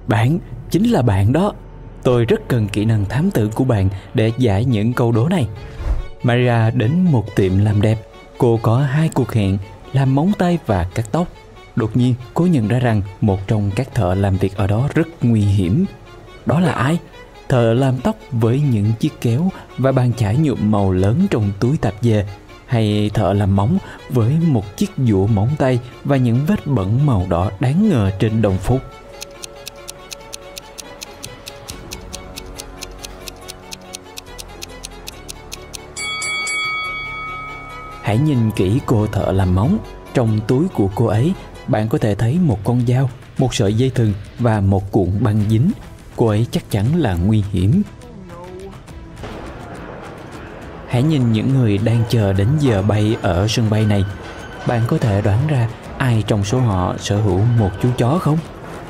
Bạn, chính là bạn đó. Tôi rất cần kỹ năng thám tử của bạn để giải những câu đố này. Maria đến một tiệm làm đẹp. Cô có 2 cuộc hẹn, làm móng tay và cắt tóc. Đột nhiên, cô nhận ra rằng một trong các thợ làm việc ở đó rất nguy hiểm. Đó là ai? Thợ làm tóc với những chiếc kéo và bàn chải nhuộm màu lớn trong túi tạp dề, hay thợ làm móng với một chiếc dũa móng tay và những vết bẩn màu đỏ đáng ngờ trên đồng phục? Hãy nhìn kỹ cô thợ làm móng. Trong túi của cô ấy, bạn có thể thấy một con dao, một sợi dây thừng và một cuộn băng dính. Cô ấy chắc chắn là nguy hiểm. Hãy nhìn những người đang chờ đến giờ bay ở sân bay này. Bạn có thể đoán ra ai trong số họ sở hữu một chú chó không?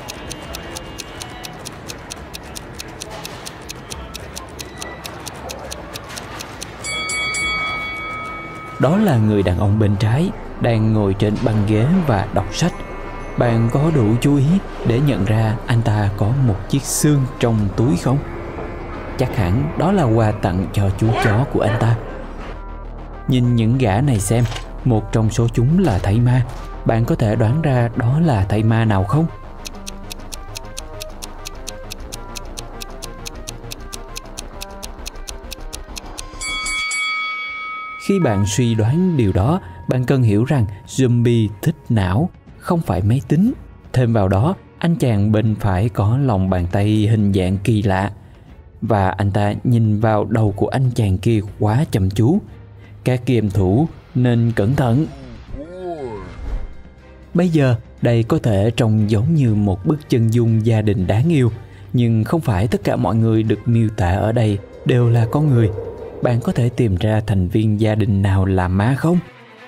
Đó là người đàn ông bên trái, đang ngồi trên băng ghế và đọc sách. Bạn có đủ chú ý để nhận ra anh ta có một chiếc xương trong túi không? Chắc hẳn đó là quà tặng cho chú chó của anh ta. Nhìn những gã này xem, một trong số chúng là thầy ma. Bạn có thể đoán ra đó là thầy ma nào không? Khi bạn suy đoán điều đó, bạn cần hiểu rằng zombie thích não, không phải máy tính. Thêm vào đó, anh chàng bên phải có lòng bàn tay hình dạng kỳ lạ, và anh ta nhìn vào đầu của anh chàng kia quá chăm chú. Các game thủ nên cẩn thận. Bây giờ, đây có thể trông giống như một bức chân dung gia đình đáng yêu, nhưng không phải tất cả mọi người được miêu tả ở đây đều là con người. Bạn có thể tìm ra thành viên gia đình nào là ma không?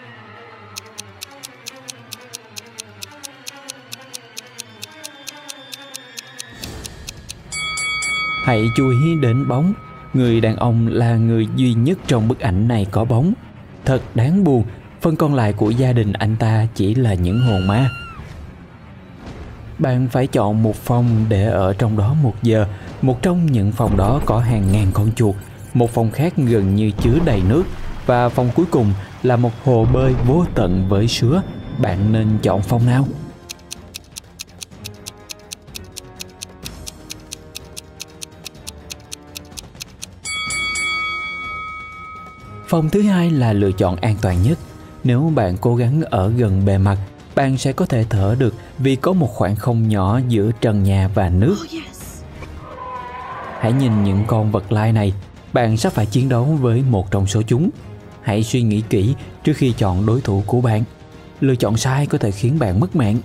Hãy chú ý đến bóng. Người đàn ông là người duy nhất trong bức ảnh này có bóng. Thật đáng buồn, phần còn lại của gia đình anh ta chỉ là những hồn ma. Bạn phải chọn một phòng để ở trong đó 1 giờ. Một trong những phòng đó có hàng ngàn con chuột. Một phòng khác gần như chứa đầy nước. Và phòng cuối cùng là một hồ bơi vô tận với sứa. Bạn nên chọn phòng nào? Phòng thứ hai là lựa chọn an toàn nhất. Nếu bạn cố gắng ở gần bề mặt, bạn sẽ có thể thở được vì có một khoảng không nhỏ giữa trần nhà và nước. Hãy nhìn những con vật lai này. Bạn sắp phải chiến đấu với một trong số chúng. Hãy suy nghĩ kỹ trước khi chọn đối thủ của bạn. Lựa chọn sai có thể khiến bạn mất mạng.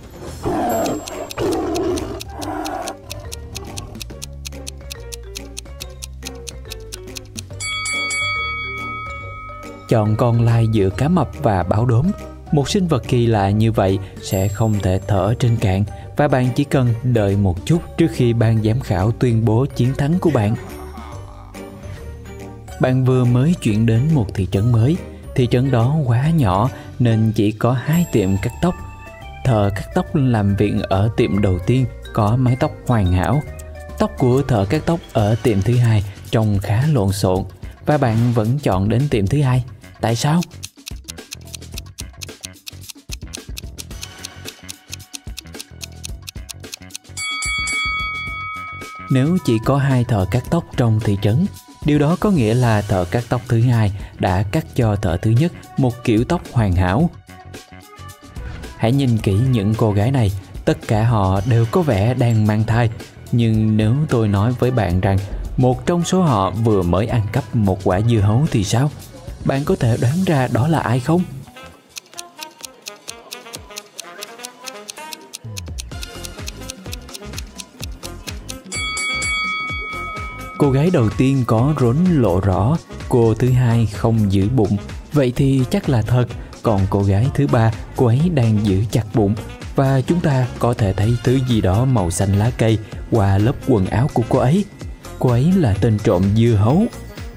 Chọn con lai giữa cá mập và báo đốm. Một sinh vật kỳ lạ như vậy sẽ không thể thở trên cạn, và bạn chỉ cần đợi một chút trước khi ban giám khảo tuyên bố chiến thắng của bạn. Bạn vừa mới chuyển đến một thị trấn mới. Thị trấn đó quá nhỏ nên chỉ có 2 tiệm cắt tóc. Thợ cắt tóc làm việc ở tiệm đầu tiên có mái tóc hoàn hảo. Tóc của thợ cắt tóc ở tiệm thứ hai trông khá lộn xộn, và bạn vẫn chọn đến tiệm thứ hai. Tại sao? Nếu chỉ có 2 thợ cắt tóc trong thị trấn, điều đó có nghĩa là thợ cắt tóc thứ hai đã cắt cho thợ thứ nhất một kiểu tóc hoàn hảo. Hãy nhìn kỹ những cô gái này. Tất cả họ đều có vẻ đang mang thai. Nhưng nếu tôi nói với bạn rằng một trong số họ vừa mới ăn cắp một quả dưa hấu thì sao? Bạn có thể đoán ra đó là ai không? Cô gái đầu tiên có rốn lộ rõ, cô thứ hai không giữ bụng. Vậy thì chắc là thật. Còn cô gái thứ ba, cô ấy đang giữ chặt bụng. Và chúng ta có thể thấy thứ gì đó màu xanh lá cây qua lớp quần áo của cô ấy. Cô ấy là tên trộm dưa hấu.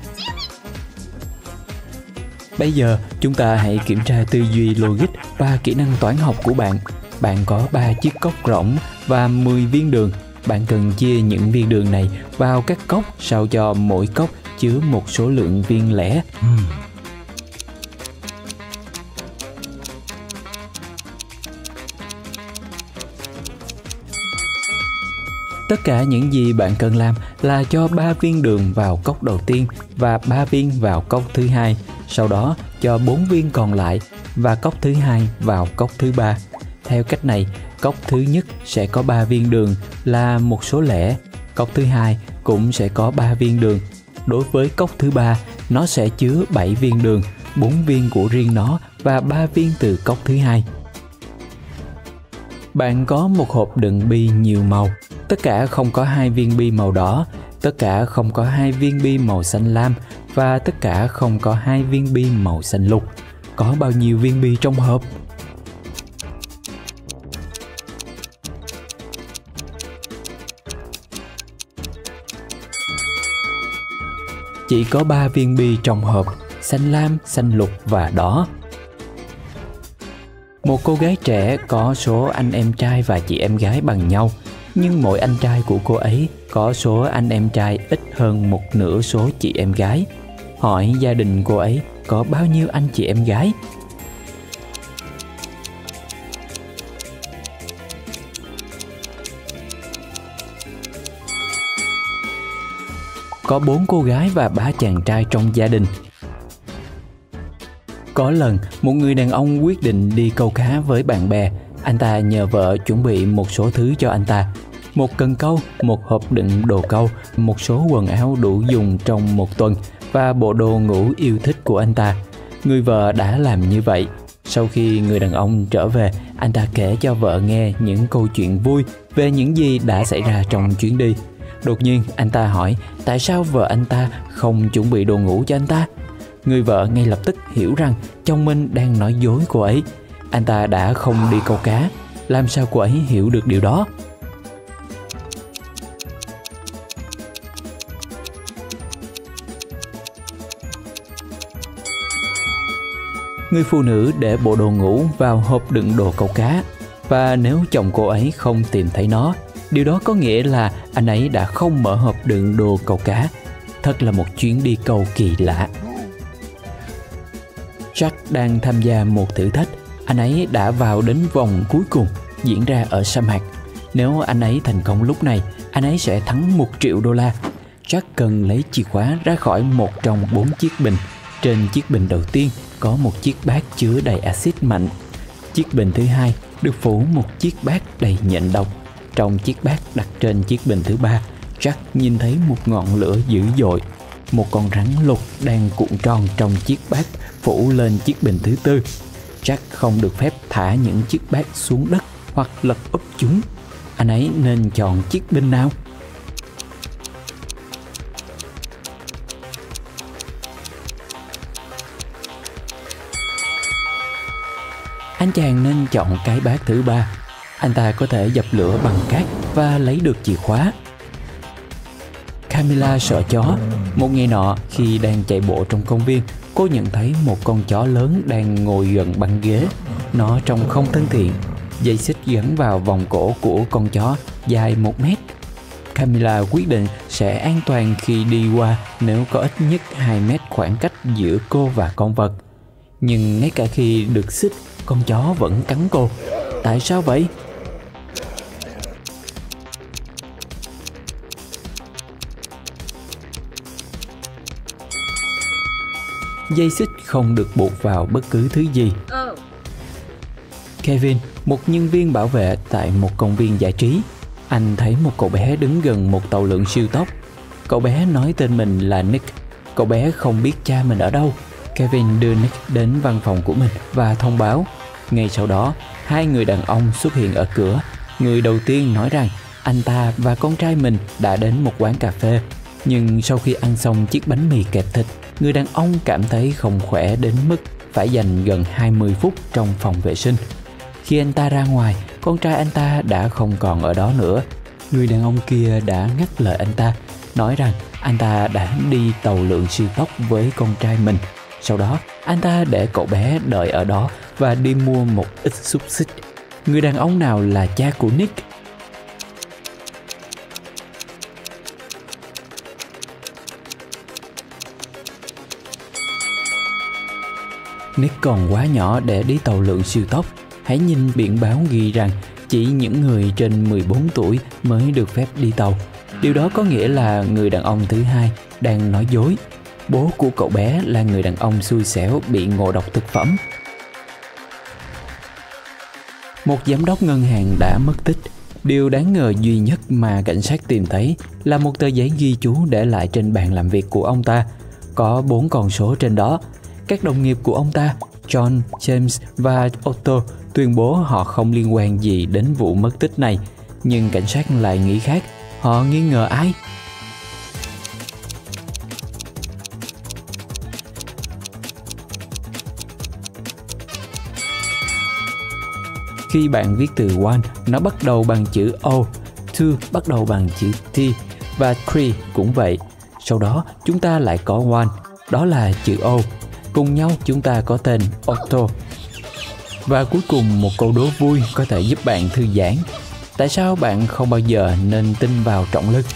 Bây giờ chúng ta hãy kiểm tra tư duy logic và kỹ năng toán học của bạn. Bạn có 3 chiếc cốc rỗng và 10 viên đường. bạn cần chia những viên đường này vào các cốc sao cho mỗi cốc chứa một số lượng viên lẻ. Tất cả những gì bạn cần làm là cho 3 viên đường vào cốc đầu tiên và 3 viên vào cốc thứ hai, sau đó cho 4 viên còn lại và cốc thứ hai vào cốc thứ ba. Theo cách này, cốc thứ nhất sẽ có 3 viên đường là một số lẻ, cốc thứ hai cũng sẽ có 3 viên đường. Đối với cốc thứ ba, nó sẽ chứa 7 viên đường, 4 viên của riêng nó và 3 viên từ cốc thứ hai. Bạn có một hộp đựng bi nhiều màu, tất cả không có 2 viên bi màu đỏ, tất cả không có 2 viên bi màu xanh lam và tất cả không có 2 viên bi màu xanh lục. Có bao nhiêu viên bi trong hộp? Chỉ có 3 viên bi trong hộp, xanh lam, xanh lục và đỏ. Một cô gái trẻ có số anh em trai và chị em gái bằng nhau, nhưng mỗi anh trai của cô ấy có số anh em trai ít hơn một nửa số chị em gái. Hỏi gia đình cô ấy có bao nhiêu anh chị em gái? Có 4 cô gái và 3 chàng trai trong gia đình. Có lần, một người đàn ông quyết định đi câu cá với bạn bè. Anh ta nhờ vợ chuẩn bị một số thứ cho anh ta. Một cần câu, một hộp đựng đồ câu, một số quần áo đủ dùng trong một tuần và bộ đồ ngủ yêu thích của anh ta. Người vợ đã làm như vậy. Sau khi người đàn ông trở về, anh ta kể cho vợ nghe những câu chuyện vui về những gì đã xảy ra trong chuyến đi. Đột nhiên, anh ta hỏi tại sao vợ anh ta không chuẩn bị đồ ngủ cho anh ta. Người vợ ngay lập tức hiểu rằng chồng mình đang nói dối cô ấy. Anh ta đã không đi câu cá. Làm sao cô ấy hiểu được điều đó? Người phụ nữ để bộ đồ ngủ vào hộp đựng đồ câu cá. Và nếu chồng cô ấy không tìm thấy nó, điều đó có nghĩa là anh ấy đã không mở hộp đựng đồ câu cá. Thật là một chuyến đi câu kỳ lạ. Jack đang tham gia một thử thách. Anh ấy đã vào đến vòng cuối cùng diễn ra ở sa mạc. Nếu anh ấy thành công lúc này, anh ấy sẽ thắng 1 triệu đô la. Jack cần lấy chìa khóa ra khỏi một trong 4 chiếc bình. Trên chiếc bình đầu tiên có một chiếc bát chứa đầy axit mạnh. Chiếc bình thứ hai được phủ một chiếc bát đầy nhện độc. Trong chiếc bát đặt trên chiếc bình thứ ba, Jack nhìn thấy một ngọn lửa dữ dội. Một con rắn lục đang cuộn tròn trong chiếc bát phủ lên chiếc bình thứ tư. Jack không được phép thả những chiếc bát xuống đất hoặc lật úp chúng. Anh ấy nên chọn chiếc bình nào? Anh chàng nên chọn cái bát thứ ba. Anh ta có thể dập lửa bằng cát và lấy được chìa khóa. Camilla sợ chó. Một ngày nọ, khi đang chạy bộ trong công viên, cô nhận thấy một con chó lớn đang ngồi gần băng ghế. Nó trông không thân thiện. Dây xích gắn vào vòng cổ của con chó dài 1 mét. Camilla quyết định sẽ an toàn khi đi qua nếu có ít nhất 2 mét khoảng cách giữa cô và con vật. Nhưng ngay cả khi được xích, con chó vẫn cắn cô. Tại sao vậy? Dây xích không được buộc vào bất cứ thứ gì. Kevin, một nhân viên bảo vệ tại một công viên giải trí. Anh thấy một cậu bé đứng gần một tàu lượn siêu tốc. Cậu bé nói tên mình là Nick. Cậu bé không biết cha mình ở đâu. Kevin đưa Nick đến văn phòng của mình và thông báo. Ngay sau đó, 2 người đàn ông xuất hiện ở cửa. Người đầu tiên nói rằng anh ta và con trai mình đã đến một quán cà phê. Nhưng sau khi ăn xong chiếc bánh mì kẹp thịt, người đàn ông cảm thấy không khỏe đến mức phải dành gần 20 phút trong phòng vệ sinh. Khi anh ta ra ngoài, con trai anh ta đã không còn ở đó nữa. Người đàn ông kia đã ngắt lời anh ta, nói rằng anh ta đã đi tàu lượn siêu tốc với con trai mình. Sau đó, anh ta để cậu bé đợi ở đó và đi mua một ít xúc xích. Người đàn ông nào là cha của Nick? Nick còn quá nhỏ để đi tàu lượn siêu tốc. Hãy nhìn biển báo ghi rằng chỉ những người trên 14 tuổi mới được phép đi tàu. Điều đó có nghĩa là người đàn ông thứ hai đang nói dối. Bố của cậu bé là người đàn ông xui xẻo bị ngộ độc thực phẩm. Một giám đốc ngân hàng đã mất tích. Điều đáng ngờ duy nhất mà cảnh sát tìm thấy là một tờ giấy ghi chú để lại trên bàn làm việc của ông ta. Có 4 con số trên đó. Các đồng nghiệp của ông ta, John, James và Otto, tuyên bố họ không liên quan gì đến vụ mất tích này. Nhưng cảnh sát lại nghĩ khác. Họ nghi ngờ ai? Khi bạn viết từ one, nó bắt đầu bằng chữ O, two bắt đầu bằng chữ T và three cũng vậy. Sau đó chúng ta lại có one, đó là chữ O. Cùng nhau chúng ta có tên Otto. Và cuối cùng một câu đố vui có thể giúp bạn thư giãn. Tại sao bạn không bao giờ nên tin vào trọng lực?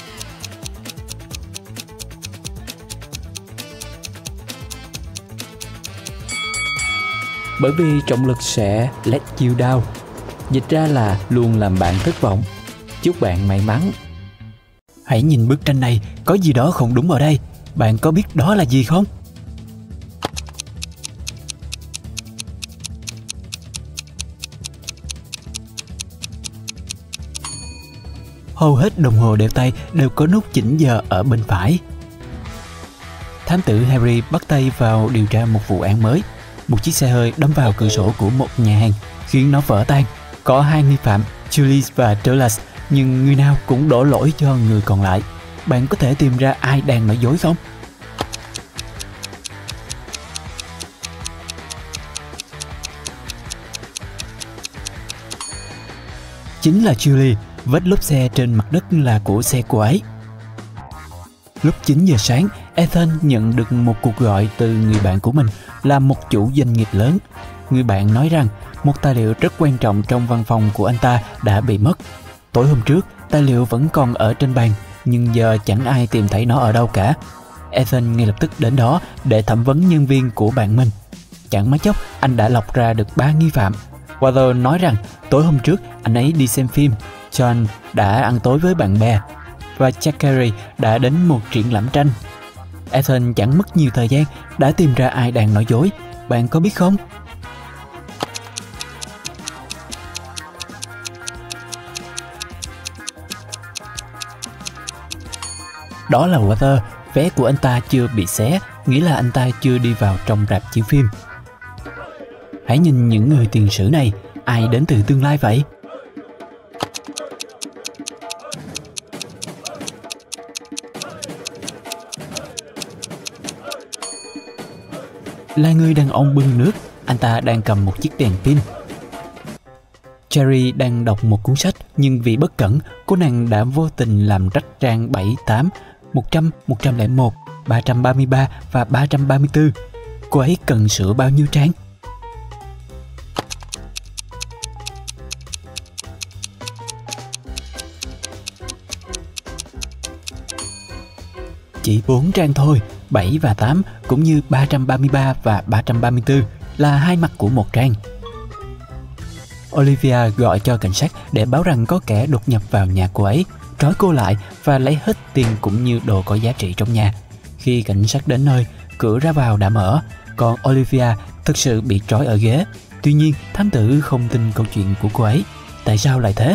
Bởi vì trọng lực sẽ let you down. Dịch ra là luôn làm bạn thất vọng. Chúc bạn may mắn. Hãy nhìn bức tranh này, có gì đó không đúng ở đây. Bạn có biết đó là gì không? Hầu hết đồng hồ đeo tay đều có nút chỉnh giờ ở bên phải. Thám tử Harry bắt tay vào điều tra một vụ án mới. Một chiếc xe hơi đâm vào cửa sổ của một nhà hàng, khiến nó vỡ tan. Có 2 nghi phạm, Julius và Douglas, nhưng người nào cũng đổ lỗi cho người còn lại. Bạn có thể tìm ra ai đang nói dối không? Chính là Julie. Vết lốp xe trên mặt đất là của xe cô ấy. Lúc 9 giờ sáng, Ethan nhận được một cuộc gọi từ người bạn của mình là một chủ doanh nghiệp lớn. Người bạn nói rằng một tài liệu rất quan trọng trong văn phòng của anh ta đã bị mất. Tối hôm trước, tài liệu vẫn còn ở trên bàn, nhưng giờ chẳng ai tìm thấy nó ở đâu cả. Ethan ngay lập tức đến đó để thẩm vấn nhân viên của bạn mình. Chẳng mấy chốc, anh đã lọc ra được 3 nghi phạm. Walter nói rằng tối hôm trước anh ấy đi xem phim, John đã ăn tối với bạn bè và Zachary đã đến một triển lãm tranh. Ethan chẳng mất nhiều thời gian đã tìm ra ai đang nói dối. Bạn có biết không? Đó là Walter. Vé của anh ta chưa bị xé, nghĩa là anh ta chưa đi vào trong rạp chiếu phim. Hãy nhìn những người tiền sử này. Ai đến từ tương lai vậy? Là người đàn ông bưng nước. Anh ta đang cầm một chiếc đèn pin. Cherry đang đọc một cuốn sách, nhưng vì bất cẩn, cô nàng đã vô tình làm rách trang 7, 8, 100, 101, 333 và 334. Cô ấy cần sửa bao nhiêu trang? Chỉ 4 trang thôi. 7 và 8 cũng như 333 và 334 là hai mặt của một trang. Olivia gọi cho cảnh sát để báo rằng có kẻ đột nhập vào nhà cô ấy, trói cô lại và lấy hết tiền cũng như đồ có giá trị trong nhà. Khi cảnh sát đến nơi, cửa ra vào đã mở, còn Olivia thực sự bị trói ở ghế. Tuy nhiên, thám tử không tin câu chuyện của cô ấy. Tại sao lại thế?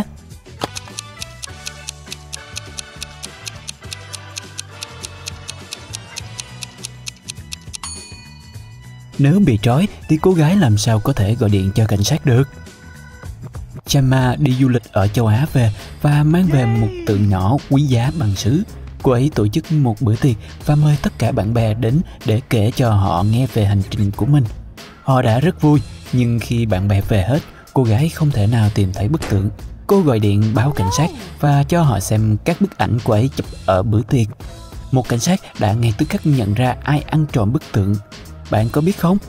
Nếu bị trói thì cô gái làm sao có thể gọi điện cho cảnh sát được? Gemma đi du lịch ở châu Á về và mang về một tượng nhỏ quý giá bằng sứ. Cô ấy tổ chức một bữa tiệc và mời tất cả bạn bè đến để kể cho họ nghe về hành trình của mình. Họ đã rất vui, nhưng khi bạn bè về hết, cô gái không thể nào tìm thấy bức tượng. Cô gọi điện báo cảnh sát và cho họ xem các bức ảnh cô ấy chụp ở bữa tiệc. Một cảnh sát đã ngay tức khắc nhận ra ai ăn trộm bức tượng. Bạn có biết không?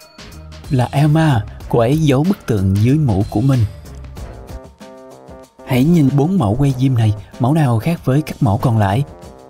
Là Elma. Cô ấy giấu bức tượng dưới mũ của mình. Hãy Hãy nhìn 4 mẫu que diêm này, mẫu nào khác với các mẫu còn lại?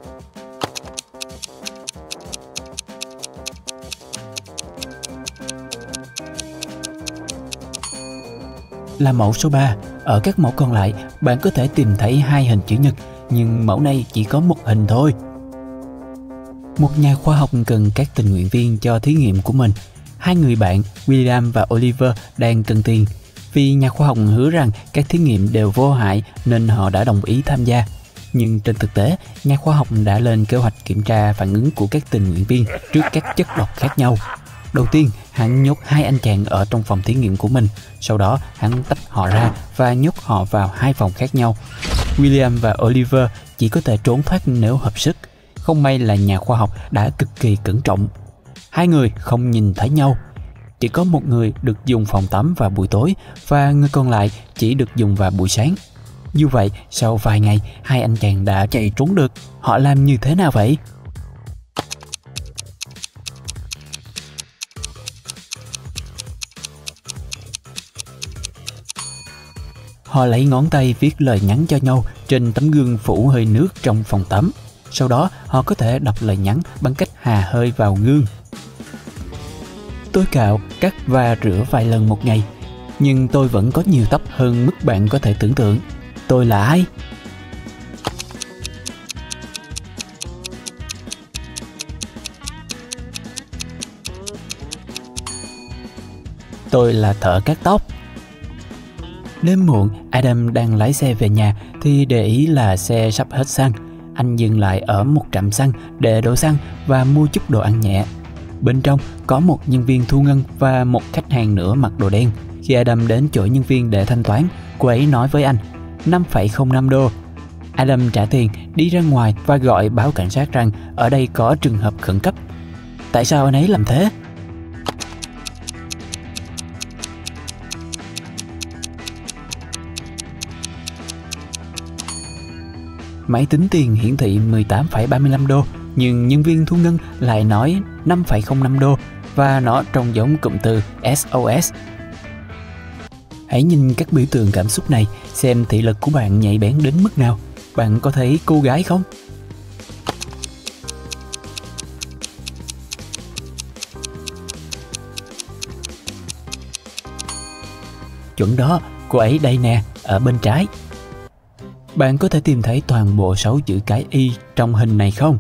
Là mẫu số 3. Ở các mẫu còn lại, bạn có thể tìm thấy 2 hình chữ nhật, nhưng mẫu này chỉ có 1 hình thôi. Một nhà khoa học cần các tình nguyện viên cho thí nghiệm của mình. 2 người bạn, William và Oliver, đang cần tiền. Vì nhà khoa học hứa rằng các thí nghiệm đều vô hại nên họ đã đồng ý tham gia. Nhưng trên thực tế, nhà khoa học đã lên kế hoạch kiểm tra phản ứng của các tình nguyện viên trước các chất độc khác nhau. Đầu tiên, hắn nhốt 2 anh chàng ở trong phòng thí nghiệm của mình. Sau đó, hắn tách họ ra và nhốt họ vào 2 phòng khác nhau. William và Oliver chỉ có thể trốn thoát nếu hợp sức. Không may là nhà khoa học đã cực kỳ cẩn trọng. 2 người không nhìn thấy nhau. Chỉ có một người được dùng phòng tắm vào buổi tối và người còn lại chỉ được dùng vào buổi sáng. Dù vậy, sau vài ngày, 2 anh chàng đã chạy trốn được. Họ làm như thế nào vậy? Họ lấy ngón tay viết lời nhắn cho nhau trên tấm gương phủ hơi nước trong phòng tắm. Sau đó, họ có thể đọc lời nhắn bằng cách hà hơi vào gương. Tôi cạo, cắt và rửa vài lần một ngày, nhưng tôi vẫn có nhiều tóc hơn mức bạn có thể tưởng tượng. Tôi là ai? Tôi là thợ cắt tóc. Đêm muộn, Adam đang lái xe về nhà thì để ý là xe sắp hết xăng. Anh dừng lại ở một trạm xăng để đổ xăng và mua chút đồ ăn nhẹ. Bên trong có một nhân viên thu ngân và một khách hàng nữa mặc đồ đen. Khi Adam đến chỗ nhân viên để thanh toán, cô ấy nói với anh 5,05 đô. Adam trả tiền, đi ra ngoài và gọi báo cảnh sát rằng ở đây có trường hợp khẩn cấp. Tại sao anh ấy làm thế? Máy tính tiền hiển thị 18,35 đô, nhưng nhân viên thu ngân lại nói 5,05 đô và nó trông giống cụm từ SOS. Hãy nhìn các biểu tượng cảm xúc này, xem thị lực của bạn nhạy bén đến mức nào. Bạn có thấy cô gái không? Chuẩn đó, cô ấy đây nè, ở bên trái. Bạn có thể tìm thấy toàn bộ 6 chữ cái Y trong hình này không?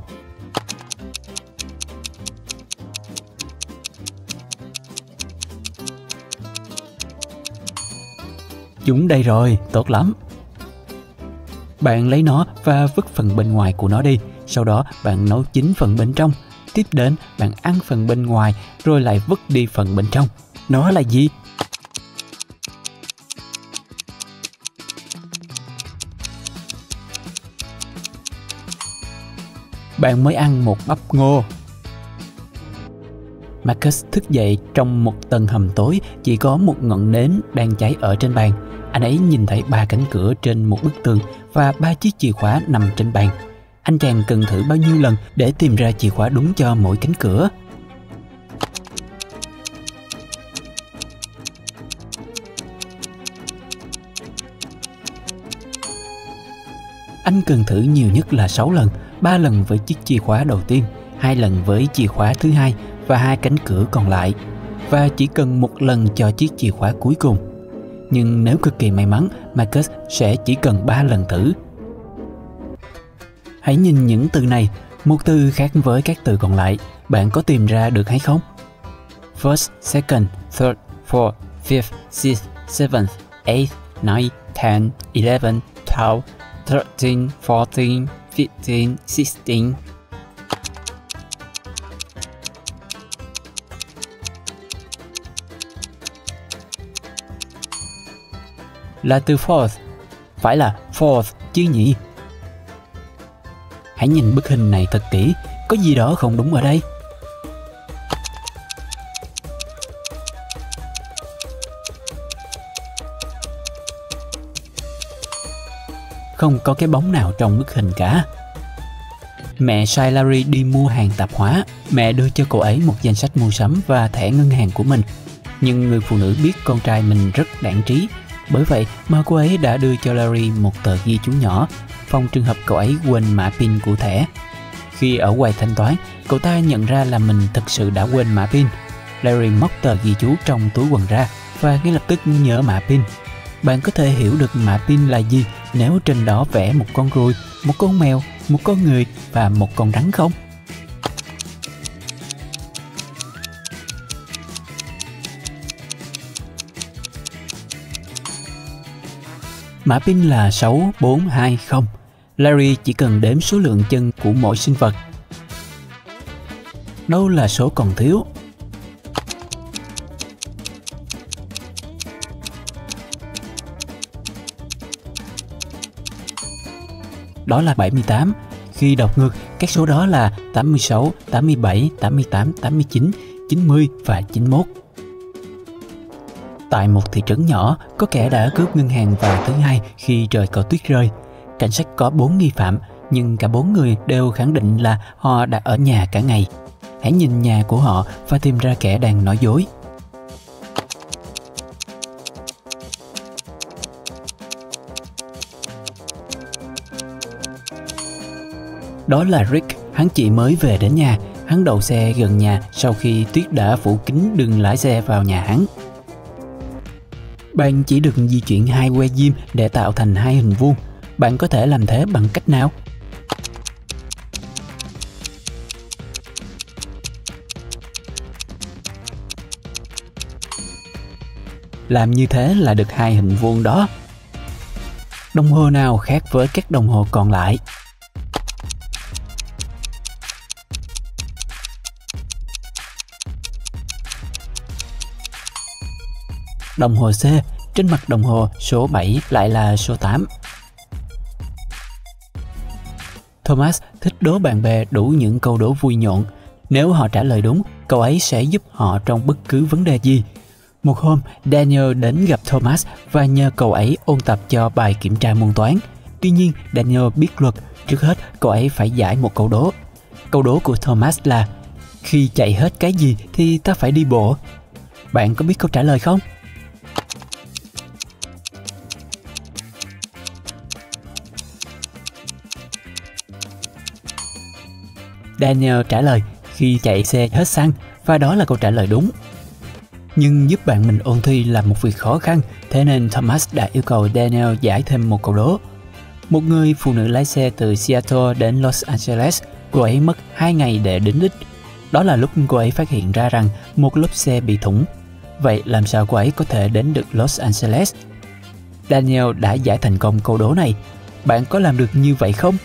Chúng đây rồi, tốt lắm. Bạn lấy nó và vứt phần bên ngoài của nó đi. Sau đó bạn nấu chín phần bên trong. Tiếp đến bạn ăn phần bên ngoài rồi lại vứt đi phần bên trong. Nó là gì? Bạn mới ăn một bắp ngô. Marcus thức dậy trong một tầng hầm tối, chỉ có một ngọn nến đang cháy ở trên bàn. Anh ấy nhìn thấy 3 cánh cửa trên một bức tường và 3 chiếc chìa khóa nằm trên bàn. Anh chàng cần thử bao nhiêu lần để tìm ra chìa khóa đúng cho mỗi cánh cửa? Anh cần thử nhiều nhất là 6 lần, 3 lần với chiếc chìa khóa đầu tiên, 2 lần với chìa khóa thứ hai và 2 cánh cửa còn lại, và chỉ cần 1 lần cho chiếc chìa khóa cuối cùng. Nhưng nếu cực kỳ may mắn, Marcus sẽ chỉ cần 3 lần thử. Hãy nhìn những từ này, một từ khác với các từ còn lại, bạn có tìm ra được hay không? First, second, third, fourth, fifth, sixth, seventh, eighth, ninth, 10, 11, 12, 13, 14, 15, 16. Là từ fourth, phải là fourth chứ nhỉ? Hãy nhìn bức hình này thật kỹ, có gì đó không đúng ở đây. Không có cái bóng nào trong bức hình cả. Mẹ sai Larry đi mua hàng tạp hóa. Mẹ đưa cho cô ấy một danh sách mua sắm và thẻ ngân hàng của mình. Nhưng người phụ nữ biết con trai mình rất đãng trí. Bởi vậy mà cô ấy đã đưa cho Larry một tờ ghi chú nhỏ, phòng trường hợp cậu ấy quên mã pin của thẻ. Khi ở quầy thanh toán, cậu ta nhận ra là mình thực sự đã quên mã pin. Larry móc tờ ghi chú trong túi quần ra và ngay lập tức nhớ mã pin. Bạn có thể hiểu được mã pin là gì nếu trên đó vẽ một con ruồi, một con mèo, một con người và một con rắn không? Mã pin là 6420. Larry chỉ cần đếm số lượng chân của mỗi sinh vật. Đâu là số còn thiếu? Đó là 78. Khi đọc ngược, các số đó là 86, 87, 88, 89, 90 và 91. Tại một thị trấn nhỏ, có kẻ đã cướp ngân hàng vào thứ Hai khi trời có tuyết rơi. Cảnh sát có 4 nghi phạm, nhưng cả 4 người đều khẳng định là họ đã ở nhà cả ngày. Hãy nhìn nhà của họ và tìm ra kẻ đang nói dối. Đó là Rick, hắn chỉ mới về đến nhà. Hắn đậu xe gần nhà sau khi tuyết đã phủ kín đường lái xe vào nhà hắn. Bạn chỉ được di chuyển 2 que diêm để tạo thành 2 hình vuông. Bạn có thể làm thế bằng cách nào? Làm như thế là được 2 hình vuông đó. Đồng hồ nào khác với các đồng hồ còn lại? Đồng hồ C, trên mặt đồng hồ số 7 lại là số 8. Thomas thích đố bạn bè đủ những câu đố vui nhộn. Nếu họ trả lời đúng, cậu ấy sẽ giúp họ trong bất cứ vấn đề gì. Một hôm, Daniel đến gặp Thomas và nhờ cậu ấy ôn tập cho bài kiểm tra môn toán. Tuy nhiên, Daniel biết luật, trước hết cậu ấy phải giải một câu đố. Câu đố của Thomas là: khi chạy hết cái gì thì ta phải đi bộ. Bạn có biết câu trả lời không? Daniel trả lời khi chạy xe hết xăng, và đó là câu trả lời đúng. Nhưng giúp bạn mình ôn thi là một việc khó khăn, thế nên Thomas đã yêu cầu Daniel giải thêm một câu đố. Một người phụ nữ lái xe từ Seattle đến Los Angeles, cô ấy mất 2 ngày để đến đích. Đó là lúc cô ấy phát hiện ra rằng một lốp xe bị thủng. Vậy làm sao cô ấy có thể đến được Los Angeles? Daniel đã giải thành công câu đố này. Bạn có làm được như vậy không?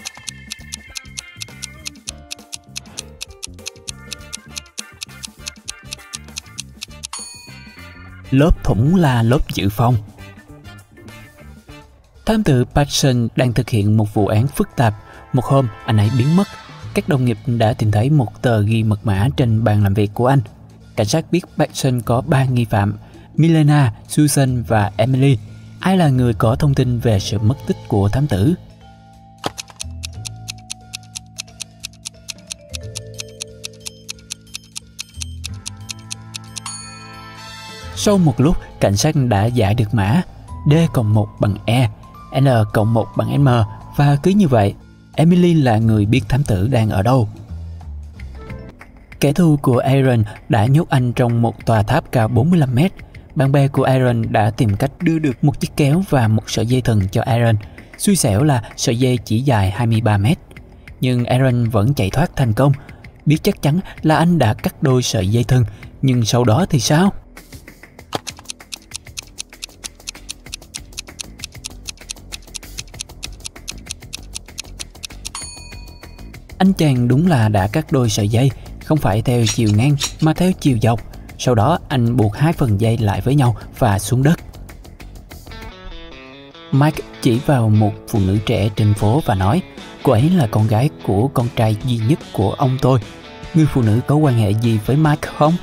Lốp thủng là lốp dự phòng. Thám tử Paxson đang thực hiện một vụ án phức tạp. Một hôm, anh ấy biến mất. Các đồng nghiệp đã tìm thấy một tờ ghi mật mã trên bàn làm việc của anh. Cảnh sát biết Paxson có 3 nghi phạm: Milena, Susan và Emily. Ai là người có thông tin về sự mất tích của thám tử? Sau một lúc, cảnh sát đã giải được mã D+1 bằng E, N+1 bằng M, và cứ như vậy, Emily là người biết thám tử đang ở đâu. Kẻ thù của Aaron đã nhốt anh trong một tòa tháp cao 45 mét. Bạn bè của Aaron đã tìm cách đưa được một chiếc kéo và một sợi dây thừng cho Aaron. Xui xẻo là sợi dây chỉ dài 23 mét. Nhưng Aaron vẫn chạy thoát thành công. Biết chắc chắn là anh đã cắt đôi sợi dây thừng, nhưng sau đó thì sao? Anh chàng đúng là đã cắt đôi sợi dây, không phải theo chiều ngang mà theo chiều dọc. Sau đó anh buộc 2 phần dây lại với nhau và xuống đất. Mike chỉ vào một phụ nữ trẻ trên phố và nói: cô ấy là con gái của con trai duy nhất của ông tôi. Người phụ nữ có quan hệ gì với Mike không?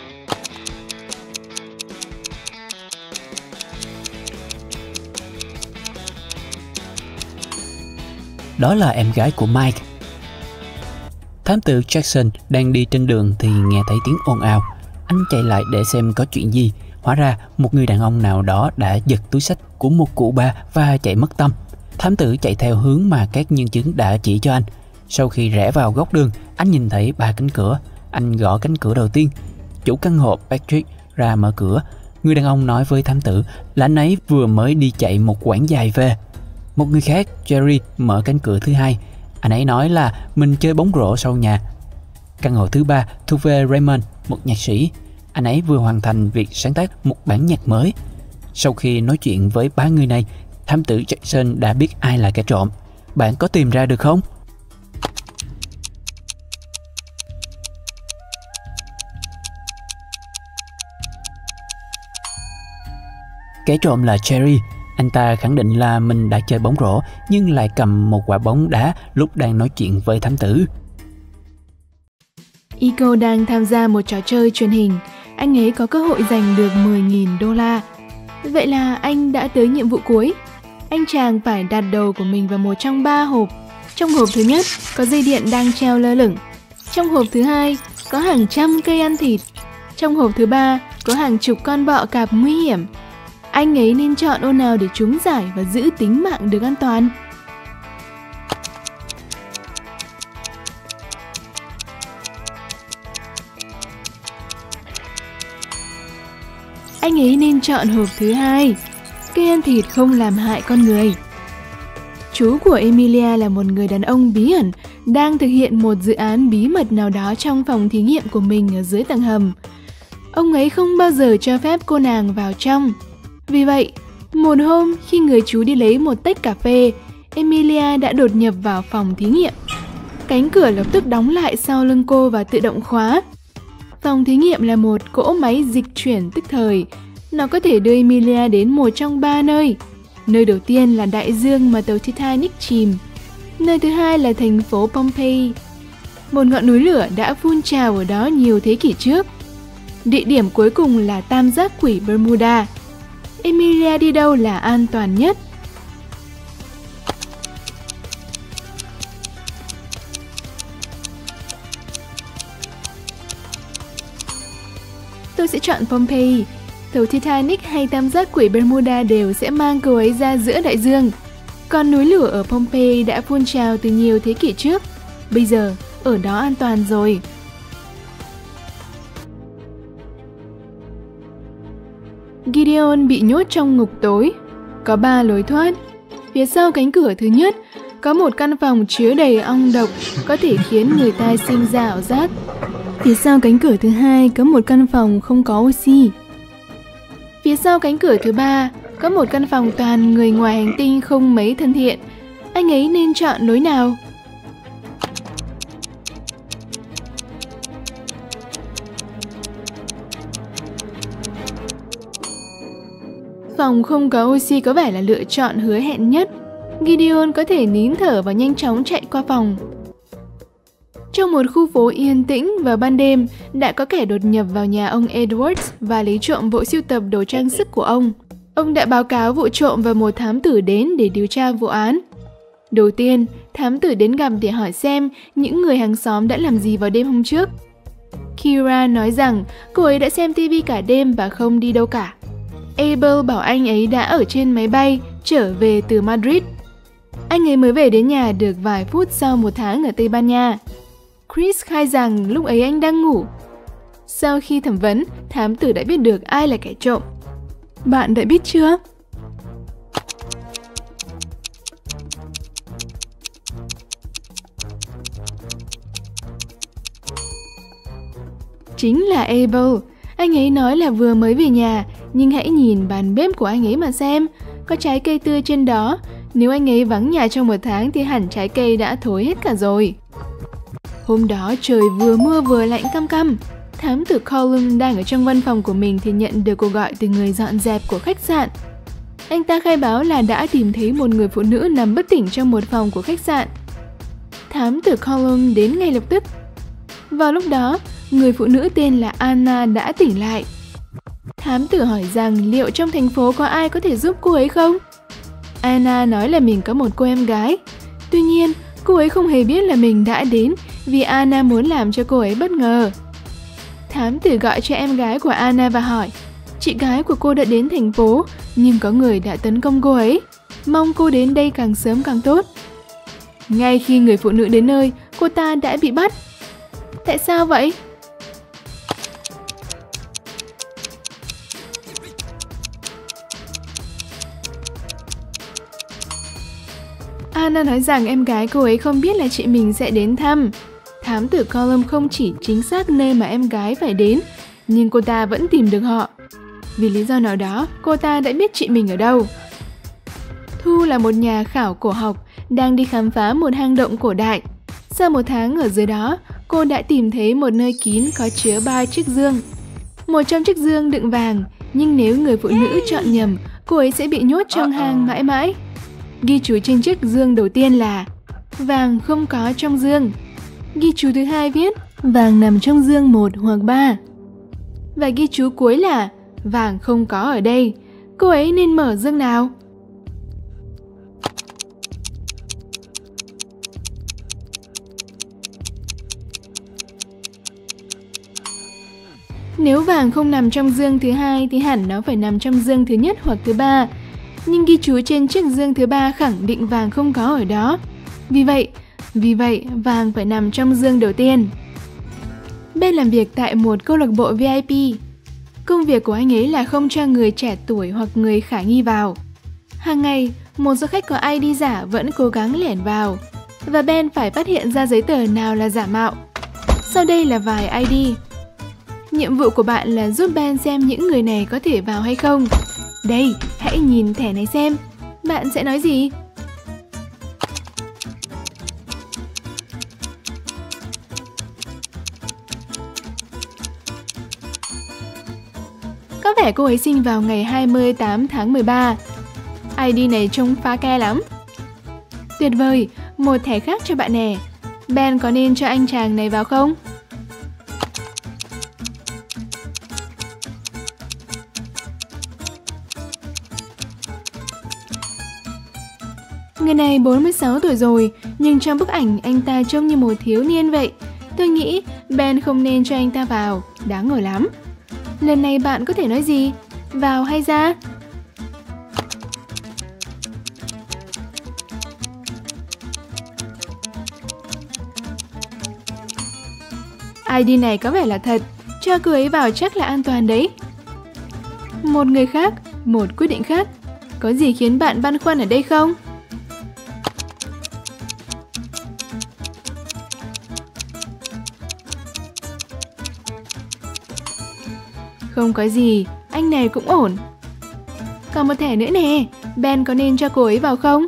Đó là em gái của Mike. Thám tử Jackson đang đi trên đường thì nghe thấy tiếng ồn ào. Anh chạy lại để xem có chuyện gì. Hóa ra một người đàn ông nào đó đã giật túi xách của một cụ bà và chạy mất tâm. Thám tử chạy theo hướng mà các nhân chứng đã chỉ cho anh. Sau khi rẽ vào góc đường, anh nhìn thấy 3 cánh cửa. Anh gõ cánh cửa đầu tiên. Chủ căn hộ Patrick ra mở cửa. Người đàn ông nói với thám tử là anh ấy vừa mới đi chạy một quãng dài về. Một người khác, Jerry, mở cánh cửa thứ hai. Anh ấy nói là mình chơi bóng rổ sau nhà. Căn hộ thứ 3 thuộc về Raymond, một nhạc sĩ. Anh ấy vừa hoàn thành việc sáng tác một bản nhạc mới. Sau khi nói chuyện với 3 người này, thám tử Jackson đã biết ai là kẻ trộm. Bạn có tìm ra được không? Kẻ trộm là Jerry. Anh ta khẳng định là mình đã chơi bóng rổ nhưng lại cầm một quả bóng đá lúc đang nói chuyện với thám tử. Iko đang tham gia một trò chơi truyền hình. Anh ấy có cơ hội giành được 10.000 đô la. Vậy là anh đã tới nhiệm vụ cuối. Anh chàng phải đặt đầu của mình vào một trong 3 hộp. Trong hộp thứ nhất có dây điện đang treo lơ lửng. Trong hộp thứ hai có hàng trăm cây ăn thịt. Trong hộp thứ 3 có hàng chục con bọ cạp nguy hiểm. Anh ấy nên chọn ô nào để trúng giải và giữ tính mạng được an toàn? Anh ấy nên chọn hộp thứ 2. Cây ăn thịt không làm hại con người. Chú của Emilia là một người đàn ông bí ẩn đang thực hiện một dự án bí mật nào đó trong phòng thí nghiệm của mình ở dưới tầng hầm. Ông ấy không bao giờ cho phép cô nàng vào trong. Vì vậy, một hôm khi người chú đi lấy một tách cà phê, Emilia đã đột nhập vào phòng thí nghiệm. Cánh cửa lập tức đóng lại sau lưng cô và tự động khóa. Phòng thí nghiệm là một cỗ máy dịch chuyển tức thời. Nó có thể đưa Emilia đến một trong 3 nơi. Nơi đầu tiên là đại dương mà tàu Titanic chìm. Nơi thứ hai là thành phố Pompeii. Một ngọn núi lửa đã phun trào ở đó nhiều thế kỷ trước. Địa điểm cuối cùng là tam giác quỷ Bermuda. Emilia đi đâu là an toàn nhất? Tôi sẽ chọn Pompeii. Tàu Titanic hay tam giác quỷ Bermuda đều sẽ mang cô ấy ra giữa đại dương. Còn núi lửa ở Pompeii đã phun trào từ nhiều thế kỷ trước. Bây giờ, ở đó an toàn rồi. Gideon bị nhốt trong ngục tối. Có 3 lối thoát. Phía sau cánh cửa thứ nhất có một căn phòng chứa đầy ong độc có thể khiến người ta sinh ra ảo giác. Phía sau cánh cửa thứ hai có một căn phòng không có oxy. Phía sau cánh cửa thứ 3 có một căn phòng toàn người ngoài hành tinh không mấy thân thiện. Anh ấy nên chọn lối nào? Phòng không có oxy có vẻ là lựa chọn hứa hẹn nhất. Gideon có thể nín thở và nhanh chóng chạy qua phòng. Trong một khu phố yên tĩnh vào ban đêm, đã có kẻ đột nhập vào nhà ông Edwards và lấy trộm bộ sưu tập đồ trang sức của ông. Ông đã báo cáo vụ trộm và một thám tử đến để điều tra vụ án. Đầu tiên, thám tử đến gặp để hỏi xem những người hàng xóm đã làm gì vào đêm hôm trước. Kira nói rằng cô ấy đã xem TV cả đêm và không đi đâu cả. Abel bảo anh ấy đã ở trên máy bay trở về từ Madrid. Anh ấy mới về đến nhà được vài phút sau một tháng ở Tây Ban Nha. Chris khai rằng lúc ấy anh đang ngủ. Sau khi thẩm vấn, thám tử đã biết được ai là kẻ trộm. Bạn đã biết chưa? Chính là Abel. Anh ấy nói là vừa mới về nhà, nhưng hãy nhìn bàn bếp của anh ấy mà xem. Có trái cây tươi trên đó. Nếu anh ấy vắng nhà trong 1 tháng thì hẳn trái cây đã thối hết cả rồi. Hôm đó trời vừa mưa vừa lạnh căm căm. Thám tử Colum đang ở trong văn phòng của mình thì nhận được cuộc gọi từ người dọn dẹp của khách sạn. Anh ta khai báo là đã tìm thấy một người phụ nữ nằm bất tỉnh trong một phòng của khách sạn. Thám tử Colum đến ngay lập tức. Vào lúc đó, người phụ nữ tên là Anna đã tỉnh lại. Thám tử hỏi rằng liệu trong thành phố có ai có thể giúp cô ấy không? Anna nói là mình có một cô em gái. Tuy nhiên, cô ấy không hề biết là mình đã đến vì Anna muốn làm cho cô ấy bất ngờ. Thám tử gọi cho em gái của Anna và hỏi, Chị gái của cô đã đến thành phố, nhưng có người đã tấn công cô ấy. Mong cô đến đây càng sớm càng tốt. Ngay khi người phụ nữ đến nơi, cô ta đã bị bắt. Tại sao vậy? Anna nói rằng em gái cô ấy không biết là chị mình sẽ đến thăm. Thám tử Colum không chỉ chính xác nơi mà em gái phải đến, nhưng cô ta vẫn tìm được họ. Vì lý do nào đó, cô ta đã biết chị mình ở đâu. Thu là một nhà khảo cổ học, đang đi khám phá một hang động cổ đại. Sau một tháng ở dưới đó, cô đã tìm thấy một nơi kín có chứa 3 chiếc dương. Một trong chiếc dương đựng vàng, nhưng nếu người phụ nữ chọn nhầm, cô ấy sẽ bị nhốt trong hang mãi mãi. Ghi chú trên chiếc dương đầu tiên là vàng không có trong dương. Ghi chú thứ hai viết vàng nằm trong dương 1 hoặc 3. Và ghi chú cuối là vàng không có ở đây. Cô ấy nên mở dương nào? Nếu vàng không nằm trong dương thứ hai thì hẳn nó phải nằm trong dương thứ nhất hoặc thứ ba. Nhưng ghi chú trên chiếc dương thứ ba khẳng định vàng không có ở đó. Vì vậy, vàng phải nằm trong dương đầu tiên. Ben làm việc tại một câu lạc bộ VIP. Công việc của anh ấy là không cho người trẻ tuổi hoặc người khả nghi vào. Hàng ngày, một số khách có ID giả vẫn cố gắng lẻn vào. Và Ben phải phát hiện ra giấy tờ nào là giả mạo. Sau đây là vài ID. Nhiệm vụ của bạn là giúp Ben xem những người này có thể vào hay không. Đây, hãy nhìn thẻ này xem. Bạn sẽ nói gì? Có vẻ cô ấy sinh vào ngày 28 tháng 13. ID này trông phá ke lắm. Tuyệt vời, một thẻ khác cho bạn nè. Ben có nên cho anh chàng này vào không? Người này 46 tuổi rồi, nhưng trong bức ảnh anh ta trông như một thiếu niên vậy. Tôi nghĩ Ben không nên cho anh ta vào, đáng ngờ lắm. Lần này bạn có thể nói gì? Vào hay ra? ID này có vẻ là thật, cho cô ấy vào chắc là an toàn đấy. Một người khác, một quyết định khác. Có gì khiến bạn băn khoăn ở đây không? Không có gì, anh này cũng ổn. Còn một thẻ nữa nè, Ben có nên cho cô ấy vào không?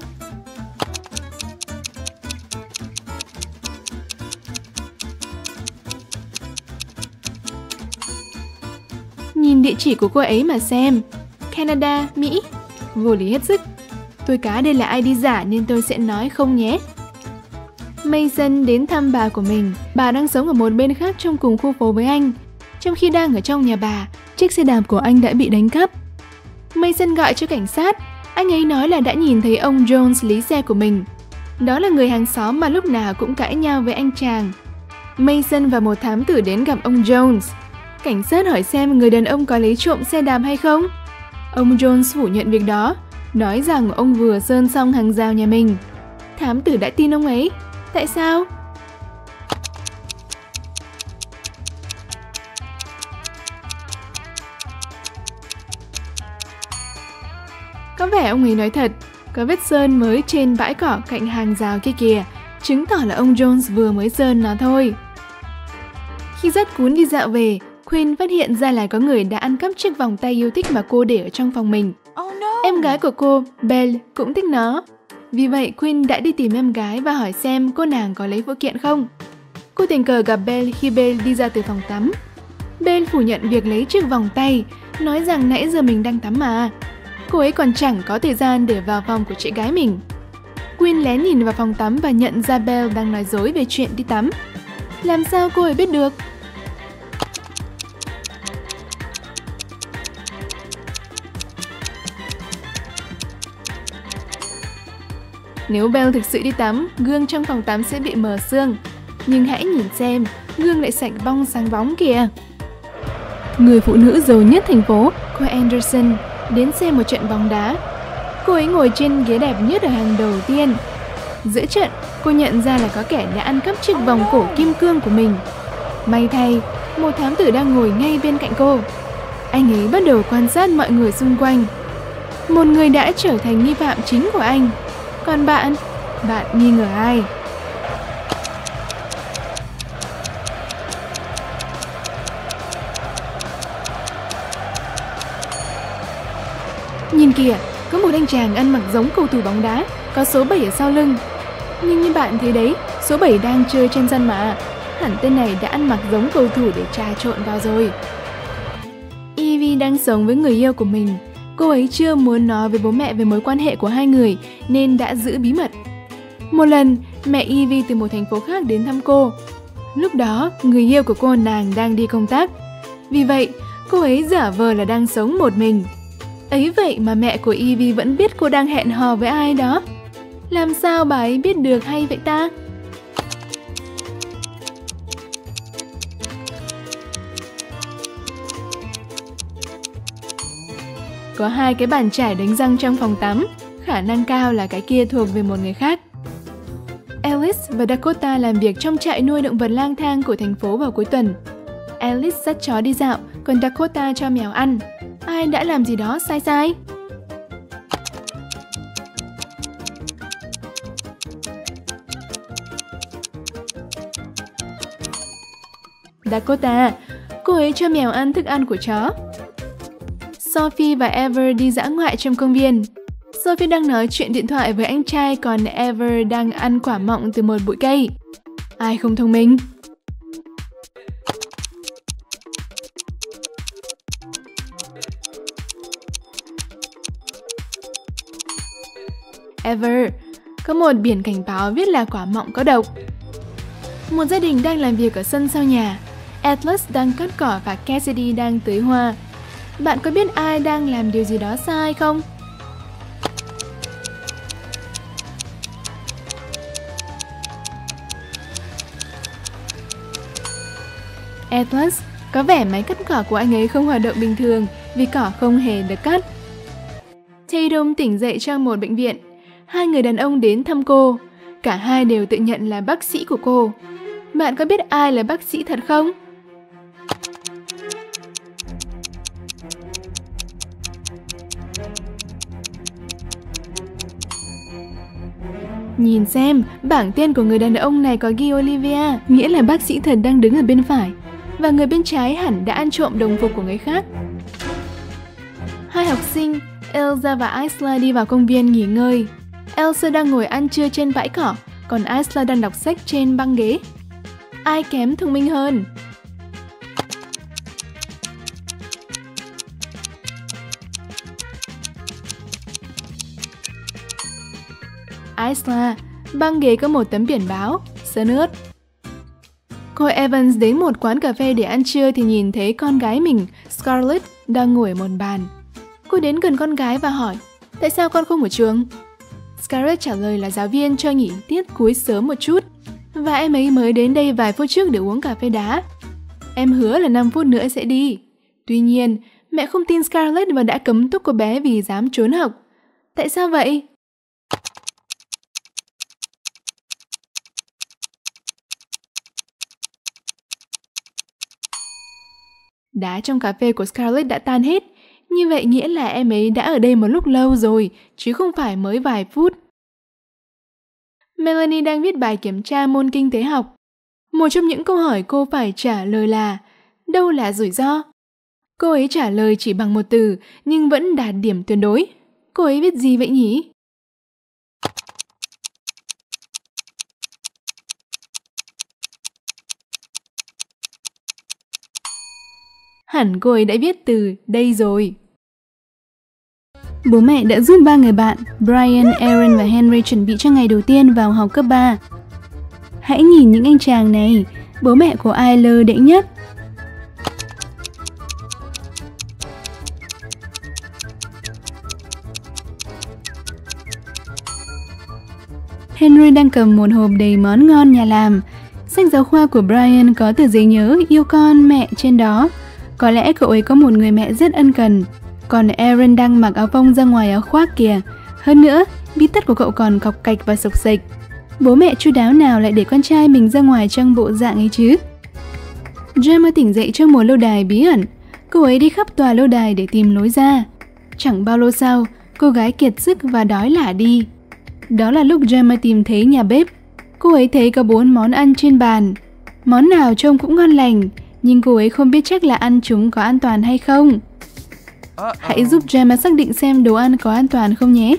Nhìn địa chỉ của cô ấy mà xem. Canada, Mỹ. Vô lý hết sức. Tôi cá đây là ID giả nên tôi sẽ nói không nhé. Mason đến thăm bà của mình. Bà đang sống ở một bên khác trong cùng khu phố với anh. Trong khi đang ở trong nhà bà, chiếc xe đạp của anh đã bị đánh cắp. Mason gọi cho cảnh sát. Anh ấy nói là đã nhìn thấy ông Jones lý xe của mình. Đó là người hàng xóm mà lúc nào cũng cãi nhau với anh chàng. Mason và một thám tử đến gặp ông Jones. Cảnh sát hỏi xem người đàn ông có lấy trộm xe đạp hay không. Ông Jones phủ nhận việc đó, nói rằng ông vừa sơn xong hàng rào nhà mình. Thám tử đã tin ông ấy. Tại sao? Có vẻ ông ấy nói thật, có vết sơn mới trên bãi cỏ cạnh hàng rào kia kìa, chứng tỏ là ông Jones vừa mới sơn nó thôi. Khi dắt cuốn đi dạo về, Quinn phát hiện ra là có người đã ăn cắp chiếc vòng tay yêu thích mà cô để ở trong phòng mình. Em gái của cô, Belle, cũng thích nó. Vì vậy, Quinn đã đi tìm em gái và hỏi xem cô nàng có lấy phụ kiện không. Cô tình cờ gặp Belle khi Belle đi ra từ phòng tắm. Belle phủ nhận việc lấy chiếc vòng tay, nói rằng nãy giờ mình đang tắm mà. Cô ấy còn chẳng có thời gian để vào phòng của chị gái mình. Quinn lén nhìn vào phòng tắm và nhận ra Belle đang nói dối về chuyện đi tắm. Làm sao cô ấy biết được? Nếu Belle thực sự đi tắm, gương trong phòng tắm sẽ bị mờ sương. Nhưng hãy nhìn xem, gương lại sạch bong sáng bóng kìa. người phụ nữ giàu nhất thành phố, cô Anderson, đến xem một trận bóng đá. Cô ấy ngồi trên ghế đẹp nhất ở hàng đầu tiên. Giữa trận, cô nhận ra là có kẻ đã ăn cắp chiếc vòng cổ kim cương của mình. May thay, một thám tử đang ngồi ngay bên cạnh cô. Anh ấy bắt đầu quan sát mọi người xung quanh. Một người đã trở thành nghi phạm chính của anh. Còn bạn nghi ngờ ai? Nhìn kìa, có một anh chàng ăn mặc giống cầu thủ bóng đá, có số 7 ở sau lưng. Nhưng như bạn thấy đấy, số 7 đang chơi trên sân mà. Hẳn tên này đã ăn mặc giống cầu thủ để trà trộn vào rồi. Evie đang sống với người yêu của mình. Cô ấy chưa muốn nói với bố mẹ về mối quan hệ của hai người nên đã giữ bí mật. Một lần, mẹ Evie từ một thành phố khác đến thăm cô. Lúc đó, người yêu của cô nàng đang đi công tác. Vì vậy, cô ấy giả vờ là đang sống một mình. Ấy vậy mà mẹ của Evie vẫn biết cô đang hẹn hò với ai đó. Làm sao bà ấy biết được hay vậy ta? Có 2 cái bàn chải đánh răng trong phòng tắm, khả năng cao là cái kia thuộc về một người khác. Alice và Dakota làm việc trong trại nuôi động vật lang thang của thành phố vào cuối tuần. Alice dắt chó đi dạo, còn Dakota cho mèo ăn. Ai đã làm gì đó sai? Dakota, cô ấy cho mèo ăn thức ăn của chó. Sophie và Ever đi dã ngoại trong công viên. Sophie đang nói chuyện điện thoại với anh trai, còn Ever đang ăn quả mọng từ một bụi cây. Ai không thông minh? Ever, có một biển cảnh báo viết là quả mọng có độc. Một gia đình đang làm việc ở sân sau nhà. Atlas đang cắt cỏ và Cassidy đang tưới hoa. Bạn có biết ai đang làm điều gì đó sai không? Atlas, có vẻ máy cắt cỏ của anh ấy không hoạt động bình thường vì cỏ không hề được cắt. Tatum tỉnh dậy trong một bệnh viện. 2 người đàn ông đến thăm cô. Cả hai đều tự nhận là bác sĩ của cô. Bạn có biết ai là bác sĩ thật không? Nhìn xem, bảng tên của người đàn ông này có ghi Olivia, nghĩa là bác sĩ thật đang đứng ở bên phải. Và người bên trái hẳn đã ăn trộm đồng phục của người khác. 2 học sinh, Elsa và Isla đi vào công viên nghỉ ngơi. Elsa đang ngồi ăn trưa trên bãi cỏ, còn Isla đang đọc sách trên băng ghế. Ai kém thông minh hơn? Isla, băng ghế có một tấm biển báo, sơn ướt. Cô Evans đến một quán cà phê để ăn trưa thì nhìn thấy con gái mình, Scarlett, đang ngồi ở một bàn. Cô đến gần con gái và hỏi, tại sao con không ở trường? Scarlett trả lời là giáo viên cho nghỉ tiết cuối sớm một chút, và em ấy mới đến đây vài phút trước để uống cà phê đá. Em hứa là 5 phút nữa sẽ đi. Tuy nhiên, mẹ không tin Scarlett và đã cấm túc cô bé vì dám trốn học. Tại sao vậy? Đá trong cà phê của Scarlett đã tan hết. Như vậy nghĩa là em ấy đã ở đây một lúc lâu rồi, chứ không phải mới vài phút. Melanie đang viết bài kiểm tra môn kinh tế học. Một trong những câu hỏi cô phải trả lời là đâu là rủi ro? Cô ấy trả lời chỉ bằng một từ nhưng vẫn đạt điểm tuyệt đối. Cô ấy viết gì vậy nhỉ? Hẳn cô ấy đã viết từ đây rồi. Bố mẹ đã giúp 3 người bạn, Brian, Aaron và Henry chuẩn bị cho ngày đầu tiên vào học cấp 3. Hãy nhìn những anh chàng này, bố mẹ của ai lơ đễnh nhất? Henry đang cầm một hộp đầy món ngon nhà làm. Sách giáo khoa của Brian có tờ giấy nhớ yêu con mẹ trên đó. Có lẽ cậu ấy có một người mẹ rất ân cần. Còn Aaron đang mặc áo phông ra ngoài áo khoác kìa. Hơn nữa, bít tất của cậu còn cọc cạch và xộc xệch. Bố mẹ chu đáo nào lại để con trai mình ra ngoài trong bộ dạng ấy chứ? Gemma tỉnh dậy trong một lâu đài bí ẩn. Cô ấy đi khắp tòa lâu đài để tìm lối ra. Chẳng bao lâu sau, cô gái kiệt sức và đói lả đi. Đó là lúc Gemma tìm thấy nhà bếp. Cô ấy thấy có 4 món ăn trên bàn. Món nào trông cũng ngon lành, nhưng cô ấy không biết chắc là ăn chúng có an toàn hay không. Hãy giúp Gemma xác định xem đồ ăn có an toàn không nhé.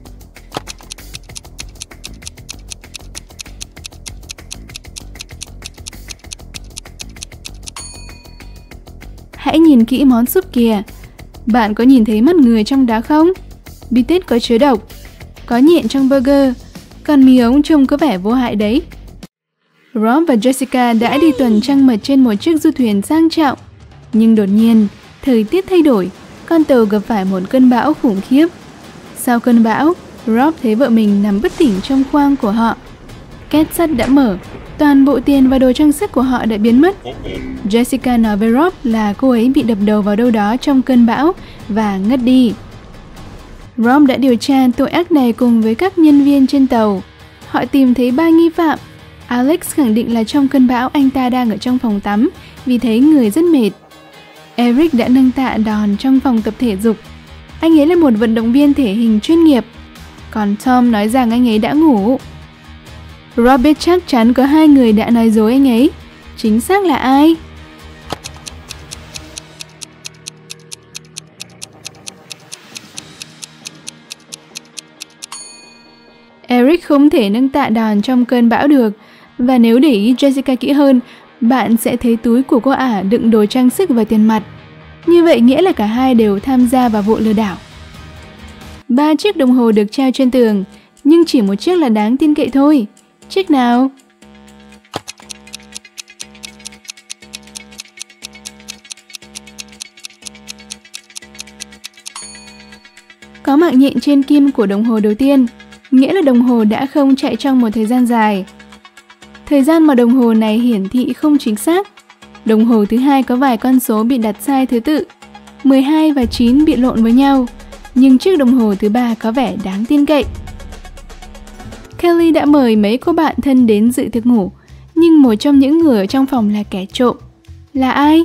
Hãy nhìn kỹ món súp kìa. Bạn có nhìn thấy mắt người trong đó không? Bít tết có chứa độc. Có nhện trong burger. Còn mì ống trông có vẻ vô hại đấy. Rob và Jessica đã đi tuần trăng mật trên một chiếc du thuyền sang trọng. Nhưng đột nhiên, thời tiết thay đổi. Con tàu gặp phải một cơn bão khủng khiếp. Sau cơn bão, Rob thấy vợ mình nằm bất tỉnh trong khoang của họ. Két sắt đã mở. Toàn bộ tiền và đồ trang sức của họ đã biến mất. Jessica nói với Rob là cô ấy bị đập đầu vào đâu đó trong cơn bão và ngất đi. Rob đã điều tra tội ác này cùng với các nhân viên trên tàu. Họ tìm thấy 3 nghi phạm. Alex khẳng định là trong cơn bão anh ta đang ở trong phòng tắm vì thấy người rất mệt. Eric đã nâng tạ đòn trong phòng tập thể dục. Anh ấy là một vận động viên thể hình chuyên nghiệp. Còn Tom nói rằng anh ấy đã ngủ. Rob biết chắc chắn có 2 người đã nói dối anh ấy. Chính xác là ai? Eric không thể nâng tạ đòn trong cơn bão được. Và nếu để ý Jessica kỹ hơn, bạn sẽ thấy túi của cô ả đựng đồ trang sức và tiền mặt. Như vậy nghĩa là cả hai đều tham gia vào vụ lừa đảo. 3 chiếc đồng hồ được treo trên tường, nhưng chỉ một chiếc là đáng tin cậy thôi. Chiếc nào? Có mạng nhện trên kim của đồng hồ đầu tiên, nghĩa là đồng hồ đã không chạy trong một thời gian dài. Thời gian mà đồng hồ này hiển thị không chính xác. Đồng hồ thứ hai có vài con số bị đặt sai thứ tự. 12 và 9 bị lộn với nhau, nhưng chiếc đồng hồ thứ 3 có vẻ đáng tin cậy. Kelly đã mời mấy cô bạn thân đến dự tiệc ngủ, nhưng một trong những người ở trong phòng là kẻ trộm. Là ai?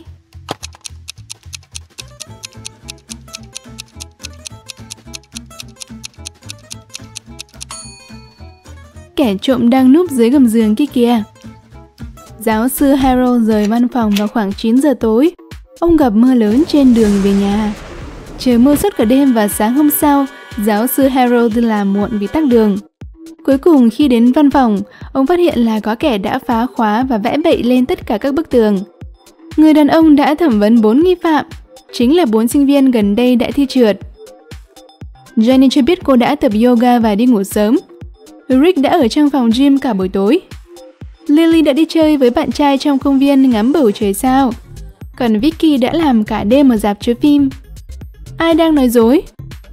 Kẻ trộm đang núp dưới gầm giường kia kìa. Giáo sư Harold rời văn phòng vào khoảng 9 giờ tối. Ông gặp mưa lớn trên đường về nhà. Trời mưa suốt cả đêm và sáng hôm sau, giáo sư Harold đi làm muộn vì tắc đường. Cuối cùng khi đến văn phòng, ông phát hiện là có kẻ đã phá khóa và vẽ bậy lên tất cả các bức tường. Người đàn ông đã thẩm vấn 4 nghi phạm, chính là 4 sinh viên gần đây đã thi trượt. Jenny cho biết cô đã tập yoga và đi ngủ sớm. Rick đã ở trong phòng gym cả buổi tối. Lily đã đi chơi với bạn trai trong công viên ngắm bầu trời sao. Còn Vicky đã làm cả đêm ở rạp chiếu phim. Ai đang nói dối?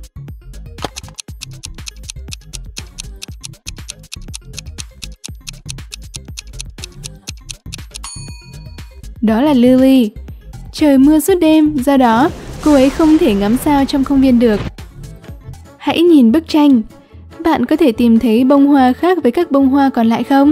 Đó là Lily. Trời mưa suốt đêm, do đó cô ấy không thể ngắm sao trong công viên được. Hãy nhìn bức tranh. Bạn có thể tìm thấy bông hoa khác với các bông hoa còn lại không?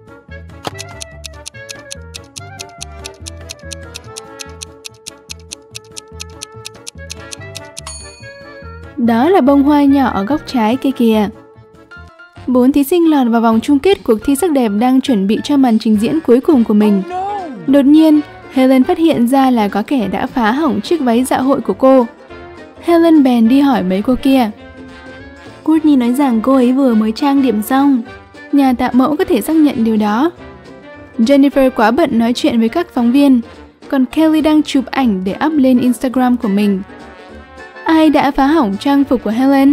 Đó là bông hoa nhỏ ở góc trái kia kìa. 4 thí sinh lọt vào vòng chung kết cuộc thi sắc đẹp đang chuẩn bị cho màn trình diễn cuối cùng của mình. Đột nhiên, Helen phát hiện ra là có kẻ đã phá hỏng chiếc váy dạ hội của cô. Helen bèn đi hỏi mấy cô kia. Courtney nói rằng cô ấy vừa mới trang điểm xong. Nhà tạo mẫu có thể xác nhận điều đó. Jennifer quá bận nói chuyện với các phóng viên, còn Kelly đang chụp ảnh để up lên Instagram của mình. Ai đã phá hỏng trang phục của Helen?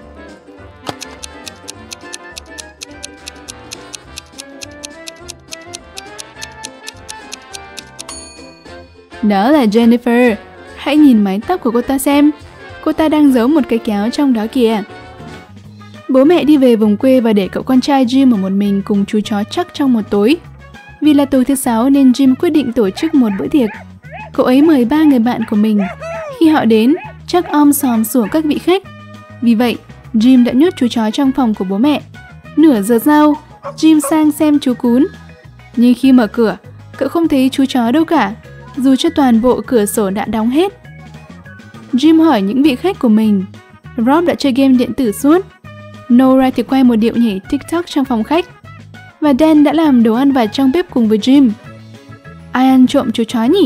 Đó là Jennifer. Hãy nhìn mái tóc của cô ta xem. Cô ta đang giấu một cái kéo trong đó kìa. Bố mẹ đi về vùng quê và để cậu con trai Jim ở một mình cùng chú chó Chuck trong một tối. Vì là tối thứ 6 nên Jim quyết định tổ chức một bữa tiệc. Cậu ấy mời 3 người bạn của mình. Khi họ đến, chắc om sòm sủa các vị khách. Vì vậy, Jim đã nhốt chú chó trong phòng của bố mẹ. Nửa giờ sau, Jim sang xem chú cún. Nhưng khi mở cửa, cậu không thấy chú chó đâu cả, dù cho toàn bộ cửa sổ đã đóng hết. Jim hỏi những vị khách của mình. Rob đã chơi game điện tử suốt. Nora thì quay một điệu nhảy TikTok trong phòng khách. Và Dan đã làm đồ ăn vặt trong bếp cùng với Jim. Ai ăn trộm chú chó nhỉ?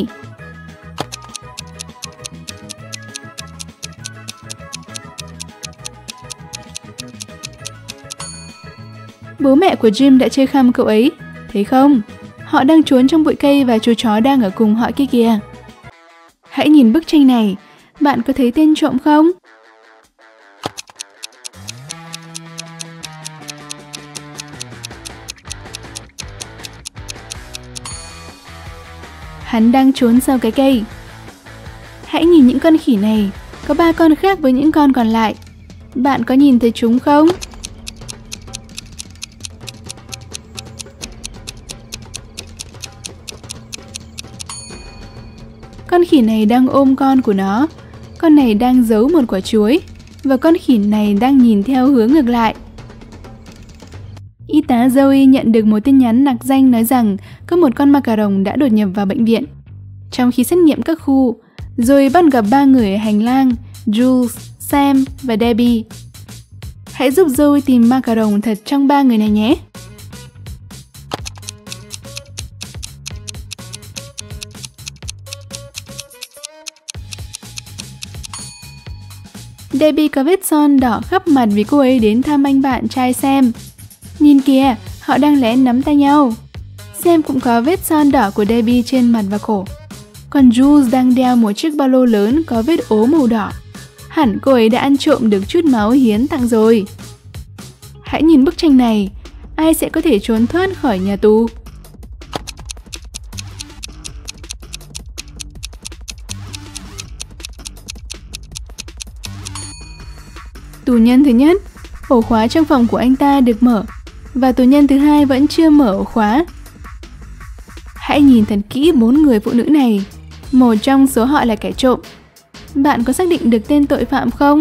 Bố mẹ của Jim đã chơi khăm cậu ấy. Thấy không? Họ đang trốn trong bụi cây và chú chó đang ở cùng họ kia kìa. Hãy nhìn bức tranh này. Bạn có thấy tên trộm không? Hắn đang trốn sau cái cây. Hãy nhìn những con khỉ này. Có 3 con khác với những con còn lại. Bạn có nhìn thấy chúng không? Con khỉ này đang ôm con của nó. Con này đang giấu một quả chuối. Và con khỉ này đang nhìn theo hướng ngược lại. Y tá Zoe nhận được một tin nhắn nặc danh nói rằng có một con ma cà rồng đã đột nhập vào bệnh viện. Trong khi xét nghiệm các khu, Zoe bắt gặp 3 người ở hành lang, Jules, Sam và Debbie. Hãy giúp Zoe tìm ma cà rồng thật trong 3 người này nhé. Debbie có vết son đỏ khắp mặt vì cô ấy đến thăm anh bạn trai Sam. Nhìn kìa, họ đang lén nắm tay nhau. Sam cũng có vết son đỏ của Debbie trên mặt và cổ. Còn Jules đang đeo một chiếc ba lô lớn có vết ố màu đỏ. Hẳn cô ấy đã ăn trộm được chút máu hiến tặng rồi. Hãy nhìn bức tranh này. Ai sẽ có thể trốn thoát khỏi nhà tù? Tù nhân thứ nhất, ổ khóa trong phòng của anh ta được mở. Và tù nhân thứ hai vẫn chưa mở ổ khóa. Hãy nhìn thật kỹ 4 người phụ nữ này. Một trong số họ là kẻ trộm. Bạn có xác định được tên tội phạm không?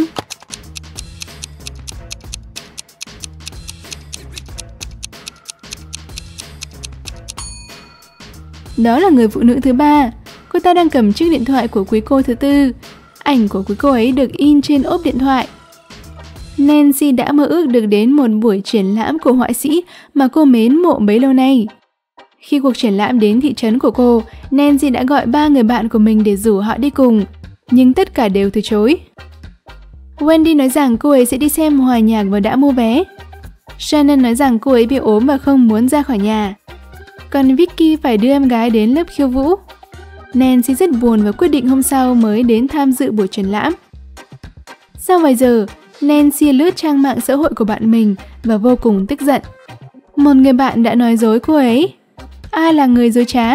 Đó là người phụ nữ thứ ba. Cô ta đang cầm chiếc điện thoại của quý cô thứ tư. Ảnh của quý cô ấy được in trên ốp điện thoại. Nancy đã mơ ước được đến một buổi triển lãm của họa sĩ mà cô mến mộ bấy lâu nay. Khi cuộc triển lãm đến thị trấn của cô, Nancy đã gọi 3 người bạn của mình để rủ họ đi cùng, nhưng tất cả đều từ chối. Wendy nói rằng cô ấy sẽ đi xem hòa nhạc và đã mua vé. Shannon nói rằng cô ấy bị ốm và không muốn ra khỏi nhà. Còn Vicky phải đưa em gái đến lớp khiêu vũ. Nancy rất buồn và quyết định hôm sau mới đến tham dự buổi triển lãm. Sau vài giờ, Nancy lướt trang mạng xã hội của bạn mình và vô cùng tức giận. Một người bạn đã nói dối cô ấy. Ai là người dối trá?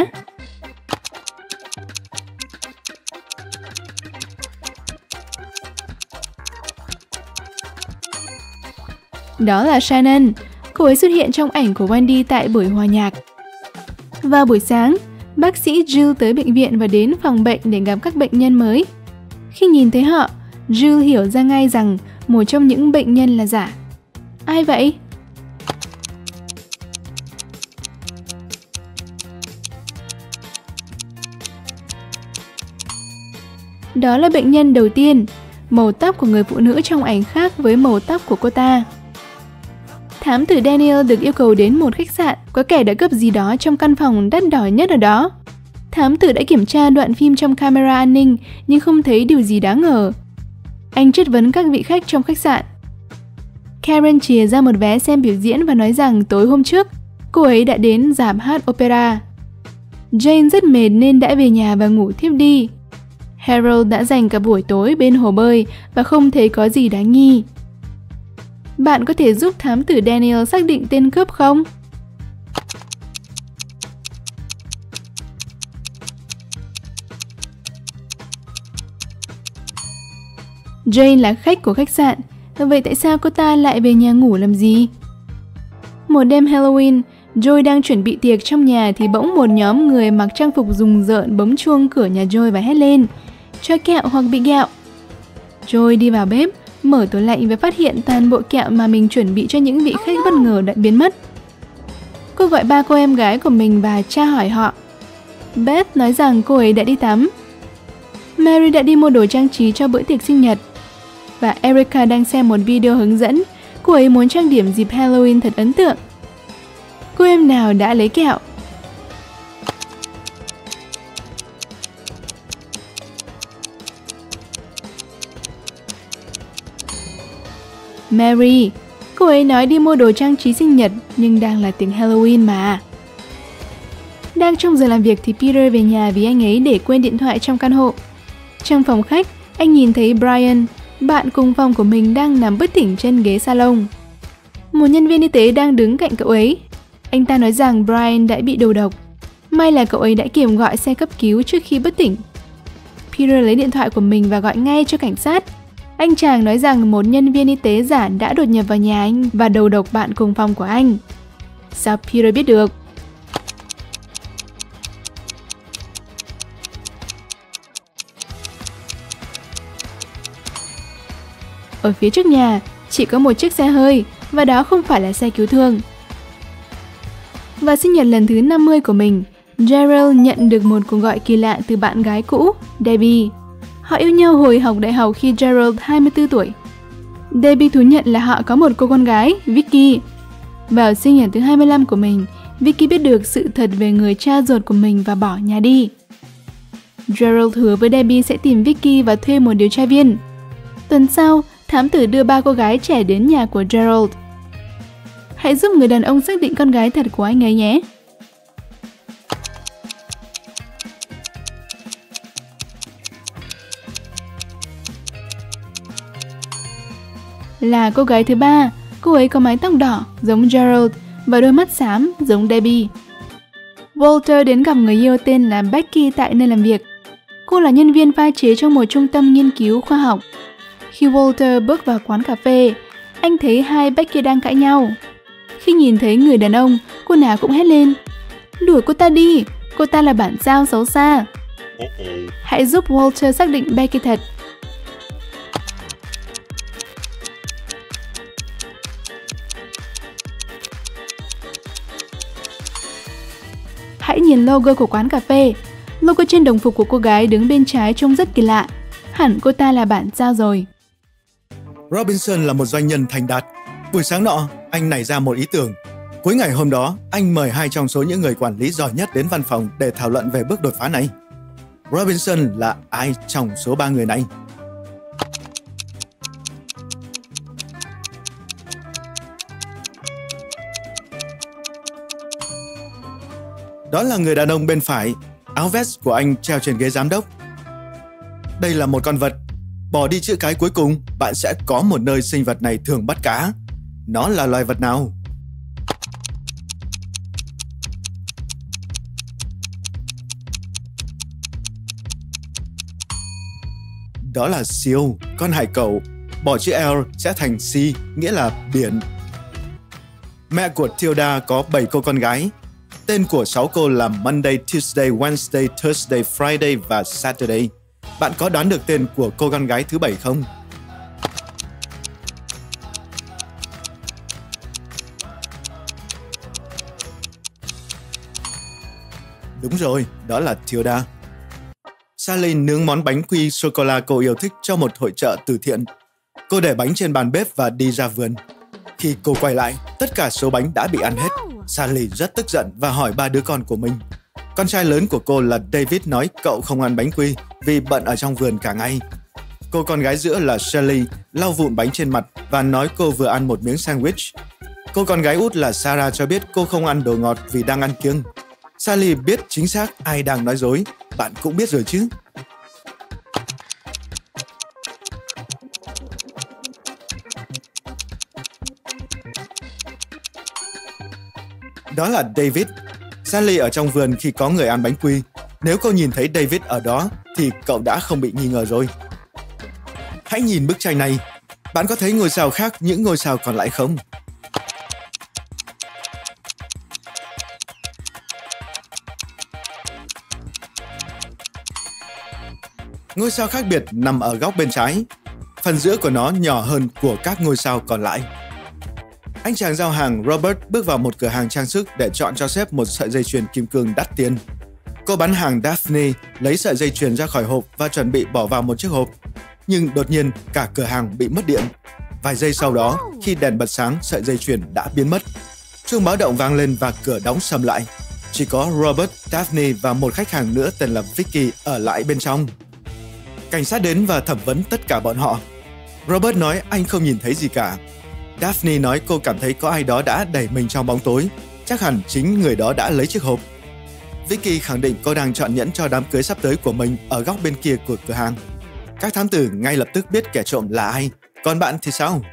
Đó là Shannon. Cô ấy xuất hiện trong ảnh của Wendy tại buổi hòa nhạc. Vào buổi sáng, bác sĩ Jill tới bệnh viện và đến phòng bệnh để gặp các bệnh nhân mới. Khi nhìn thấy họ, Jill hiểu ra ngay rằng một trong những bệnh nhân là giả. Ai vậy? Đó là bệnh nhân đầu tiên. Màu tóc của người phụ nữ trong ảnh khác với màu tóc của cô ta. Thám tử Daniel được yêu cầu đến một khách sạn. Có kẻ đã cướp gì đó trong căn phòng đắt đỏ nhất ở đó. Thám tử đã kiểm tra đoạn phim trong camera an ninh nhưng không thấy điều gì đáng ngờ. Anh chất vấn các vị khách trong khách sạn. Karen chìa ra một vé xem biểu diễn và nói rằng tối hôm trước, cô ấy đã đến rạp hát opera. Jane rất mệt nên đã về nhà và ngủ thiếp đi. Harold đã dành cả buổi tối bên hồ bơi và không thấy có gì đáng nghi. Bạn có thể giúp thám tử Daniel xác định tên cướp không? Jane là khách của khách sạn, vậy tại sao cô ta lại về nhà ngủ làm gì? Một đêm Halloween, Joy đang chuẩn bị tiệc trong nhà thì bỗng một nhóm người mặc trang phục rùng rợn bấm chuông cửa nhà Joy và hét lên: cho kẹo hoặc bị ghẹo. Joy đi vào bếp, mở tủ lạnh và phát hiện toàn bộ kẹo mà mình chuẩn bị cho những vị khách bất ngờ đã biến mất. Cô gọi ba cô em gái của mình và tra hỏi họ. Beth nói rằng cô ấy đã đi tắm. Mary đã đi mua đồ trang trí cho bữa tiệc sinh nhật. Và Erica đang xem một video hướng dẫn. Cô ấy muốn trang điểm dịp Halloween thật ấn tượng. Cô em nào đã lấy kẹo? Mary. Cô ấy nói đi mua đồ trang trí sinh nhật nhưng đang là tiệc Halloween mà. Đang trong giờ làm việc thì Peter về nhà vì anh ấy để quên điện thoại trong căn hộ. Trong phòng khách, anh nhìn thấy Brian, bạn cùng phòng của mình đang nằm bất tỉnh trên ghế salon. Một nhân viên y tế đang đứng cạnh cậu ấy. Anh ta nói rằng Brian đã bị đầu độc. May là cậu ấy đã kịp gọi xe cấp cứu trước khi bất tỉnh. Peter lấy điện thoại của mình và gọi ngay cho cảnh sát. Anh chàng nói rằng một nhân viên y tế giả đã đột nhập vào nhà anh và đầu độc bạn cùng phòng của anh. Sao Peter biết được? Ở phía trước nhà, chỉ có một chiếc xe hơi và đó không phải là xe cứu thương. Và sinh nhật lần thứ 50 của mình, Gerald nhận được một cuộc gọi kỳ lạ từ bạn gái cũ, Debbie. Họ yêu nhau hồi học đại học khi Gerald 24 tuổi. Debbie thú nhận là họ có một cô con gái, Vicky. Vào sinh nhật thứ 25 của mình, Vicky biết được sự thật về người cha ruột của mình và bỏ nhà đi. Gerald hứa với Debbie sẽ tìm Vicky và thuê một điều tra viên. Tuần sau, thám tử đưa ba cô gái trẻ đến nhà của Gerald. Hãy giúp người đàn ông xác định con gái thật của anh ấy nhé. Là cô gái thứ ba, cô ấy có mái tóc đỏ giống Gerald và đôi mắt xám giống Debbie. Walter đến gặp người yêu tên là Becky tại nơi làm việc. Cô là nhân viên pha chế trong một trung tâm nghiên cứu khoa học. Khi Walter bước vào quán cà phê, anh thấy hai Becky đang cãi nhau. Khi nhìn thấy người đàn ông, cô nào cũng hét lên: đuổi cô ta đi, cô ta là bản sao xấu xa. Hãy giúp Walter xác định Becky thật. Hãy nhìn logo của quán cà phê. Logo trên đồng phục của cô gái đứng bên trái trông rất kỳ lạ. Hẳn cô ta là bản sao rồi. Robinson là một doanh nhân thành đạt. Buổi sáng nọ, anh nảy ra một ý tưởng. Cuối ngày hôm đó, anh mời hai trong số những người quản lý giỏi nhất đến văn phòng để thảo luận về bước đột phá này. Robinson là ai trong số ba người này? Đó là người đàn ông bên phải. Áo vest của anh treo trên ghế giám đốc. Đây là một con vật. Bỏ đi chữ cái cuối cùng, bạn sẽ có một nơi sinh vật này thường bắt cá. Nó là loài vật nào? Đó là seal, con hải cẩu. Bỏ chữ L sẽ thành C, nghĩa là biển. Mẹ của Tilda có 7 cô con gái. Tên của 6 cô là Monday, Tuesday, Wednesday, Thursday, Friday và Saturday. Bạn có đoán được tên của cô con gái thứ 7 không? Đúng rồi, đó là Tilda. Sally nướng món bánh quy sô-cô-la cô yêu thích cho một hội chợ từ thiện. Cô để bánh trên bàn bếp và đi ra vườn. Khi cô quay lại, tất cả số bánh đã bị ăn hết. Sally rất tức giận và hỏi ba đứa con của mình. Con trai lớn của cô là David nói cậu không ăn bánh quy vì bận ở trong vườn cả ngày. Cô con gái giữa là Shelley lau vụn bánh trên mặt và nói cô vừa ăn một miếng sandwich. Cô con gái út là Sarah cho biết cô không ăn đồ ngọt vì đang ăn kiêng. Sally biết chính xác ai đang nói dối. Bạn cũng biết rồi chứ. Đó là David. Sally ở trong vườn khi có người ăn bánh quy. Nếu cô nhìn thấy David ở đó thì cậu đã không bị nghi ngờ rồi. Hãy nhìn bức tranh này. Bạn có thấy ngôi sao khác những ngôi sao còn lại không? Ngôi sao khác biệt nằm ở góc bên trái. Phần giữa của nó nhỏ hơn của các ngôi sao còn lại. Anh chàng giao hàng Robert bước vào một cửa hàng trang sức để chọn cho sếp một sợi dây chuyền kim cương đắt tiền. Cô bán hàng Daphne lấy sợi dây chuyền ra khỏi hộp và chuẩn bị bỏ vào một chiếc hộp. Nhưng đột nhiên cả cửa hàng bị mất điện. Vài giây sau đó, khi đèn bật sáng, sợi dây chuyền đã biến mất. Chuông báo động vang lên và cửa đóng sầm lại. Chỉ có Robert, Daphne và một khách hàng nữa tên là Vicky ở lại bên trong. Cảnh sát đến và thẩm vấn tất cả bọn họ. Robert nói anh không nhìn thấy gì cả. Daphne nói cô cảm thấy có ai đó đã đẩy mình trong bóng tối. Chắc hẳn chính người đó đã lấy chiếc hộp. Vicky khẳng định cô đang chọn nhẫn cho đám cưới sắp tới của mình ở góc bên kia của cửa hàng. Các thám tử ngay lập tức biết kẻ trộm là ai. Còn bạn thì sao?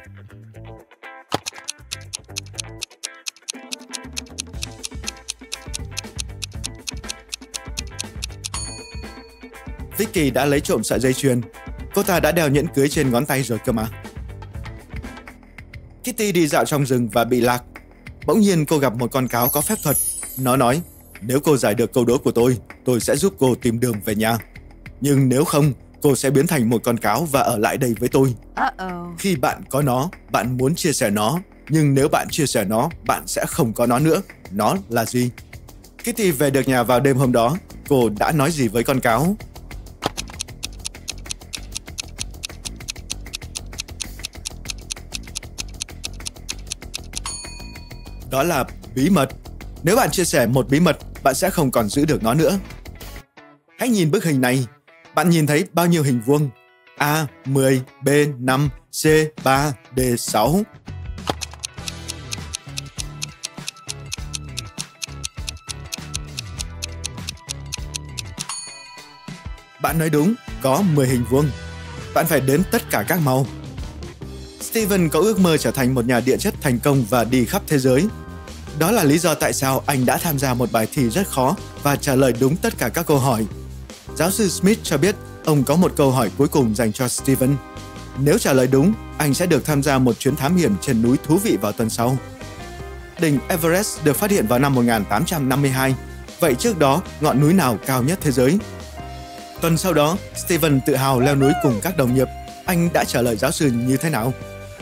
Vicky đã lấy trộm sợi dây chuyền. Cô ta đã đeo nhẫn cưới trên ngón tay rồi cơ mà. Kitty đi dạo trong rừng và bị lạc. Bỗng nhiên cô gặp một con cáo có phép thuật. Nó nói, nếu cô giải được câu đố của tôi sẽ giúp cô tìm đường về nhà. Nhưng nếu không, cô sẽ biến thành một con cáo và ở lại đây với tôi. Khi bạn có nó, bạn muốn chia sẻ nó. Nhưng nếu bạn chia sẻ nó, bạn sẽ không có nó nữa. Nó là gì? Kitty về được nhà vào đêm hôm đó. Cô đã nói gì với con cáo? Đó là bí mật. Nếu bạn chia sẻ một bí mật, bạn sẽ không còn giữ được nó nữa. Hãy nhìn bức hình này. Bạn nhìn thấy bao nhiêu hình vuông? A 10, B 5, C 3, D 6. Bạn nói đúng, có 10 hình vuông. Bạn phải đếm tất cả các màu. Steven có ước mơ trở thành một nhà địa chất thành công và đi khắp thế giới. Đó là lý do tại sao anh đã tham gia một bài thi rất khó và trả lời đúng tất cả các câu hỏi. Giáo sư Smith cho biết ông có một câu hỏi cuối cùng dành cho Steven. Nếu trả lời đúng, anh sẽ được tham gia một chuyến thám hiểm trên núi thú vị vào tuần sau. Đỉnh Everest được phát hiện vào năm 1852. Vậy trước đó, ngọn núi nào cao nhất thế giới? Tuần sau đó, Steven tự hào leo núi cùng các đồng nghiệp. Anh đã trả lời giáo sư như thế nào?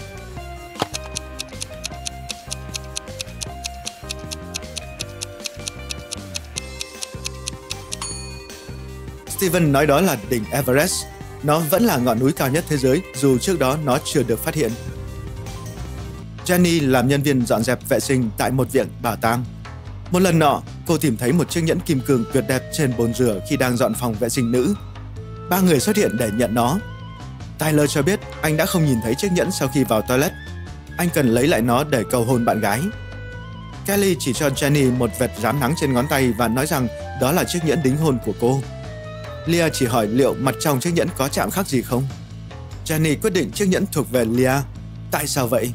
Steven nói đó là đỉnh Everest. Nó vẫn là ngọn núi cao nhất thế giới dù trước đó nó chưa được phát hiện. Jenny làm nhân viên dọn dẹp vệ sinh tại một viện bảo tàng. Một lần nọ, cô tìm thấy một chiếc nhẫn kim cương tuyệt đẹp trên bồn rửa khi đang dọn phòng vệ sinh nữ. 3 người xuất hiện để nhận nó. Tyler cho biết anh đã không nhìn thấy chiếc nhẫn sau khi vào toilet. Anh cần lấy lại nó để cầu hôn bạn gái. Kelly chỉ cho Jenny một vệt rám nắng trên ngón tay và nói rằng đó là chiếc nhẫn đính hôn của cô. Leah chỉ hỏi liệu mặt trong chiếc nhẫn có chạm khắc gì không. Jenny quyết định chiếc nhẫn thuộc về Leah. Tại sao vậy?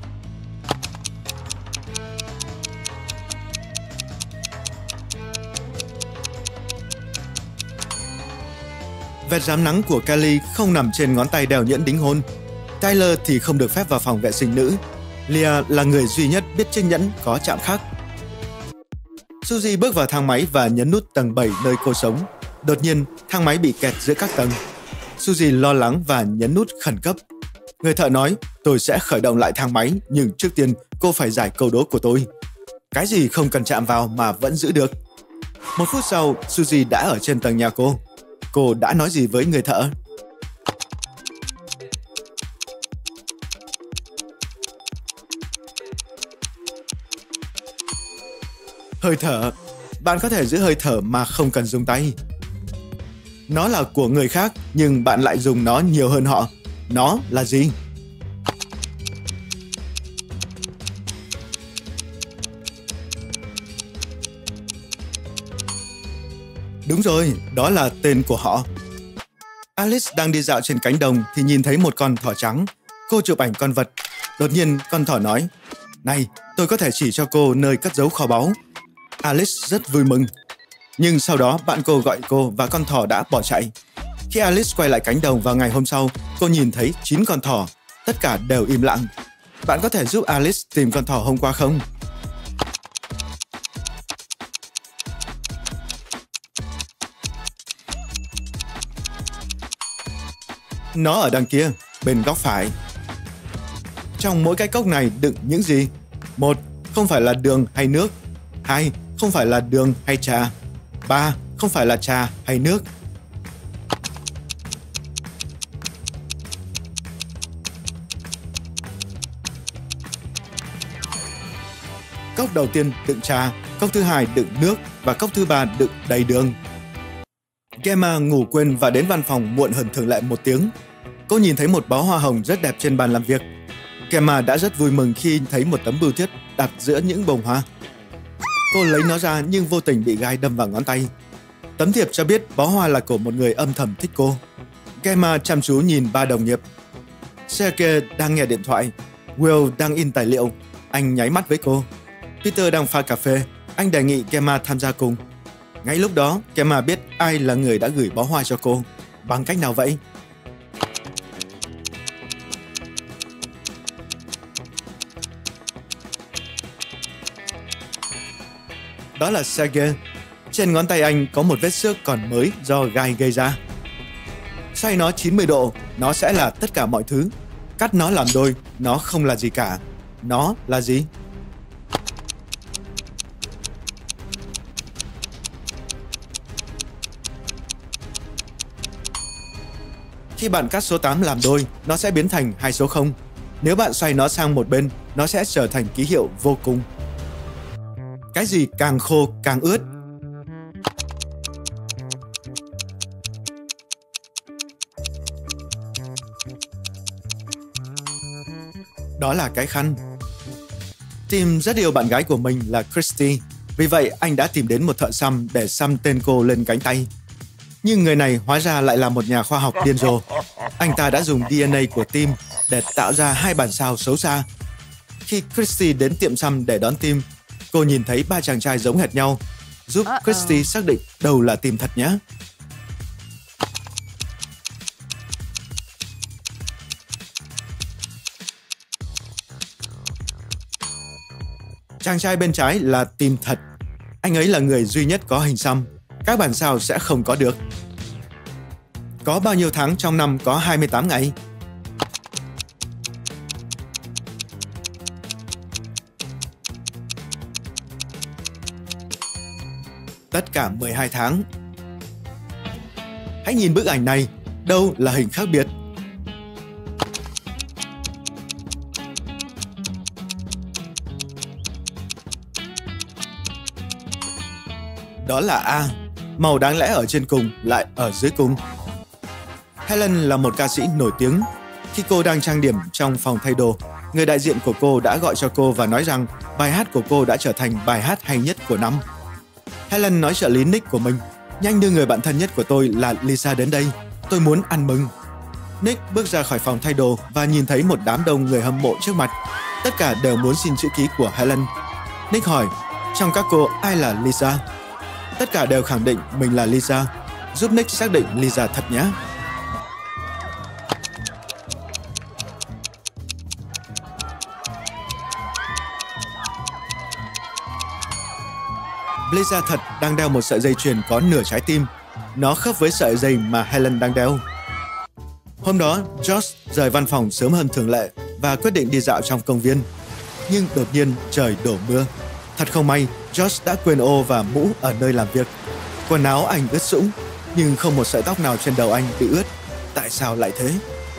Vệt rám nắng của Kelly không nằm trên ngón tay đeo nhẫn đính hôn. Tyler thì không được phép vào phòng vệ sinh nữ. Leah là người duy nhất biết chiếc nhẫn có chạm khắc. Suzy bước vào thang máy và nhấn nút tầng 7 nơi cô sống. Đột nhiên, thang máy bị kẹt giữa các tầng. Suzy lo lắng và nhấn nút khẩn cấp. Người thợ nói, tôi sẽ khởi động lại thang máy, nhưng trước tiên cô phải giải câu đố của tôi. Cái gì không cần chạm vào mà vẫn giữ được? 1 phút sau, Suzy đã ở trên tầng nhà cô. Cô đã nói gì với người thợ? Hơi thở. Bạn có thể giữ hơi thở mà không cần dùng tay. Nó là của người khác, nhưng bạn lại dùng nó nhiều hơn họ. Nó là gì? Đúng rồi, đó là tên của họ. Alice đang đi dạo trên cánh đồng thì nhìn thấy một con thỏ trắng. Cô chụp ảnh con vật. Đột nhiên con thỏ nói, này, tôi có thể chỉ cho cô nơi cất giấu kho báu. Alice rất vui mừng. Nhưng sau đó bạn cô gọi cô và con thỏ đã bỏ chạy. Khi Alice quay lại cánh đồng vào ngày hôm sau, cô nhìn thấy 9 con thỏ. Tất cả đều im lặng. Bạn có thể giúp Alice tìm con thỏ hôm qua không? Nó ở đằng kia, bên góc phải. Trong mỗi cái cốc này đựng những gì? 1. Không phải là đường hay nước. 2. Không phải là đường hay trà. 3. Không phải là trà hay nước. Cốc đầu tiên đựng trà, cốc thứ hai đựng nước và cốc thứ ba đựng đầy đường. Gemma ngủ quên và đến văn phòng muộn hơn thường lệ 1 tiếng. Cô nhìn thấy một bó hoa hồng rất đẹp trên bàn làm việc. Gemma đã rất vui mừng khi thấy một tấm bưu thiếp đặt giữa những bông hoa. Cô lấy nó ra nhưng vô tình bị gai đâm vào ngón tay. Tấm thiệp cho biết bó hoa là của một người âm thầm thích cô. Gemma chăm chú nhìn 3 đồng nghiệp. Sergei đang nghe điện thoại. Will đang in tài liệu. Anh nháy mắt với cô. Peter đang pha cà phê. Anh đề nghị Gemma tham gia cùng. Ngay lúc đó, Gemma biết ai là người đã gửi bó hoa cho cô. Bằng cách nào vậy? Đó là Sergei. Trên ngón tay anh có một vết xước còn mới do gai gây ra. Xoay nó 90 độ, nó sẽ là tất cả mọi thứ. Cắt nó làm đôi, nó không là gì cả. Nó là gì? Khi bạn cắt số 8 làm đôi, nó sẽ biến thành 2 số 0. Nếu bạn xoay nó sang một bên, nó sẽ trở thành ký hiệu vô cùng. Cái gì càng khô càng ướt? Đó là cái khăn. Tim rất yêu bạn gái của mình là Christy. Vì vậy anh đã tìm đến một thợ xăm để xăm tên cô lên cánh tay. Nhưng người này hóa ra lại là một nhà khoa học điên rồ. Anh ta đã dùng DNA của Tim để tạo ra 2 bản sao xấu xa. Khi Christy đến tiệm xăm để đón Tim, cô nhìn thấy 3 chàng trai giống hệt nhau, giúp Christy xác định đâu là Tim thật nhé. Chàng trai bên trái là Tim thật. Anh ấy là người duy nhất có hình xăm. Các bản sao sẽ không có được. Có bao nhiêu tháng trong năm có 28 ngày? Tất cả 12 tháng. Hãy nhìn bức ảnh này. Đâu là hình khác biệt? Đó là A. Màu đáng lẽ ở trên cùng lại ở dưới cùng. Helen là một ca sĩ nổi tiếng. Khi cô đang trang điểm trong phòng thay đồ, người đại diện của cô đã gọi cho cô và nói rằng bài hát của cô đã trở thành bài hát hay nhất của năm. Helen nói trợ lý Nick của mình: "Nhanh đưa người bạn thân nhất của tôi là Lisa đến đây. Tôi muốn ăn mừng." Nick bước ra khỏi phòng thay đồ và nhìn thấy một đám đông người hâm mộ trước mặt. Tất cả đều muốn xin chữ ký của Helen. Nick hỏi: "Trong các cô ai là Lisa?" Tất cả đều khẳng định mình là Lisa, giúp Nick xác định Lisa thật nhé. Lisa thật đang đeo một sợi dây chuyền có nửa trái tim. Nó khớp với sợi dây mà Helen đang đeo. Hôm đó, Josh rời văn phòng sớm hơn thường lệ và quyết định đi dạo trong công viên. Nhưng đột nhiên trời đổ mưa. Thật không may, Josh đã quên ô và mũ ở nơi làm việc. Quần áo anh ướt sũng, nhưng không một sợi tóc nào trên đầu anh bị ướt. Tại sao lại thế?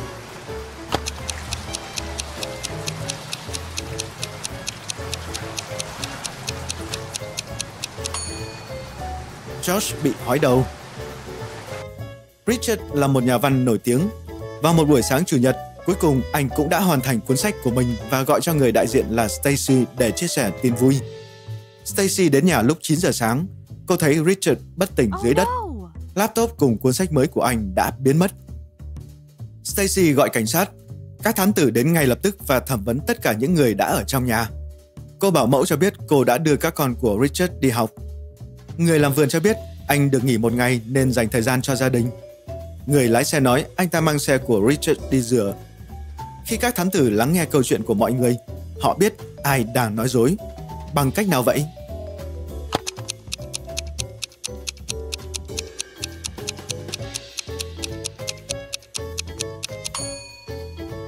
Josh bị hói đầu. Richard là một nhà văn nổi tiếng. Vào một buổi sáng Chủ nhật, cuối cùng anh cũng đã hoàn thành cuốn sách của mình và gọi cho người đại diện là Stacy để chia sẻ tin vui. Stacy đến nhà lúc 9 giờ sáng. Cô thấy Richard bất tỉnh dưới đất. Laptop cùng cuốn sách mới của anh đã biến mất. Stacy gọi cảnh sát. Các thám tử đến ngay lập tức và thẩm vấn tất cả những người đã ở trong nhà. Cô bảo mẫu cho biết cô đã đưa các con của Richard đi học. Người làm vườn cho biết anh được nghỉ 1 ngày nên dành thời gian cho gia đình. Người lái xe nói anh ta mang xe của Richard đi rửa. Khi các thám tử lắng nghe câu chuyện của mọi người, họ biết ai đang nói dối. Bằng cách nào vậy?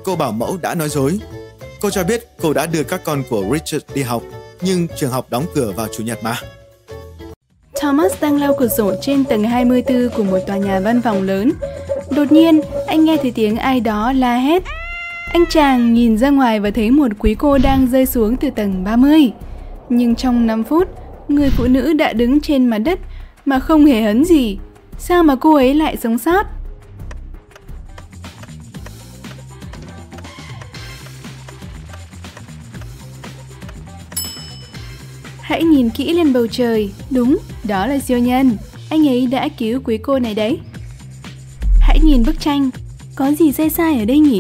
cô bảo mẫu đã nói dối. Cô cho biết cô đã đưa các con của Richard đi học, nhưng trường học đóng cửa vào Chủ nhật mà. Thomas đang lau cửa sổ trên tầng 24 của một tòa nhà văn phòng lớn. Đột nhiên, anh nghe thấy tiếng ai đó la hét. Anh chàng nhìn ra ngoài và thấy một quý cô đang rơi xuống từ tầng 30. Nhưng trong 5 phút, người phụ nữ đã đứng trên mặt đất mà không hề hấn gì. Sao mà cô ấy lại sống sót? Hãy nhìn kỹ lên bầu trời. Đúng, đó là siêu nhân. Anh ấy đã cứu quý cô này đấy. Hãy nhìn bức tranh. Có gì sai sai ở đây nhỉ?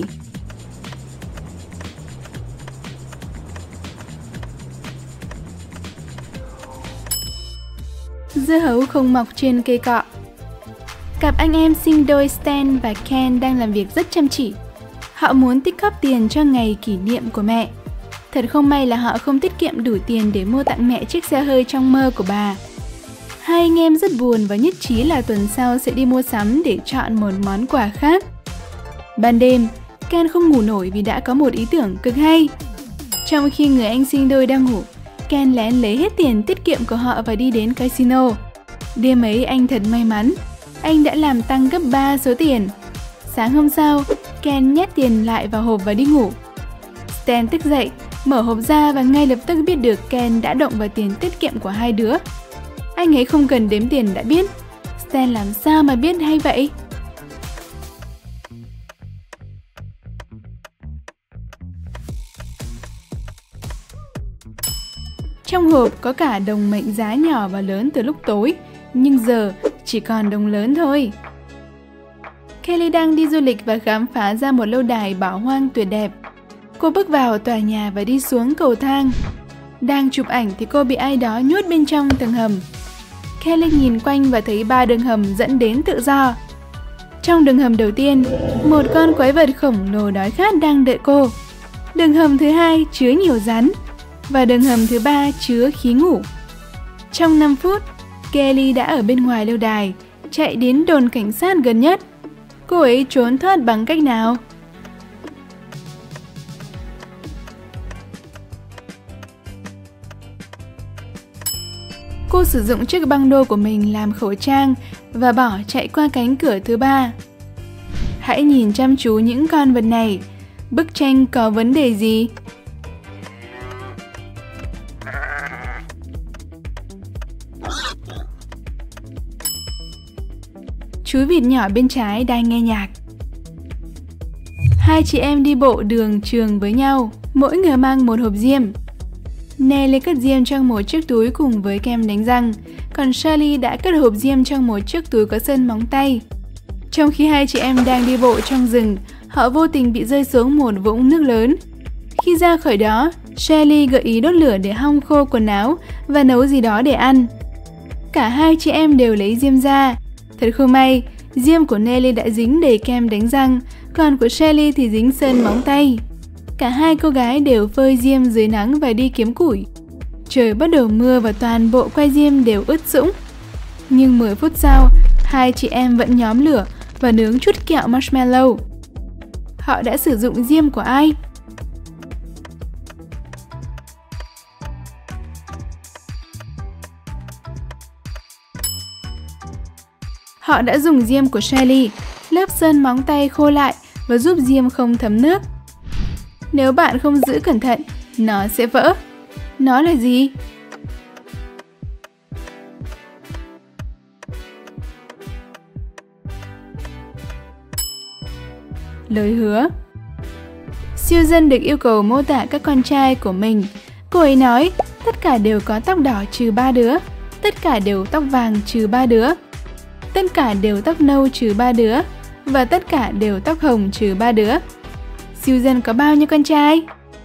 Dưa hấu không mọc trên cây cọ. Cặp anh em sinh đôi Stan và Ken đang làm việc rất chăm chỉ. Họ muốn tích góp tiền cho ngày kỷ niệm của mẹ. Thật không may là họ không tiết kiệm đủ tiền để mua tặng mẹ chiếc xe hơi trong mơ của bà. Hai anh em rất buồn và nhất trí là tuần sau sẽ đi mua sắm để chọn một món quà khác. Ban đêm, Ken không ngủ nổi vì đã có một ý tưởng cực hay. Trong khi người anh sinh đôi đang ngủ, Ken lén lấy hết tiền tiết kiệm của họ và đi đến casino. Đêm ấy anh thật may mắn, anh đã làm tăng gấp 3 số tiền. Sáng hôm sau, Ken nhét tiền lại vào hộp và đi ngủ. Stan thức dậy, mở hộp ra và ngay lập tức biết được Ken đã động vào tiền tiết kiệm của hai đứa. Anh ấy không cần đếm tiền đã biết. Stan làm sao mà biết hay vậy? Trong hộp có cả đồng mệnh giá nhỏ và lớn từ lúc tối, nhưng giờ chỉ còn đồng lớn thôi. Kelly đang đi du lịch và khám phá ra một lâu đài bỏ hoang tuyệt đẹp. Cô bước vào tòa nhà và đi xuống cầu thang. Đang chụp ảnh thì cô bị ai đó nhốt bên trong tầng hầm. Kelly nhìn quanh và thấy 3 đường hầm dẫn đến tự do. Trong đường hầm đầu tiên, một con quái vật khổng lồ đói khát đang đợi cô. Đường hầm thứ 2 chứa nhiều rắn và đường hầm thứ 3 chứa khí ngủ. Trong 5 phút, Kelly đã ở bên ngoài lâu đài, chạy đến đồn cảnh sát gần nhất. Cô ấy trốn thoát bằng cách nào? Cô sử dụng chiếc băng đô của mình làm khẩu trang và bỏ chạy qua cánh cửa thứ 3. Hãy nhìn chăm chú những con vật này. Bức tranh có vấn đề gì? Chú vịt nhỏ bên trái đang nghe nhạc. Hai chị em đi bộ đường trường với nhau, mỗi người mang một hộp diêm. Nelly cất diêm trong một chiếc túi cùng với kem đánh răng, còn Charlie đã cất hộp diêm trong một chiếc túi có sơn móng tay. Trong khi hai chị em đang đi bộ trong rừng, họ vô tình bị rơi xuống một vũng nước lớn. Khi ra khỏi đó, Charlie gợi ý đốt lửa để hong khô quần áo và nấu gì đó để ăn. Cả hai chị em đều lấy diêm ra. Thật không may, diêm của Nelly đã dính đầy kem đánh răng, còn của Charlie thì dính sơn móng tay. Cả hai cô gái đều phơi diêm dưới nắng và đi kiếm củi. Trời bắt đầu mưa và toàn bộ que diêm đều ướt sũng. Nhưng 10 phút sau, hai chị em vẫn nhóm lửa và nướng chút kẹo marshmallow. Họ đã sử dụng diêm của ai? Họ đã dùng diêm của Charlie, lớp sơn móng tay khô lại và giúp diêm không thấm nước. Nếu bạn không giữ cẩn thận, nó sẽ vỡ. Nó là gì? Lời hứa. Susan được yêu cầu mô tả các con trai của mình. Cô ấy nói, tất cả đều có tóc đỏ trừ 3 đứa, tất cả đều tóc vàng trừ 3 đứa, tất cả đều tóc nâu trừ 3 đứa, và tất cả đều tóc hồng trừ 3 đứa. Susan có bao nhiêu con trai?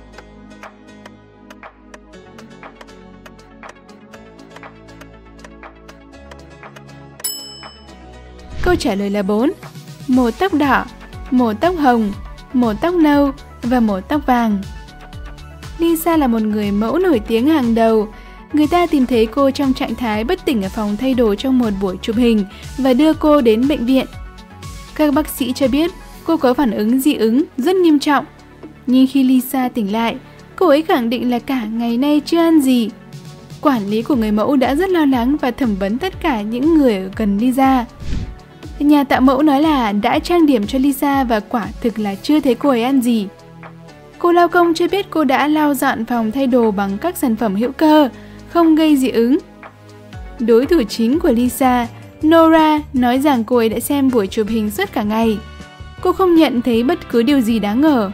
Câu trả lời là 4. Một tóc đỏ, một tóc hồng, một tóc nâu và một tóc vàng. Lisa là một người mẫu nổi tiếng hàng đầu. Người ta tìm thấy cô trong trạng thái bất tỉnh ở phòng thay đồ trong một buổi chụp hình và đưa cô đến bệnh viện. Các bác sĩ cho biết Cô có phản ứng dị ứng rất nghiêm trọng. Nhưng khi Lisa tỉnh lại, cô ấy khẳng định là cả ngày nay chưa ăn gì. Quản lý của người mẫu đã rất lo lắng và thẩm vấn tất cả những người ở gần Lisa. Nhà tạo mẫu nói là đã trang điểm cho Lisa và quả thực là chưa thấy cô ấy ăn gì. Cô lao công chưa biết cô đã lau dọn phòng thay đồ bằng các sản phẩm hữu cơ, không gây dị ứng. Đối thủ chính của Lisa, Nora, nói rằng cô ấy đã xem buổi chụp hình suốt cả ngày. Cô không nhận thấy bất cứ điều gì đáng ngờ.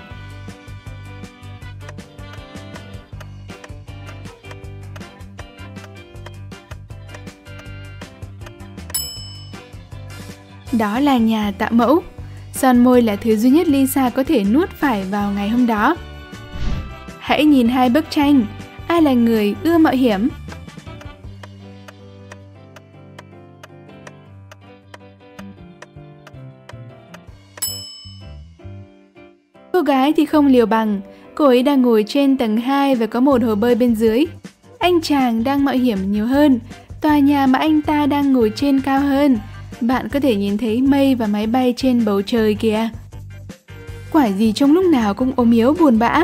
Đó là nhà tạo mẫu. Son môi là thứ duy nhất Lisa có thể nuốt phải vào ngày hôm đó. Hãy nhìn hai bức tranh. Ai là người ưa mạo hiểm? Cô gái thì không liều bằng. Cô ấy đang ngồi trên tầng 2 và có một hồ bơi bên dưới. Anh chàng đang mạo hiểm nhiều hơn. Tòa nhà mà anh ta đang ngồi trên cao hơn. Bạn có thể nhìn thấy mây và máy bay trên bầu trời kìa. Quả gì trông lúc nào cũng ốm yếu buồn bã.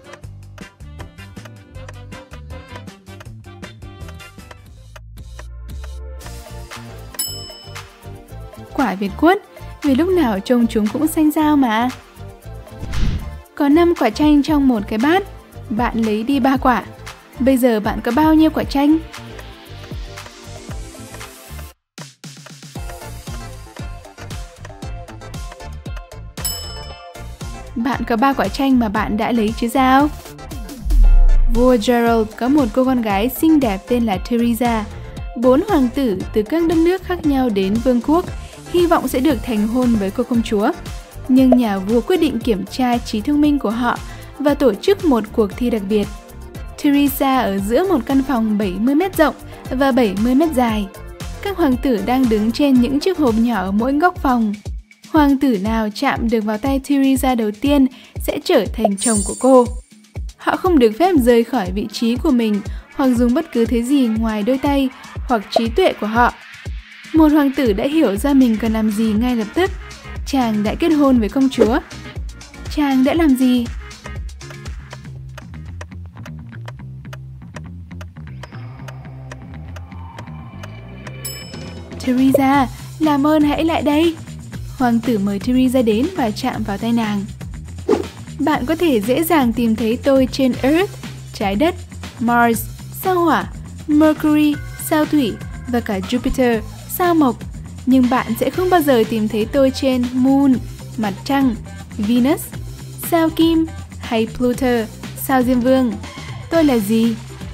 Quả Việt quất, vì lúc nào trông chúng cũng xanh xao mà. Có 5 quả chanh trong một cái bát. Bạn lấy đi 3 quả. Bây giờ bạn có bao nhiêu quả chanh? Bạn có 3 quả chanh mà bạn đã lấy chứ sao? Vua Gerald có một cô con gái xinh đẹp tên là Theresa. 4 hoàng tử từ các đất nước khác nhau đến vương quốc, hy vọng sẽ được thành hôn với cô công chúa. Nhưng nhà vua quyết định kiểm tra trí thông minh của họ và tổ chức một cuộc thi đặc biệt. Theresa ở giữa một căn phòng 70 m rộng và 70 m dài. Các hoàng tử đang đứng trên những chiếc hộp nhỏ ở mỗi góc phòng. Hoàng tử nào chạm được vào tay Theresa đầu tiên sẽ trở thành chồng của cô. Họ không được phép rời khỏi vị trí của mình hoặc dùng bất cứ thứ gì ngoài đôi tay hoặc trí tuệ của họ. Một hoàng tử đã hiểu ra mình cần làm gì ngay lập tức. Chàng đã kết hôn với công chúa. Chàng đã làm gì? Theresa, làm ơn hãy lại đây. Hoàng tử mời Theresa đến và chạm vào tay nàng. Bạn có thể dễ dàng tìm thấy tôi trên Earth, trái đất, Mars, sao hỏa, Mercury, sao thủy và cả Jupiter, sao mộc. Nhưng bạn sẽ không bao giờ tìm thấy tôi trên Moon, mặt trăng, Venus, sao Kim hay Pluto, sao Diêm Vương. Tôi là gì?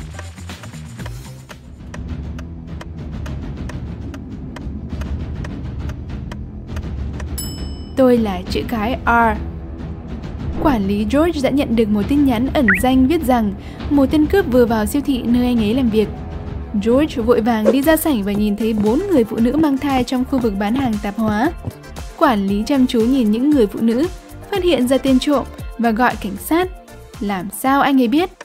Tôi là chữ cái R. Quản lý George đã nhận được một tin nhắn ẩn danh viết rằng một tên cướp vừa vào siêu thị nơi anh ấy làm việc. George vội vàng đi ra sảnh và nhìn thấy 4 người phụ nữ mang thai trong khu vực bán hàng tạp hóa. Quản lý chăm chú nhìn những người phụ nữ, phát hiện ra tên trộm và gọi cảnh sát. Làm sao anh ấy biết?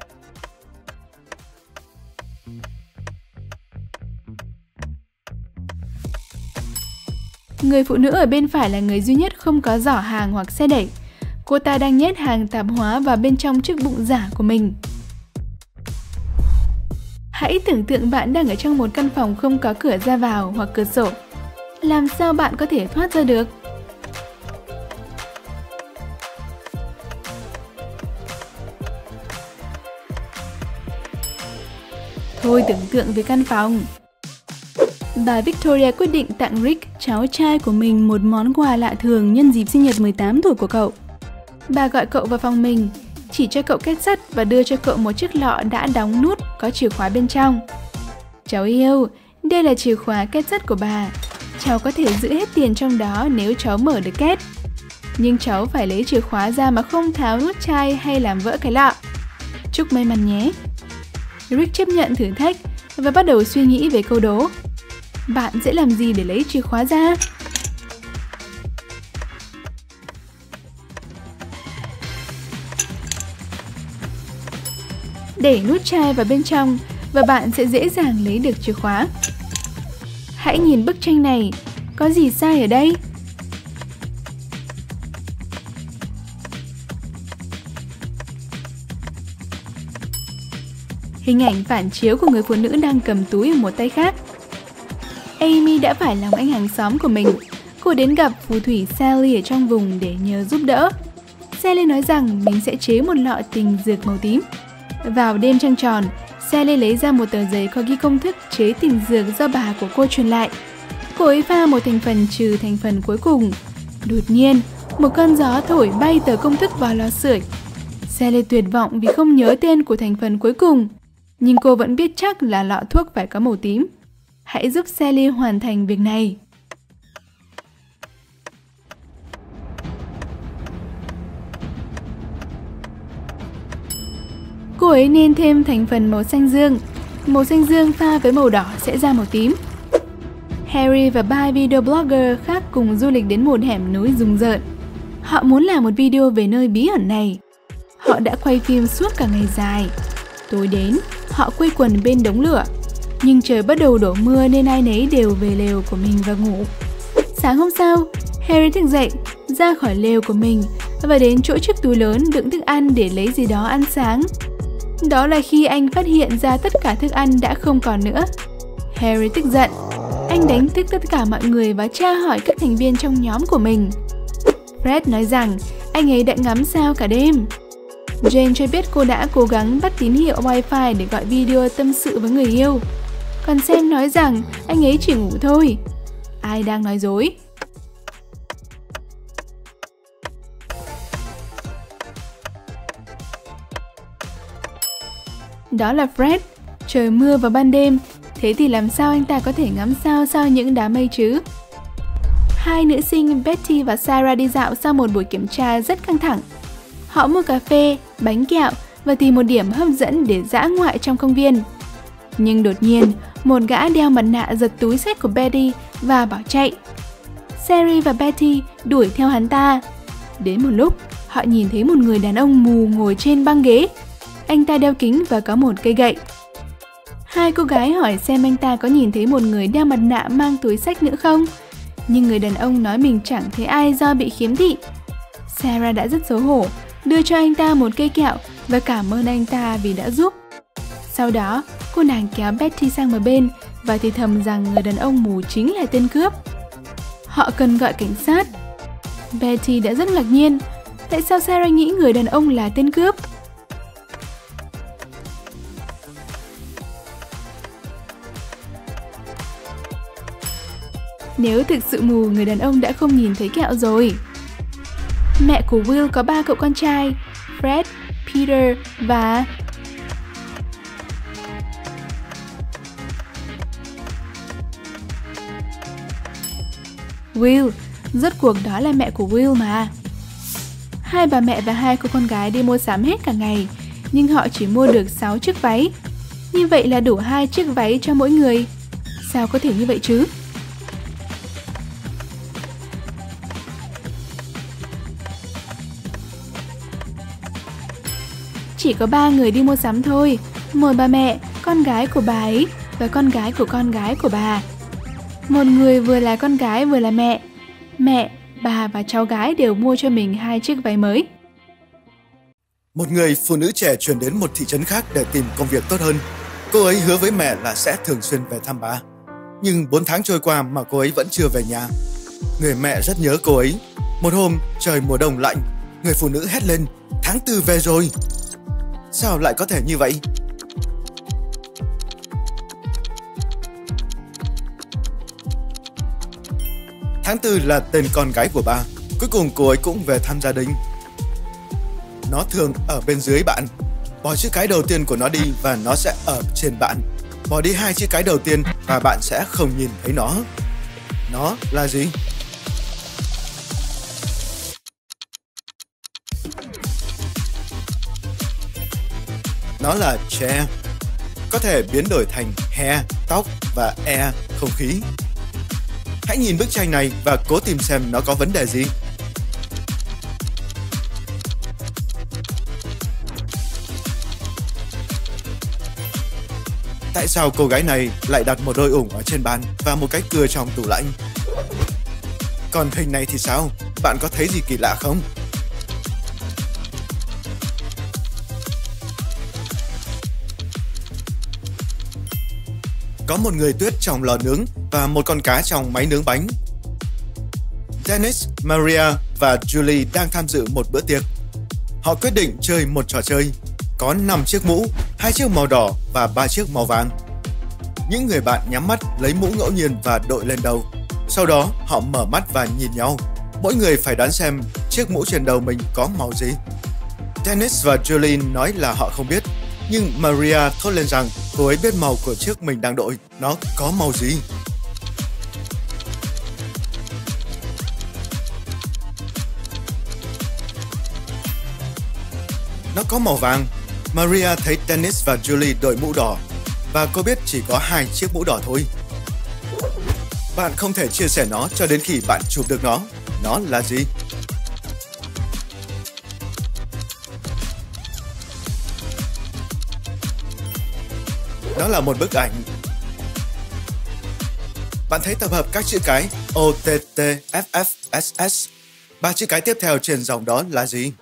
Người phụ nữ ở bên phải là người duy nhất không có giỏ hàng hoặc xe đẩy. Cô ta đang nhét hàng tạp hóa vào bên trong chiếc bụng giả của mình. Hãy tưởng tượng bạn đang ở trong một căn phòng không có cửa ra vào hoặc cửa sổ. Làm sao bạn có thể thoát ra được? Thôi tưởng tượng về căn phòng. Bà Victoria quyết định tặng Rick, cháu trai của mình, một món quà lạ thường nhân dịp sinh nhật 18 tuổi của cậu. Bà gọi cậu vào phòng mình, chỉ cho cậu két sắt và đưa cho cậu một chiếc lọ đã đóng nút có chìa khóa bên trong. Cháu yêu, đây là chìa khóa két sắt của bà. Cháu có thể giữ hết tiền trong đó nếu cháu mở được két. Nhưng cháu phải lấy chìa khóa ra mà không tháo nút chai hay làm vỡ cái lọ. Chúc may mắn nhé. Rick chấp nhận thử thách và bắt đầu suy nghĩ về câu đố. Bạn sẽ làm gì để lấy chìa khóa ra? Đẩy nút chai vào bên trong và bạn sẽ dễ dàng lấy được chìa khóa. Hãy nhìn bức tranh này, có gì sai ở đây? hình ảnh phản chiếu của người phụ nữ đang cầm túi ở một tay khác. Amy đã phải lòng anh hàng xóm của mình. Cô đến gặp phù thủy Sally ở trong vùng để nhờ giúp đỡ. Sally nói rằng mình sẽ chế một lọ tình dược màu tím. Vào đêm trăng tròn, Sally lấy ra một tờ giấy có ghi công thức chế tình dược do bà của cô truyền lại. Cô ấy pha một thành phần trừ thành phần cuối cùng. Đột nhiên, một cơn gió thổi bay tờ công thức vào lò sưởi. Sally tuyệt vọng vì không nhớ tên của thành phần cuối cùng. Nhưng cô vẫn biết chắc là lọ thuốc phải có màu tím. Hãy giúp Sally hoàn thành việc này. Cô ấy nên thêm thành phần màu xanh dương. Màu xanh dương pha với màu đỏ sẽ ra màu tím. Harry và 3 video blogger khác cùng du lịch đến một hẻm núi rùng rợn. Họ muốn làm một video về nơi bí ẩn này. Họ đã quay phim suốt cả ngày dài. Tối đến, họ quây quần bên đống lửa. Nhưng trời bắt đầu đổ mưa nên ai nấy đều về lều của mình và ngủ. Sáng hôm sau, Harry thức dậy, ra khỏi lều của mình và đến chỗ chiếc túi lớn đựng thức ăn để lấy gì đó ăn sáng. Đó là khi anh phát hiện ra tất cả thức ăn đã không còn nữa. Harry tức giận. Anh đánh thức tất cả mọi người và tra hỏi các thành viên trong nhóm của mình. Fred nói rằng anh ấy đã ngắm sao cả đêm. Jane cho biết cô đã cố gắng bắt tín hiệu wifi để gọi video tâm sự với người yêu. Còn Sam nói rằng anh ấy chỉ ngủ thôi. Ai đang nói dối? Đó là Fred. Trời mưa vào ban đêm, thế thì làm sao anh ta có thể ngắm sao sau những đám mây chứ? Hai nữ sinh Betty và Sarah đi dạo sau một buổi kiểm tra rất căng thẳng. Họ mua cà phê, bánh kẹo và tìm một điểm hấp dẫn để dã ngoại trong công viên. Nhưng đột nhiên, một gã đeo mặt nạ giật túi xách của Betty và bỏ chạy. Sarah và Betty đuổi theo hắn ta. Đến một lúc, họ nhìn thấy một người đàn ông mù ngồi trên băng ghế. Anh ta đeo kính và có một cây gậy. Hai cô gái hỏi xem anh ta có nhìn thấy một người đeo mặt nạ mang túi xách nữa không. Nhưng người đàn ông nói mình chẳng thấy ai do bị khiếm thị. Sarah đã rất xấu hổ, đưa cho anh ta một cây kẹo và cảm ơn anh ta vì đã giúp. Sau đó, cô nàng kéo Betty sang một bên và thì thầm rằng người đàn ông mù chính là tên cướp. Họ cần gọi cảnh sát. Betty đã rất ngạc nhiên. Tại sao Sarah nghĩ người đàn ông là tên cướp? Nếu thực sự mù, người đàn ông đã không nhìn thấy kẹo rồi. Mẹ của Will có 3 cậu con trai, Fred, Peter và... Will. Rốt cuộc đó là mẹ của Will mà. Hai bà mẹ và hai cô con gái đi mua sắm hết cả ngày, nhưng họ chỉ mua được 6 chiếc váy. Như vậy là đủ 2 chiếc váy cho mỗi người. Sao có thể như vậy chứ? Chỉ có 3 người đi mua sắm thôi. Một bà mẹ, con gái của bà ấy và con gái của bà. Một người vừa là con gái vừa là mẹ. Mẹ, bà và cháu gái đều mua cho mình 2 chiếc váy mới. Một người phụ nữ trẻ chuyển đến một thị trấn khác để tìm công việc tốt hơn. Cô ấy hứa với mẹ là sẽ thường xuyên về thăm bà. Nhưng 4 tháng trôi qua mà cô ấy vẫn chưa về nhà. Người mẹ rất nhớ cô ấy. Một hôm, trời mùa đông lạnh, người phụ nữ hét lên, tháng 4 về rồi. Sao lại có thể như vậy? Tháng 4 là tên con gái của bà. Cuối cùng cô ấy cũng về thăm gia đình. Nó thường ở bên dưới bạn. Bỏ chiếc cái đầu tiên của nó đi và nó sẽ ở trên bạn. Bỏ đi 2 chiếc cái đầu tiên và bạn sẽ không nhìn thấy nó. Nó là gì? Nó là chair. Có thể biến đổi thành hair, tóc và air, không khí. Hãy nhìn bức tranh này và cố tìm xem nó có vấn đề gì. Tại sao cô gái này lại đặt một đôi ủng ở trên bàn và một cái cưa trong tủ lạnh? Còn hình này thì sao? Bạn có thấy gì kỳ lạ không? có một người tuyết trong lò nướng và một con cá trong máy nướng bánh. Dennis, Maria và Julie đang tham dự một bữa tiệc. Họ quyết định chơi một trò chơi. Có 5 chiếc mũ, 2 chiếc màu đỏ và 3 chiếc màu vàng. Những người bạn nhắm mắt lấy mũ ngẫu nhiên và đội lên đầu. Sau đó họ mở mắt và nhìn nhau. Mỗi người phải đoán xem chiếc mũ trên đầu mình có màu gì. Dennis và Julie nói là họ không biết, nhưng Maria thốt lên rằng cô ấy biết màu của chiếc mình đang đội. Nó có màu gì? Nó có màu vàng. Maria thấy Dennis và Julie đội mũ đỏ và cô biết chỉ có 2 chiếc mũ đỏ thôi. Bạn không thể chia sẻ nó cho đến khi bạn chụp được nó. Nó là gì? Đó là một bức ảnh. Bạn thấy tập hợp các chữ cái O, T, T, F, F, S, S. 3 chữ cái tiếp theo trên dòng đó là gì?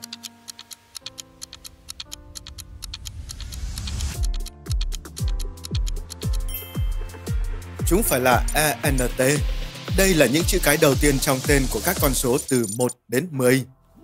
Chúng phải là ENT. Đây là những chữ cái đầu tiên trong tên của các con số từ 1 đến 10.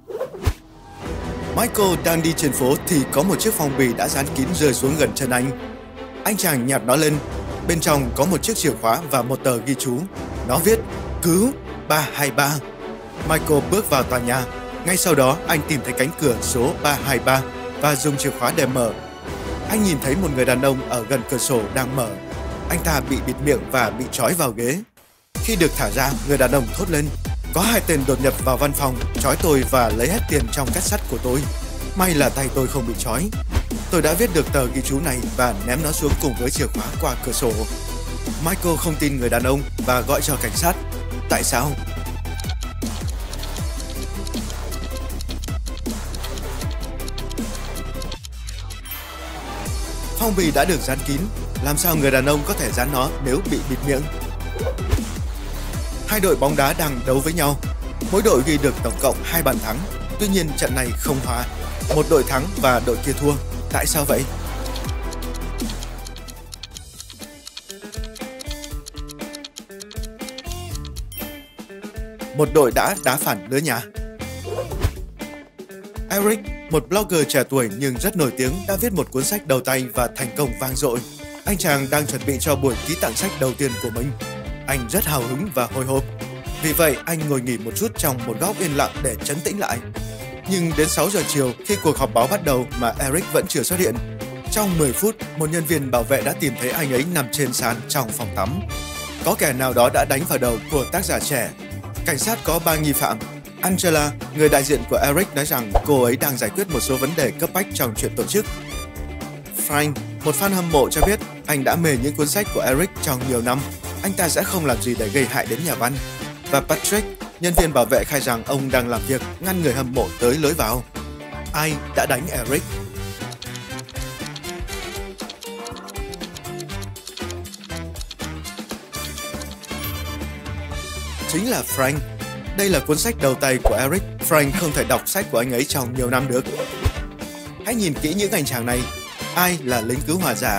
Michael đang đi trên phố thì có một chiếc phong bì đã dán kín rơi xuống gần chân anh. Anh chàng nhặt nó lên. Bên trong có một chiếc chìa khóa và một tờ ghi chú. Nó viết cứu 323. Michael bước vào tòa nhà. Ngay sau đó anh tìm thấy cánh cửa số 323 và dùng chìa khóa để mở. Anh nhìn thấy một người đàn ông ở gần cửa sổ đang mở. Anh ta bị bịt miệng và bị trói vào ghế. Khi được thả ra, người đàn ông thốt lên: có 2 tên đột nhập vào văn phòng, trói tôi và lấy hết tiền trong két sắt của tôi. May là tay tôi không bị trói. Tôi đã viết được tờ ghi chú này và ném nó xuống cùng với chìa khóa qua cửa sổ. Michael không tin người đàn ông và gọi cho cảnh sát. Tại sao? Phong bì đã được dán kín. Làm sao người đàn ông có thể dán nó nếu bị bịt miệng? 2 đội bóng đá đang đấu với nhau. Mỗi đội ghi được tổng cộng 2 bàn thắng. Tuy nhiên trận này không hòa. Một đội thắng và đội kia thua. Tại sao vậy? Một đội đã đá phản lưới nhà. Eric, một blogger trẻ tuổi nhưng rất nổi tiếng, đã viết một cuốn sách đầu tay và thành công vang dội. Anh chàng đang chuẩn bị cho buổi ký tặng sách đầu tiên của mình. Anh rất hào hứng và hồi hộp. Vì vậy, anh ngồi nghỉ một chút trong một góc yên lặng để trấn tĩnh lại. Nhưng đến 6 giờ chiều, khi cuộc họp báo bắt đầu mà Eric vẫn chưa xuất hiện. Trong 10 phút, một nhân viên bảo vệ đã tìm thấy anh ấy nằm trên sàn trong phòng tắm. Có kẻ nào đó đã đánh vào đầu của tác giả trẻ. Cảnh sát có 3 nghi phạm. Angela, người đại diện của Eric, nói rằng cô ấy đang giải quyết một số vấn đề cấp bách trong chuyện tổ chức. Frank, một fan hâm mộ, cho biết anh đã mê những cuốn sách của Eric trong nhiều năm. Anh ta sẽ không làm gì để gây hại đến nhà văn. Và Patrick, nhân viên bảo vệ, khai rằng ông đang làm việc ngăn người hâm mộ tới lối vào. Ai đã đánh Eric? Chính là Frank. Đây là cuốn sách đầu tay của Eric. Frank không thể đọc sách của anh ấy trong nhiều năm được. Hãy nhìn kỹ những anh chàng này. Ai là lính cứu hỏa giả?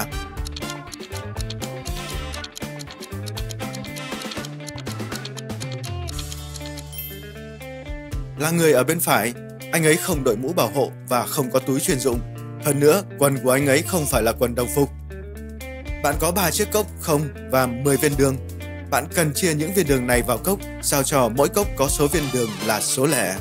Là người ở bên phải. Anh ấy không đội mũ bảo hộ và không có túi chuyên dụng. Hơn nữa, quần của anh ấy không phải là quần đồng phục. Bạn có 3 chiếc cốc không và 10 viên đường. Bạn cần chia những viên đường này vào cốc, sao cho mỗi cốc có số viên đường là số lẻ.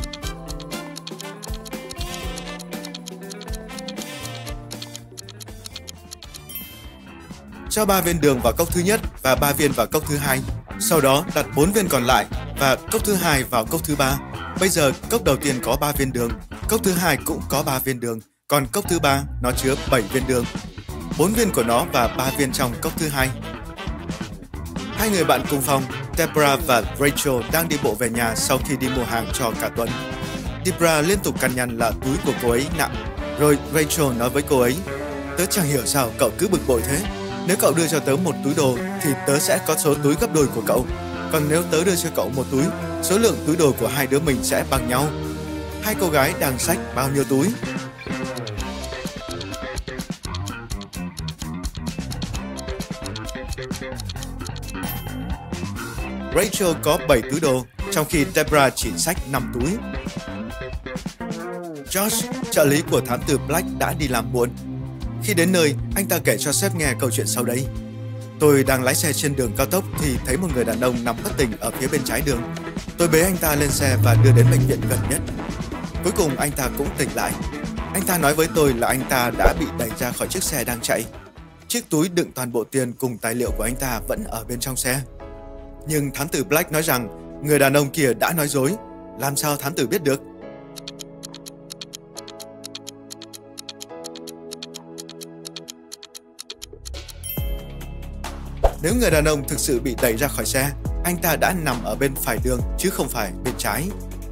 Cho 3 viên đường vào cốc thứ nhất và 3 viên vào cốc thứ hai. Sau đó đặt 4 viên còn lại và cốc thứ hai vào cốc thứ ba. Bây giờ cốc đầu tiên có 3 viên đường, cốc thứ hai cũng có 3 viên đường, còn cốc thứ ba nó chứa 7 viên đường. 4 viên của nó và 3 viên trong cốc thứ hai. 2 người bạn cùng phòng, Deborah và Rachel, đang đi bộ về nhà sau khi đi mua hàng cho cả tuần. Deborah liên tục cằn nhằn là túi của cô ấy nặng. Rồi Rachel nói với cô ấy: tớ chẳng hiểu sao cậu cứ bực bội thế. Nếu cậu đưa cho tớ một túi đồ thì tớ sẽ có số túi gấp đôi của cậu. Còn nếu tớ đưa cho cậu một túi, số lượng túi đồ của hai đứa mình sẽ bằng nhau. 2 cô gái đang xách bao nhiêu túi? Rachel có 7 túi đồ, trong khi Deborah chỉ xách 5 túi. Josh, trợ lý của thám tử Black đã đi làm muộn. Khi đến nơi, anh ta kể cho sếp nghe câu chuyện sau đây. Tôi đang lái xe trên đường cao tốc thì thấy một người đàn ông nằm bất tỉnh ở phía bên trái đường. Tôi bế anh ta lên xe và đưa đến bệnh viện gần nhất. Cuối cùng anh ta cũng tỉnh lại. Anh ta nói với tôi là anh ta đã bị đẩy ra khỏi chiếc xe đang chạy. Chiếc túi đựng toàn bộ tiền cùng tài liệu của anh ta vẫn ở bên trong xe. Nhưng thám tử Black nói rằng người đàn ông kia đã nói dối. Làm sao thám tử biết được? Nếu người đàn ông thực sự bị đẩy ra khỏi xe, anh ta đã nằm ở bên phải đường chứ không phải bên trái.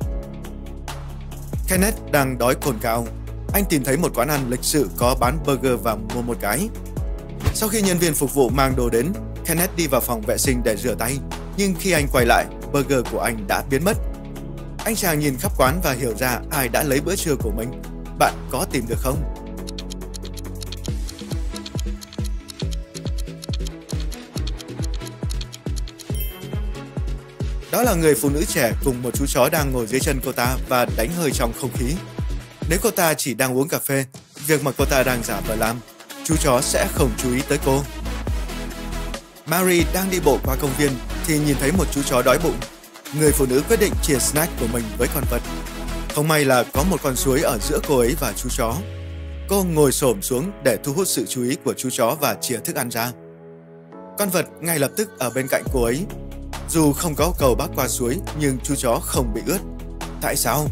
Kenneth đang đói cồn cào. Anh tìm thấy một quán ăn lịch sự có bán burger và mua một cái. Sau khi nhân viên phục vụ mang đồ đến, Kenneth đi vào phòng vệ sinh để rửa tay. Nhưng khi anh quay lại, burger của anh đã biến mất. Anh chàng nhìn khắp quán và hiểu ra ai đã lấy bữa trưa của mình. Bạn có tìm được không? Đó là người phụ nữ trẻ cùng một chú chó đang ngồi dưới chân cô ta và đánh hơi trong không khí. Nếu cô ta chỉ đang uống cà phê, việc mà cô ta đang giả vờ làm, chú chó sẽ không chú ý tới cô. Mary đang đi bộ qua công viên thì nhìn thấy một chú chó đói bụng. Người phụ nữ quyết định chia snack của mình với con vật. Không may là có một con suối ở giữa cô ấy và chú chó. Cô ngồi xổm xuống để thu hút sự chú ý của chú chó và chia thức ăn ra. Con vật ngay lập tức ở bên cạnh cô ấy. Dù không có cầu bắc qua suối nhưng chú chó không bị ướt. Tại sao?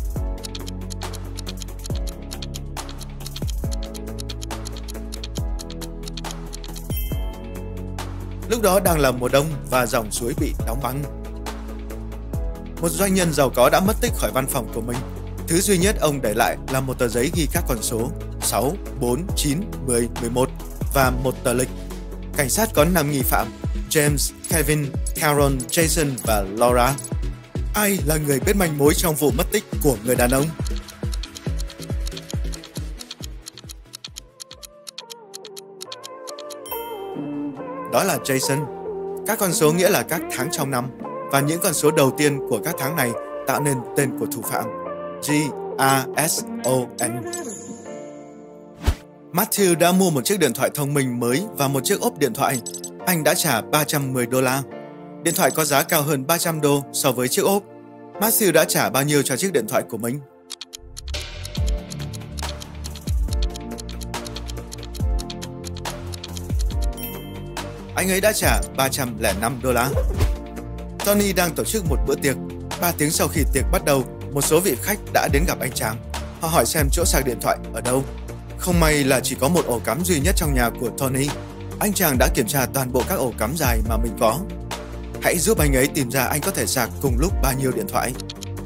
Lúc đó đang là mùa đông và dòng suối bị đóng băng. Một doanh nhân giàu có đã mất tích khỏi văn phòng của mình. Thứ duy nhất ông để lại là một tờ giấy ghi các con số 6, 4, 9, 10, 11 và một tờ lịch. Cảnh sát có 5 nghi phạm: James, Kevin, Carol, Jason và Laura. Ai là người biết manh mối trong vụ mất tích của người đàn ông? Đó là Jason. Các con số nghĩa là các tháng trong năm, và những con số đầu tiên của các tháng này tạo nên tên của thủ phạm: G-A-S-O-N. Matthew đã mua một chiếc điện thoại thông minh mới và một chiếc ốp điện thoại. Anh đã trả $310. Điện thoại có giá cao hơn $300 so với chiếc ốp. Matthew đã trả bao nhiêu cho chiếc điện thoại của mình? Anh ấy đã trả $305. Tony đang tổ chức một bữa tiệc. 3 tiếng sau khi tiệc bắt đầu, một số vị khách đã đến gặp anh chàng. Họ hỏi xem chỗ sạc điện thoại ở đâu. Không may là chỉ có một ổ cắm duy nhất trong nhà của Tony. Anh chàng đã kiểm tra toàn bộ các ổ cắm dài mà mình có. Hãy giúp anh ấy tìm ra anh có thể sạc cùng lúc bao nhiêu điện thoại.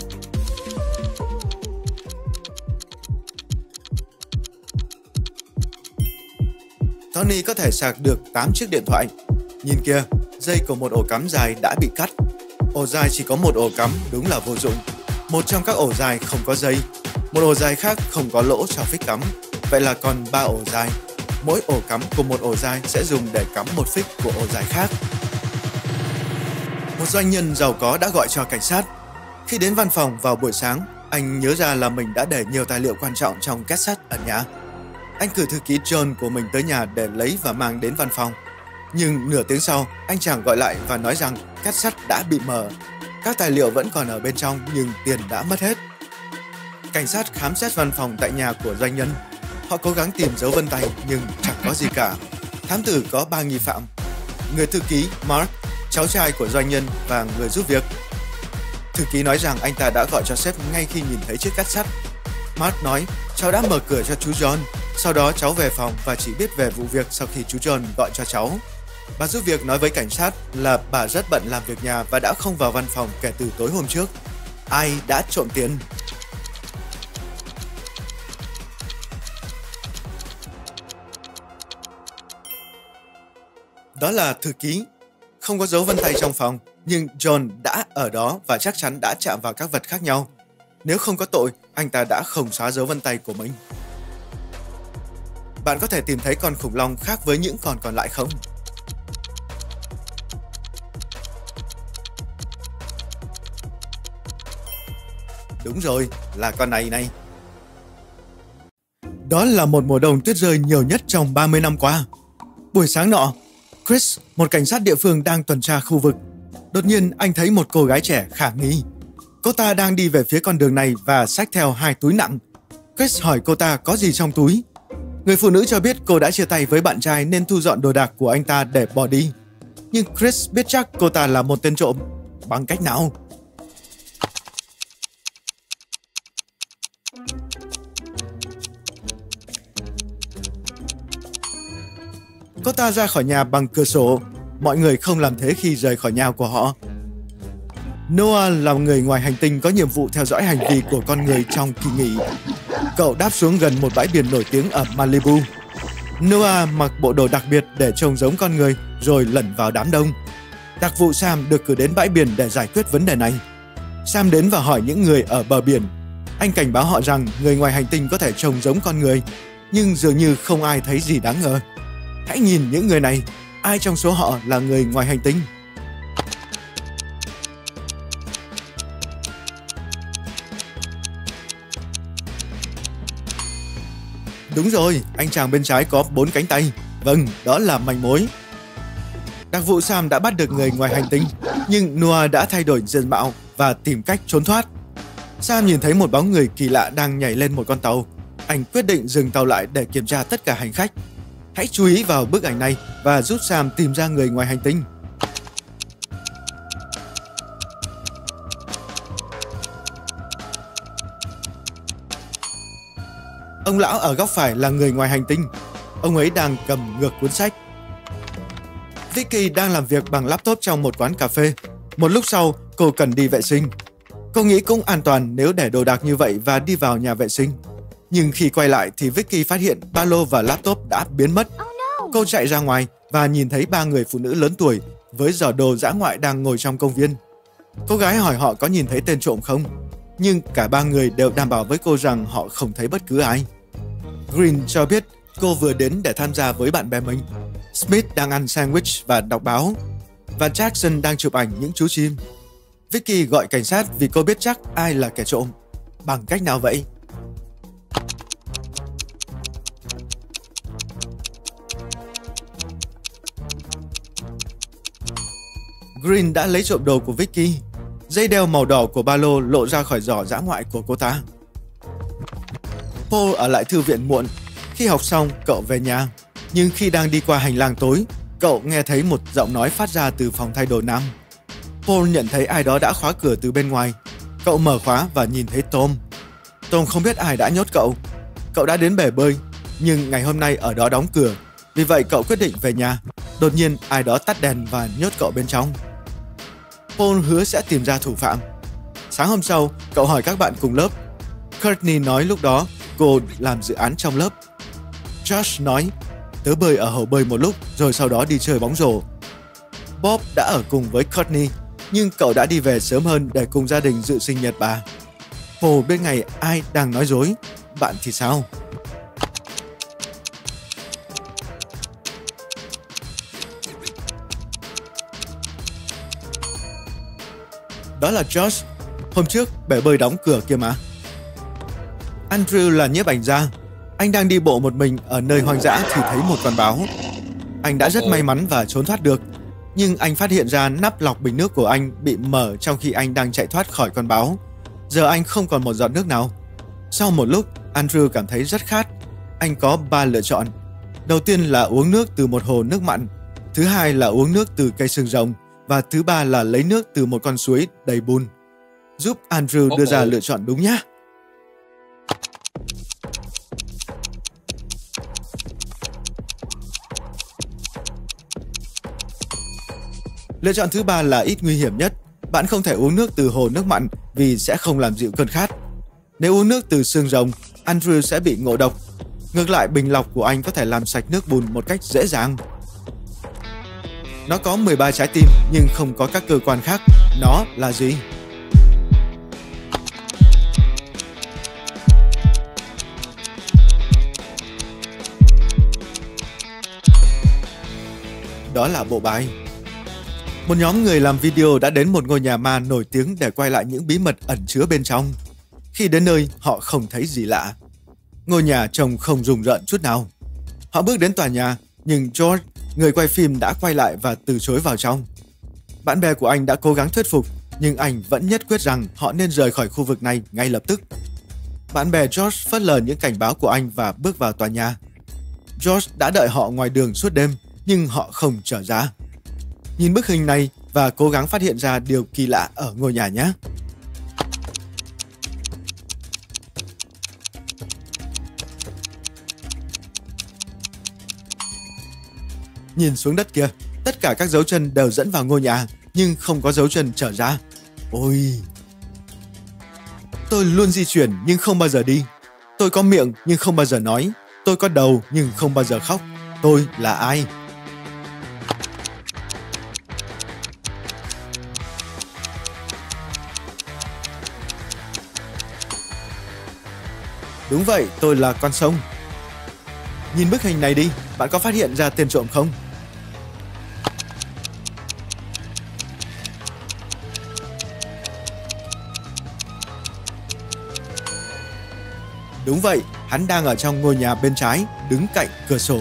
Tony có thể sạc được 8 chiếc điện thoại. Nhìn kìa, dây của một ổ cắm dài đã bị cắt. Ổ dài chỉ có một ổ cắm, đúng là vô dụng. Một trong các ổ dài không có dây. Một ổ dài khác không có lỗ cho phích cắm. Vậy là còn 3 ổ dài. Mỗi ổ cắm của một ổ dài sẽ dùng để cắm một phích của ổ dài khác. Một doanh nhân giàu có đã gọi cho cảnh sát. Khi đến văn phòng vào buổi sáng, anh nhớ ra là mình đã để nhiều tài liệu quan trọng trong két sắt ở nhà. Anh cử thư ký John của mình tới nhà để lấy và mang đến văn phòng. Nhưng nửa tiếng sau, anh chàng gọi lại và nói rằng két sắt đã bị mở. Các tài liệu vẫn còn ở bên trong nhưng tiền đã mất hết. Cảnh sát khám xét văn phòng tại nhà của doanh nhân. Họ cố gắng tìm dấu vân tay nhưng chẳng có gì cả. Thám tử có 3 nghi phạm: người thư ký Mark, cháu trai của doanh nhân và người giúp việc. Thư ký nói rằng anh ta đã gọi cho sếp ngay khi nhìn thấy chiếc két sắt. Mark nói, cháu đã mở cửa cho chú John. Sau đó cháu về phòng và chỉ biết về vụ việc sau khi chú John gọi cho cháu. Bà giúp việc nói với cảnh sát là bà rất bận làm việc nhà và đã không vào văn phòng kể từ tối hôm trước. Ai đã trộm tiền? Đó là thư ký. Không có dấu vân tay trong phòng, nhưng John đã ở đó và chắc chắn đã chạm vào các vật khác nhau. Nếu không có tội, anh ta đã không xóa dấu vân tay của mình. Bạn có thể tìm thấy con khủng long khác với những con còn lại không? Đúng rồi, là con này này. Đó là một mùa đông tuyết rơi nhiều nhất trong 30 năm qua. Buổi sáng nọ, Chris, một cảnh sát địa phương đang tuần tra khu vực. Đột nhiên anh thấy một cô gái trẻ khả nghi. Cô ta đang đi về phía con đường này và xách theo 2 túi nặng. Chris hỏi cô ta có gì trong túi. Người phụ nữ cho biết cô đã chia tay với bạn trai nên thu dọn đồ đạc của anh ta để bỏ đi. Nhưng Chris biết chắc cô ta là một tên trộm. Bằng cách nào? Cô ta ra khỏi nhà bằng cửa sổ. Mọi người không làm thế khi rời khỏi nhà của họ. Noah là người ngoài hành tinh có nhiệm vụ theo dõi hành vi của con người trong kỳ nghỉ. Cậu đáp xuống gần một bãi biển nổi tiếng ở Malibu. Noah mặc bộ đồ đặc biệt để trông giống con người rồi lẩn vào đám đông. Đặc vụ Sam được cử đến bãi biển để giải quyết vấn đề này. Sam đến và hỏi những người ở bờ biển. Anh cảnh báo họ rằng người ngoài hành tinh có thể trông giống con người, nhưng dường như không ai thấy gì đáng ngờ. Hãy nhìn những người này, ai trong số họ là người ngoài hành tinh? Đúng rồi, anh chàng bên trái có 4 cánh tay. Vâng, đó là manh mối. Đặc vụ Sam đã bắt được người ngoài hành tinh, nhưng Noah đã thay đổi diện mạo và tìm cách trốn thoát. Sam nhìn thấy một bóng người kỳ lạ đang nhảy lên một con tàu. Anh quyết định dừng tàu lại để kiểm tra tất cả hành khách. Hãy chú ý vào bức ảnh này và giúp Sam tìm ra người ngoài hành tinh. Ông lão ở góc phải là người ngoài hành tinh. Ông ấy đang cầm ngược cuốn sách. Vicky đang làm việc bằng laptop trong một quán cà phê. Một lúc sau, cô cần đi vệ sinh. Cô nghĩ cũng an toàn nếu để đồ đạc như vậy và đi vào nhà vệ sinh. Nhưng khi quay lại thì Vicky phát hiện ba lô và laptop đã biến mất. Cô chạy ra ngoài và nhìn thấy 3 người phụ nữ lớn tuổi với giỏ đồ dã ngoại đang ngồi trong công viên. Cô gái hỏi họ có nhìn thấy tên trộm không, nhưng cả 3 người đều đảm bảo với cô rằng họ không thấy bất cứ ai. Green cho biết cô vừa đến để tham gia với bạn bè mình. Smith đang ăn sandwich và đọc báo, và Jackson đang chụp ảnh những chú chim. Vicky gọi cảnh sát vì cô biết chắc ai là kẻ trộm. Bằng cách nào vậy? Green đã lấy trộm đồ của Vicky. Dây đeo màu đỏ của ba lô lộ ra khỏi giỏ dã ngoại của cô ta. Paul ở lại thư viện muộn. Khi học xong, cậu về nhà. Nhưng khi đang đi qua hành lang tối, cậu nghe thấy một giọng nói phát ra từ phòng thay đồ nam. Paul nhận thấy ai đó đã khóa cửa từ bên ngoài. Cậu mở khóa và nhìn thấy Tom. Tom không biết ai đã nhốt cậu. Cậu đã đến bể bơi, nhưng ngày hôm nay ở đó đóng cửa. Vì vậy cậu quyết định về nhà. Đột nhiên ai đó tắt đèn và nhốt cậu bên trong. Paul hứa sẽ tìm ra thủ phạm. Sáng hôm sau, cậu hỏi các bạn cùng lớp. Courtney nói lúc đó cô làm dự án trong lớp. Josh nói, tớ bơi ở hồ bơi một lúc rồi sau đó đi chơi bóng rổ. Bob đã ở cùng với Courtney, nhưng cậu đã đi về sớm hơn để cùng gia đình dự sinh nhật bà. Paul biết ngay ai đang nói dối. Bạn thì sao? Đó là Josh. Hôm trước bể bơi đóng cửa kia mà. Andrew là nhiếp ảnh gia. Anh đang đi bộ một mình ở nơi hoang dã thì thấy một con báo. Anh đã rất may mắn và trốn thoát được. Nhưng anh phát hiện ra nắp lọc bình nước của anh bị mở trong khi anh đang chạy thoát khỏi con báo. Giờ anh không còn một giọt nước nào. Sau một lúc, Andrew cảm thấy rất khát. Anh có 3 lựa chọn. Đầu tiên là uống nước từ một hồ nước mặn. Thứ hai là uống nước từ cây xương rồng. Và thứ ba là lấy nước từ một con suối đầy bùn. Giúp Andrew đưa ra lựa chọn đúng nhé. Lựa chọn thứ ba là ít nguy hiểm nhất. Bạn không thể uống nước từ hồ nước mặn vì sẽ không làm dịu cơn khát. Nếu uống nước từ xương rồng, Andrew sẽ bị ngộ độc. Ngược lại, bình lọc của anh có thể làm sạch nước bùn một cách dễ dàng. Nó có 13 trái tim nhưng không có các cơ quan khác. Nó là gì? Đó là bộ bài. Một nhóm người làm video đã đến một ngôi nhà ma nổi tiếng để quay lại những bí mật ẩn chứa bên trong. Khi đến nơi, họ không thấy gì lạ. Ngôi nhà trông không rùng rợn chút nào. Họ bước đến tòa nhà, nhưng George, người quay phim, đã quay lại và từ chối vào trong. Bạn bè của anh đã cố gắng thuyết phục, nhưng anh vẫn nhất quyết rằng họ nên rời khỏi khu vực này ngay lập tức. Bạn bè George phớt lờ những cảnh báo của anh và bước vào tòa nhà. George đã đợi họ ngoài đường suốt đêm, nhưng họ không trở ra. Nhìn bức hình này và cố gắng phát hiện ra điều kỳ lạ ở ngôi nhà nhé. Nhìn xuống đất kia, tất cả các dấu chân đều dẫn vào ngôi nhà, nhưng không có dấu chân trở ra. Ôi! Tôi luôn di chuyển nhưng không bao giờ đi. Tôi có miệng nhưng không bao giờ nói. Tôi có đầu nhưng không bao giờ khóc. Tôi là ai? Đúng vậy, tôi là con sông. Nhìn bức hình này đi, bạn có phát hiện ra tên trộm không? Đúng vậy, hắn đang ở trong ngôi nhà bên trái, đứng cạnh cửa sổ.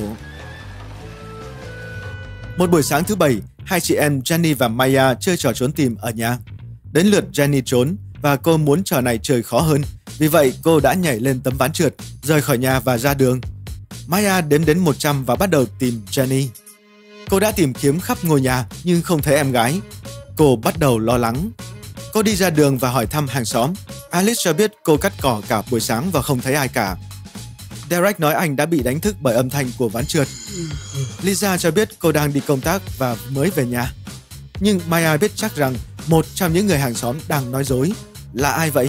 Một buổi sáng thứ Bảy, hai chị em Jenny và Maya chơi trò trốn tìm ở nhà. Đến lượt Jenny trốn và cô muốn trò này chơi khó hơn. Vì vậy, cô đã nhảy lên tấm ván trượt, rời khỏi nhà và ra đường. Maya đếm đến 100 và bắt đầu tìm Jenny. Cô đã tìm kiếm khắp ngôi nhà nhưng không thấy em gái. Cô bắt đầu lo lắng. Cô đi ra đường và hỏi thăm hàng xóm. Alice cho biết cô cắt cỏ cả buổi sáng và không thấy ai cả. Derek nói anh đã bị đánh thức bởi âm thanh của ván trượt. Lisa cho biết cô đang đi công tác và mới về nhà. Nhưng Maya biết chắc rằng một trong những người hàng xóm đang nói dối. Là ai vậy?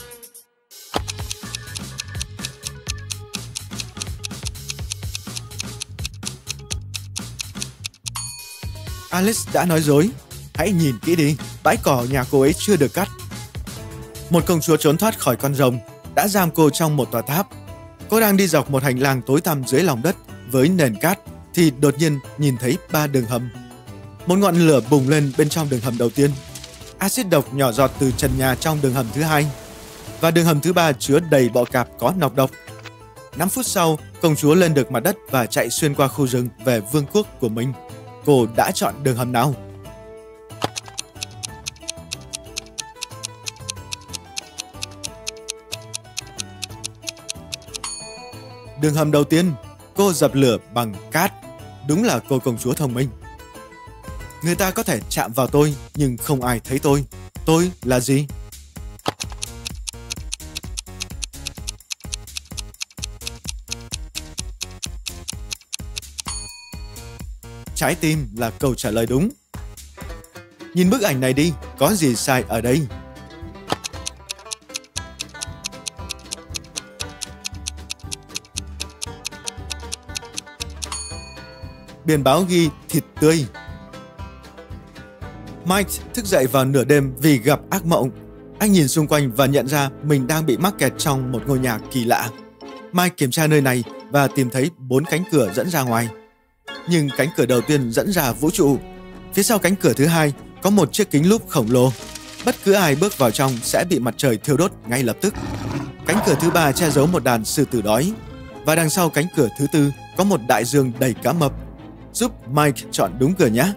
Alice đã nói dối. Hãy nhìn kỹ đi, bãi cỏ nhà cô ấy chưa được cắt. Một công chúa trốn thoát khỏi con rồng đã giam cô trong một tòa tháp. Cô đang đi dọc một hành lang tối tăm dưới lòng đất với nền cát thì đột nhiên nhìn thấy 3 đường hầm. Một ngọn lửa bùng lên bên trong đường hầm đầu tiên. Axit độc nhỏ giọt từ trần nhà trong đường hầm thứ hai. Và đường hầm thứ 3 chứa đầy bọ cạp có nọc độc. 5 phút sau, công chúa lên được mặt đất và chạy xuyên qua khu rừng về vương quốc của mình. Cô đã chọn đường hầm nào? Đường hầm đầu tiên, cô dập lửa bằng cát. Đúng là cô công chúa thông minh. Người ta có thể chạm vào tôi, nhưng không ai thấy tôi. Tôi là gì? Trái tim là câu trả lời đúng. Nhìn bức ảnh này đi, có gì sai ở đây? Biển báo ghi thịt tươi. Mike thức dậy vào nửa đêm vì gặp ác mộng. Anh nhìn xung quanh và nhận ra mình đang bị mắc kẹt trong một ngôi nhà kỳ lạ. Mike kiểm tra nơi này và tìm thấy 4 cánh cửa dẫn ra ngoài. Nhưng cánh cửa đầu tiên dẫn ra vũ trụ. Phía sau cánh cửa thứ hai có một chiếc kính lúp khổng lồ. Bất cứ ai bước vào trong sẽ bị mặt trời thiêu đốt ngay lập tức. Cánh cửa thứ 3 che giấu một đàn sư tử đói. Và đằng sau cánh cửa thứ 4 có một đại dương đầy cá mập. Giúp Mike chọn đúng cửa nhé.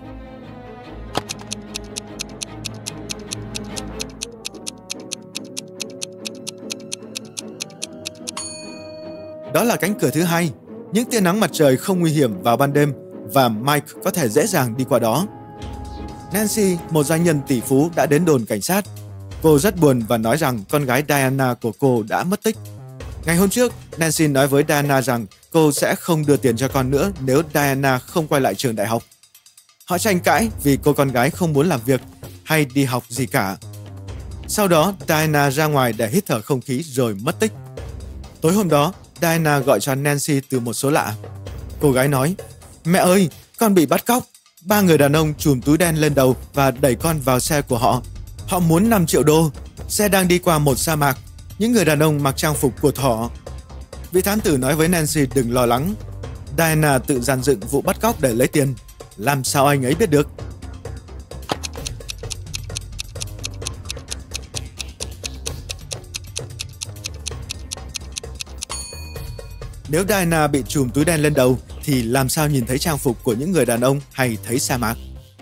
Đó là cánh cửa thứ hai. Những tia nắng mặt trời không nguy hiểm vào ban đêm và Mike có thể dễ dàng đi qua đó. Nancy, một doanh nhân tỷ phú, đã đến đồn cảnh sát. Cô rất buồn và nói rằng con gái Diana của cô đã mất tích. Ngày hôm trước, Nancy nói với Diana rằng cô sẽ không đưa tiền cho con nữa nếu Diana không quay lại trường đại học. Họ tranh cãi vì cô con gái không muốn làm việc hay đi học gì cả. Sau đó, Diana ra ngoài để hít thở không khí rồi mất tích. Tối hôm đó, Diana gọi cho Nancy từ một số lạ. Cô gái nói, mẹ ơi, con bị bắt cóc. 3 người đàn ông trùm túi đen lên đầu và đẩy con vào xe của họ. Họ muốn 5 triệu đô. Xe đang đi qua một sa mạc. Những người đàn ông mặc trang phục của thỏ. Vị thám tử nói với Nancy đừng lo lắng. Diana tự dàn dựng vụ bắt cóc để lấy tiền. Làm sao anh ấy biết được? Nếu Diana bị chùm túi đen lên đầu thì làm sao nhìn thấy trang phục của những người đàn ông hay thấy sa mạc?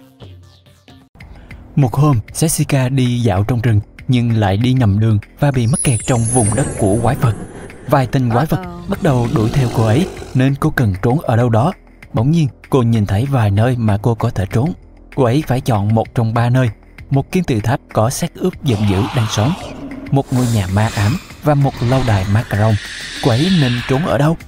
Một hôm, Jessica đi dạo trong rừng nhưng lại đi nhầm đường và bị mắc kẹt trong vùng đất của quái vật. Vài tên quái vật bắt đầu đuổi theo cô ấy nên cô cần trốn ở đâu đó. Bỗng nhiên, cô nhìn thấy vài nơi mà cô có thể trốn. Cô ấy phải chọn một trong 3 nơi: một kim tự tháp có xác ướp giận dữ đang sống, một ngôi nhà ma ám và một lâu đài macaron. Cô ấy nên trốn ở đâu?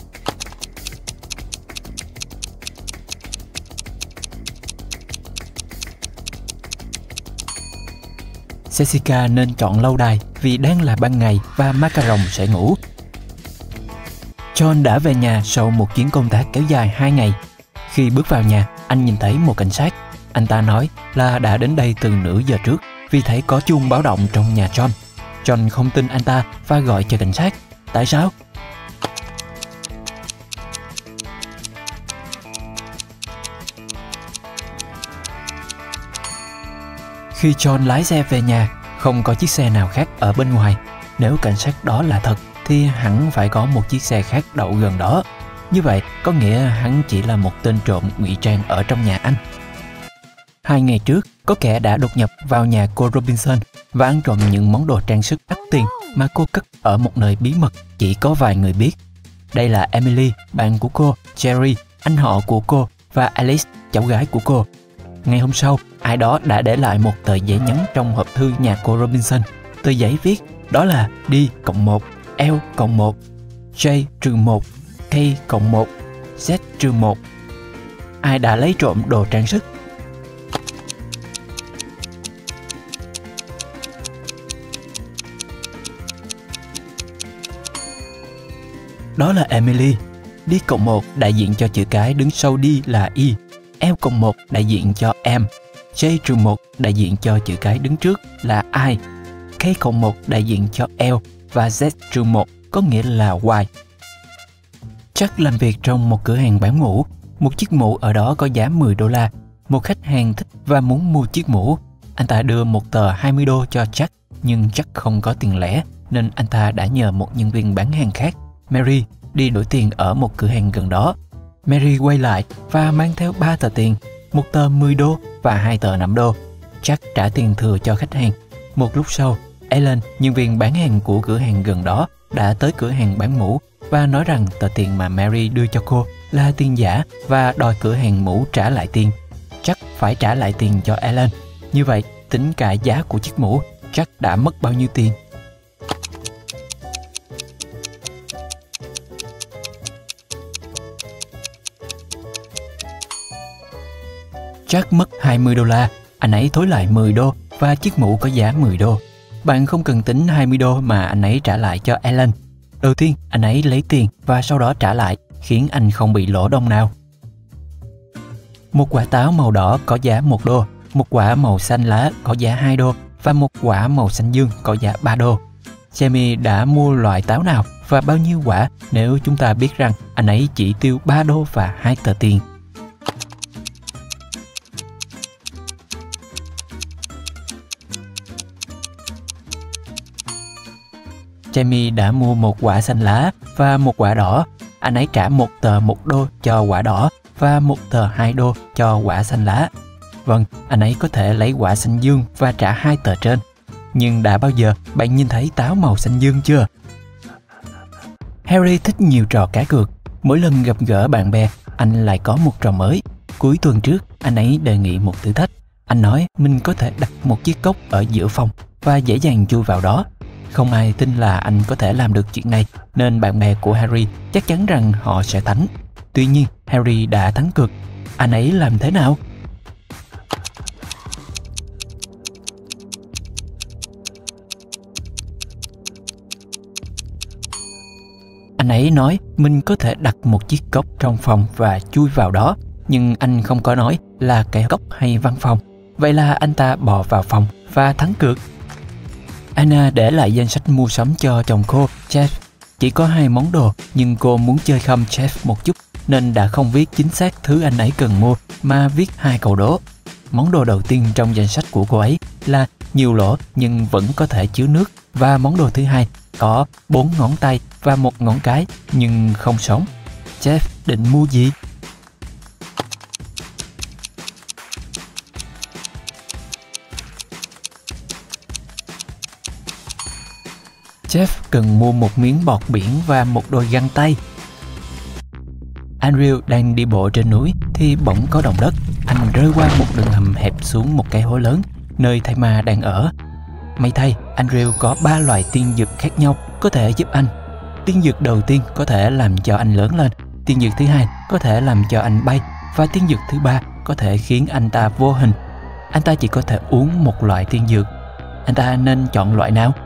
Jessica nên chọn lâu đài vì đang là ban ngày và macaron sẽ ngủ. John đã về nhà sau một chuyến công tác kéo dài 2 ngày. Khi bước vào nhà, anh nhìn thấy một cảnh sát. Anh ta nói là đã đến đây từ nửa giờ trước vì thấy có chuông báo động trong nhà John. John không tin anh ta và gọi cho cảnh sát. Tại sao? Khi John lái xe về nhà, không có chiếc xe nào khác ở bên ngoài. Nếu cảnh sát đó là thật thì hẳn phải có một chiếc xe khác đậu gần đó. Như vậy có nghĩa hắn chỉ là một tên trộm ngụy trang ở trong nhà anh. 2 ngày trước, có kẻ đã đột nhập vào nhà cô Robinson và ăn trộm những món đồ trang sức đắt tiền mà cô cất ở một nơi bí mật chỉ có vài người biết. Đây là Emily, bạn của cô, Jerry, anh họ của cô và Alice, cháu gái của cô. Ngày hôm sau, ai đó đã để lại một tờ giấy nhắn trong hộp thư nhà cô Robinson. Tờ giấy viết đó là D+1, L+1, J-1, K+1, Z-1. Ai đã lấy trộm đồ trang sức? Đó là Emily. D+1 đại diện cho chữ cái đứng sau D là Y, L+1 đại diện cho M, J-1 đại diện cho chữ cái đứng trước là I, K+1 đại diện cho L và Z-1 có nghĩa là Y. Chắc làm việc trong một cửa hàng bán mũ. Một chiếc mũ ở đó có giá $10. Một khách hàng thích và muốn mua chiếc mũ. Anh ta đưa một tờ $20 cho Jack, nhưng Jack không có tiền lẻ nên anh ta đã nhờ một nhân viên bán hàng khác, Mary, đi đổi tiền ở một cửa hàng gần đó. Mary quay lại và mang theo 3 tờ tiền, một tờ $10 và 2 tờ $5. Jack trả tiền thừa cho khách hàng. Một lúc sau, Ellen, nhân viên bán hàng của cửa hàng gần đó, đã tới cửa hàng bán mũ và nói rằng tờ tiền mà Mary đưa cho cô là tiền giả và đòi cửa hàng mũ trả lại tiền. Jack phải trả lại tiền cho Ellen. Như vậy, tính cả giá của chiếc mũ, Jack đã mất bao nhiêu tiền? Jack mất $20, anh ấy thối lại $10 và chiếc mũ có giá $10. Bạn không cần tính $20 mà anh ấy trả lại cho Ellen. Đầu tiên, anh ấy lấy tiền và sau đó trả lại, khiến anh không bị lỗ đồng nào. Một quả táo màu đỏ có giá $1, một quả màu xanh lá có giá $2 và một quả màu xanh dương có giá $3. Jamie đã mua loại táo nào và bao nhiêu quả nếu chúng ta biết rằng anh ấy chỉ tiêu $3 và 2 tờ tiền? Jamie đã mua một quả xanh lá và một quả đỏ. Anh ấy trả một tờ $1 cho quả đỏ và một tờ $2 cho quả xanh lá. Vâng, anh ấy có thể lấy quả xanh dương và trả 2 tờ trên. Nhưng đã bao giờ bạn nhìn thấy táo màu xanh dương chưa? Harry thích nhiều trò cá cược. Mỗi lần gặp gỡ bạn bè, anh lại có một trò mới. Cuối tuần trước, anh ấy đề nghị một thử thách. Anh nói mình có thể đặt một chiếc cốc ở giữa phòng và dễ dàng chui vào đó. Không ai tin là anh có thể làm được chuyện này, nên bạn bè của Harry chắc chắn rằng họ sẽ thắng. Tuy nhiên, Harry đã thắng cược. Anh ấy làm thế nào? Anh ấy nói mình có thể đặt một chiếc cốc trong phòng và chui vào đó, nhưng anh không có nói là cái cốc hay văn phòng. Vậy là anh ta bò vào phòng và thắng cược. Anna để lại danh sách mua sắm cho chồng cô, Jeff. Chỉ có 2 món đồ, nhưng cô muốn chơi khăm Jeff một chút, nên đã không viết chính xác thứ anh ấy cần mua, mà viết 2 câu đố. Món đồ đầu tiên trong danh sách của cô ấy là nhiều lỗ nhưng vẫn có thể chứa nước. Và món đồ thứ hai có 4 ngón tay và 1 ngón cái nhưng không sống. Jeff định mua gì? Jeff cần mua một miếng bọt biển và một đôi găng tay. Andrew đang đi bộ trên núi thì bỗng có động đất. Anh rơi qua một đường hầm hẹp xuống một cái hố lớn, nơi thầy ma đang ở. May thay, Andrew có 3 loại tiên dược khác nhau có thể giúp anh. Tiên dược đầu tiên có thể làm cho anh lớn lên, tiên dược thứ hai có thể làm cho anh bay, và tiên dược thứ ba có thể khiến anh ta vô hình. Anh ta chỉ có thể uống một loại tiên dược. Anh ta nên chọn loại nào?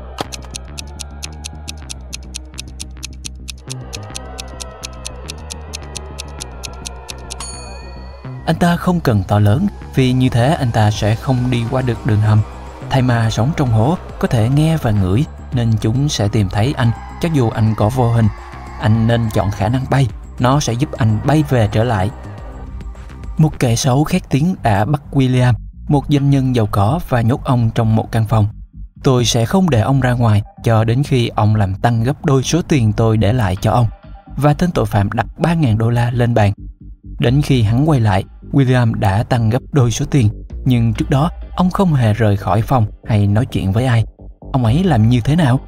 Anh ta không cần to lớn, vì như thế anh ta sẽ không đi qua được đường hầm. Thầy ma sống trong hố có thể nghe và ngửi, nên chúng sẽ tìm thấy anh cho dù anh có vô hình. Anh nên chọn khả năng bay, nó sẽ giúp anh bay về trở lại. Một kẻ xấu khét tiếng đã bắt William, một doanh nhân giàu có, và nhốt ông trong một căn phòng. Tôi sẽ không để ông ra ngoài cho đến khi ông làm tăng gấp đôi số tiền tôi để lại cho ông. Và tên tội phạm đặt $3.000 lên bàn. Đến khi hắn quay lại, William đã tăng gấp đôi số tiền, nhưng trước đó ông không hề rời khỏi phòng hay nói chuyện với ai. Ông ấy làm như thế nào?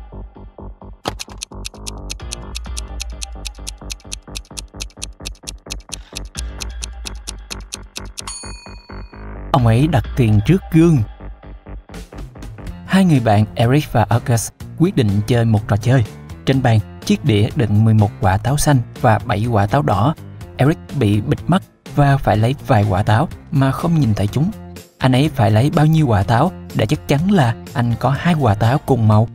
Ông ấy đặt tiền trước gương. Hai người bạn Eric và August quyết định chơi một trò chơi. Trên bàn, chiếc đĩa đựng 11 quả táo xanh và 7 quả táo đỏ. Eric bị bịt mắt và phải lấy vài quả táo mà không nhìn thấy chúng. Anh ấy phải lấy bao nhiêu quả táo để chắc chắn là anh có 2 quả táo cùng màu?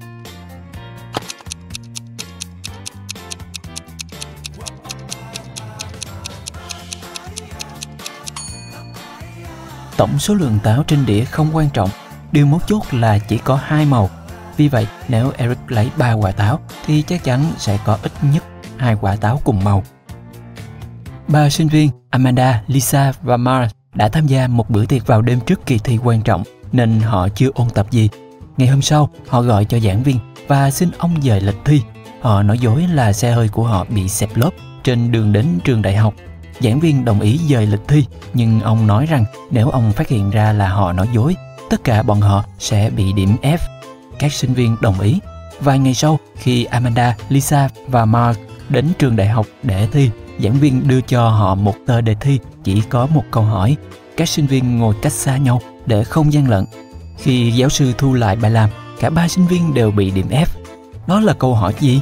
Tổng số lượng táo trên đĩa không quan trọng, điều mấu chốt là chỉ có 2 màu. Vì vậy, nếu Eric lấy 3 quả táo thì chắc chắn sẽ có ít nhất 2 quả táo cùng màu. 3 sinh viên Amanda, Lisa và Mark đã tham gia một bữa tiệc vào đêm trước kỳ thi quan trọng nên họ chưa ôn tập gì. Ngày hôm sau, họ gọi cho giảng viên và xin ông dời lịch thi. Họ nói dối là xe hơi của họ bị xẹp lốp trên đường đến trường đại học. Giảng viên đồng ý dời lịch thi, nhưng ông nói rằng nếu ông phát hiện ra là họ nói dối, tất cả bọn họ sẽ bị điểm F. Các sinh viên đồng ý. Vài ngày sau, khi Amanda, Lisa và Mark đến trường đại học để thi, giảng viên đưa cho họ một tờ đề thi chỉ có một câu hỏi. Các sinh viên ngồi cách xa nhau để không gian lận. Khi giáo sư thu lại bài làm, cả 3 sinh viên đều bị điểm F. Đó là câu hỏi gì?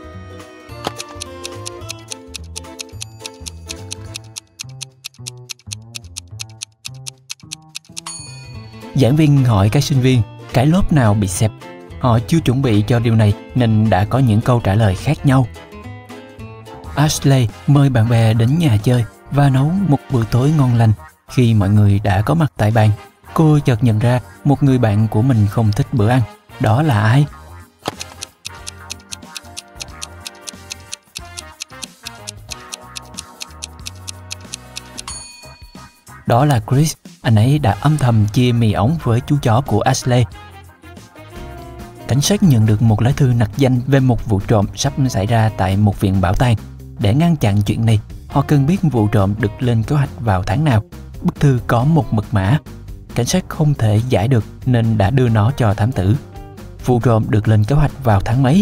Giảng viên hỏi các sinh viên cái lốp nào bị xẹp. Họ chưa chuẩn bị cho điều này nên đã có những câu trả lời khác nhau. Ashley mời bạn bè đến nhà chơi và nấu một bữa tối ngon lành. Khi mọi người đã có mặt tại bàn, cô chợt nhận ra một người bạn của mình không thích bữa ăn. Đó là ai? Đó là Chris. Anh ấy đã âm thầm chia mì ống với chú chó của Ashley. Cảnh sát nhận được một lá thư nặc danh về một vụ trộm sắp xảy ra tại một viện bảo tàng. Để ngăn chặn chuyện này, họ cần biết vụ trộm được lên kế hoạch vào tháng nào. Bức thư có một mật mã. Cảnh sát không thể giải được nên đã đưa nó cho thám tử. Vụ trộm được lên kế hoạch vào tháng mấy?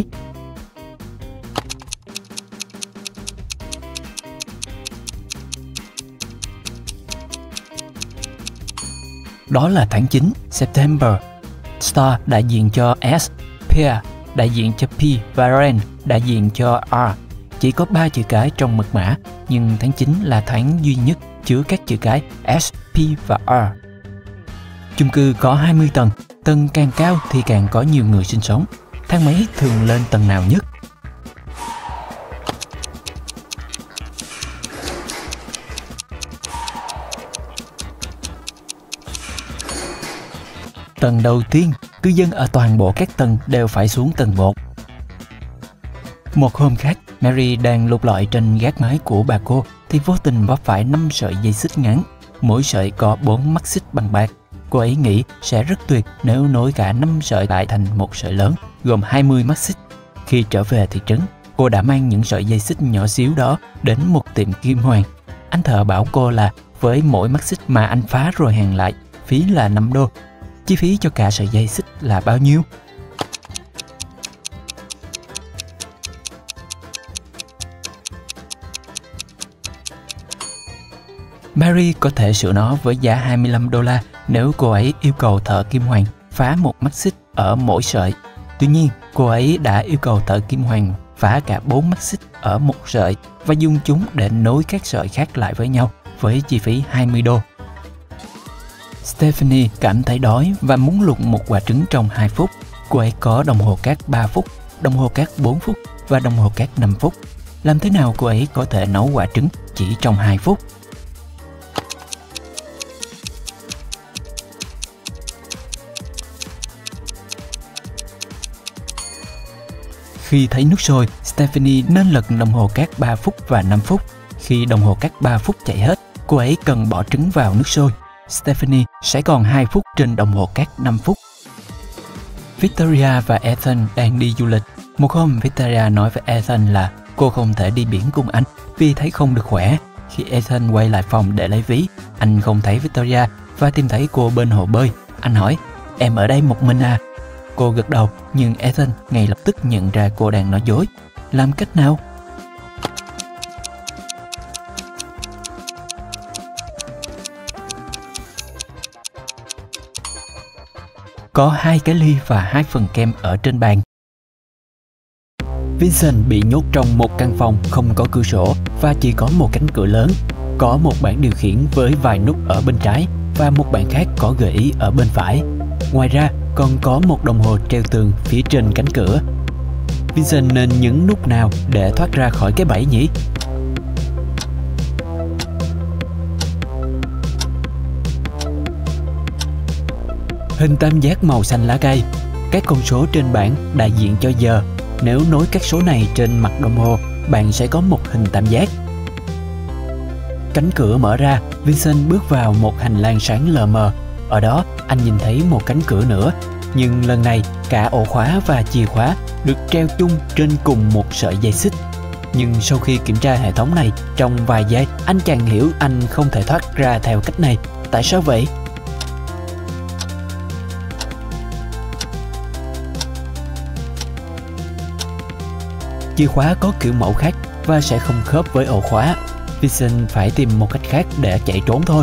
Đó là tháng 9, September. Star đại diện cho S, Pierre đại diện cho P và Ren đại diện cho R. Chỉ có 3 chữ cái trong mật mã, nhưng tháng 9 là tháng duy nhất chứa các chữ cái S, P và R. Chung cư có 20 tầng, tầng càng cao thì càng có nhiều người sinh sống. Thang máy thường lên tầng nào nhất? Tầng đầu tiên, cư dân ở toàn bộ các tầng đều phải xuống tầng 1. Một hôm khác, Mary đang lục lọi trên gác mái của bà cô thì vô tình vấp phải 5 sợi dây xích ngắn. Mỗi sợi có 4 mắt xích bằng bạc. Cô ấy nghĩ sẽ rất tuyệt nếu nối cả 5 sợi lại thành một sợi lớn, gồm 20 mắt xích. Khi trở về thị trấn, cô đã mang những sợi dây xích nhỏ xíu đó đến một tiệm kim hoàn. Anh thợ bảo cô là với mỗi mắt xích mà anh phá rồi hàn lại, phí là 5 đô. Chi phí cho cả sợi dây xích là bao nhiêu? Mary có thể sửa nó với giá 25 đô la nếu cô ấy yêu cầu thợ kim hoàn phá một mắt xích ở mỗi sợi. Tuy nhiên, cô ấy đã yêu cầu thợ kim hoàn phá cả 4 mắt xích ở một sợi và dùng chúng để nối các sợi khác lại với nhau với chi phí 20 đô. Stephanie cảm thấy đói và muốn luộc một quả trứng trong 2 phút. Cô ấy có đồng hồ cát 3 phút, đồng hồ cát 4 phút và đồng hồ cát 5 phút. Làm thế nào cô ấy có thể nấu quả trứng chỉ trong 2 phút? Khi thấy nước sôi, Stephanie nên lật đồng hồ cát 3 phút và 5 phút. Khi đồng hồ cát 3 phút chạy hết, cô ấy cần bỏ trứng vào nước sôi. Stephanie sẽ còn 2 phút trên đồng hồ cát 5 phút. Victoria và Ethan đang đi du lịch. Một hôm, Victoria nói với Ethan là cô không thể đi biển cùng anh vì thấy không được khỏe. Khi Ethan quay lại phòng để lấy ví, anh không thấy Victoria và tìm thấy cô bên hồ bơi. Anh hỏi, em ở đây một mình à? Cô gật đầu, nhưng Ethan ngay lập tức nhận ra cô đang nói dối. Làm cách nào? Có 2 cái ly và 2 phần kem ở trên bàn. Vincent bị nhốt trong một căn phòng không có cửa sổ và chỉ có một cánh cửa lớn. Có một bảng điều khiển với vài nút ở bên trái và một bảng khác có gợi ý ở bên phải. Ngoài ra, còn có một đồng hồ treo tường phía trên cánh cửa. Vincent nên nhấn nút nào để thoát ra khỏi cái bẫy nhỉ? Hình tam giác màu xanh lá cây. Các con số trên bảng đại diện cho giờ. Nếu nối các số này trên mặt đồng hồ, bạn sẽ có một hình tam giác. Cánh cửa mở ra, Vincent bước vào một hành lang sáng lờ mờ. Ở đó, anh nhìn thấy một cánh cửa nữa. Nhưng lần này, cả ổ khóa và chìa khóa được treo chung trên cùng một sợi dây xích. Nhưng sau khi kiểm tra hệ thống này, trong vài giây, anh chàng hiểu anh không thể thoát ra theo cách này. Tại sao vậy? Chìa khóa có kiểu mẫu khác và sẽ không khớp với ổ khóa. Vincent phải tìm một cách khác để chạy trốn thôi.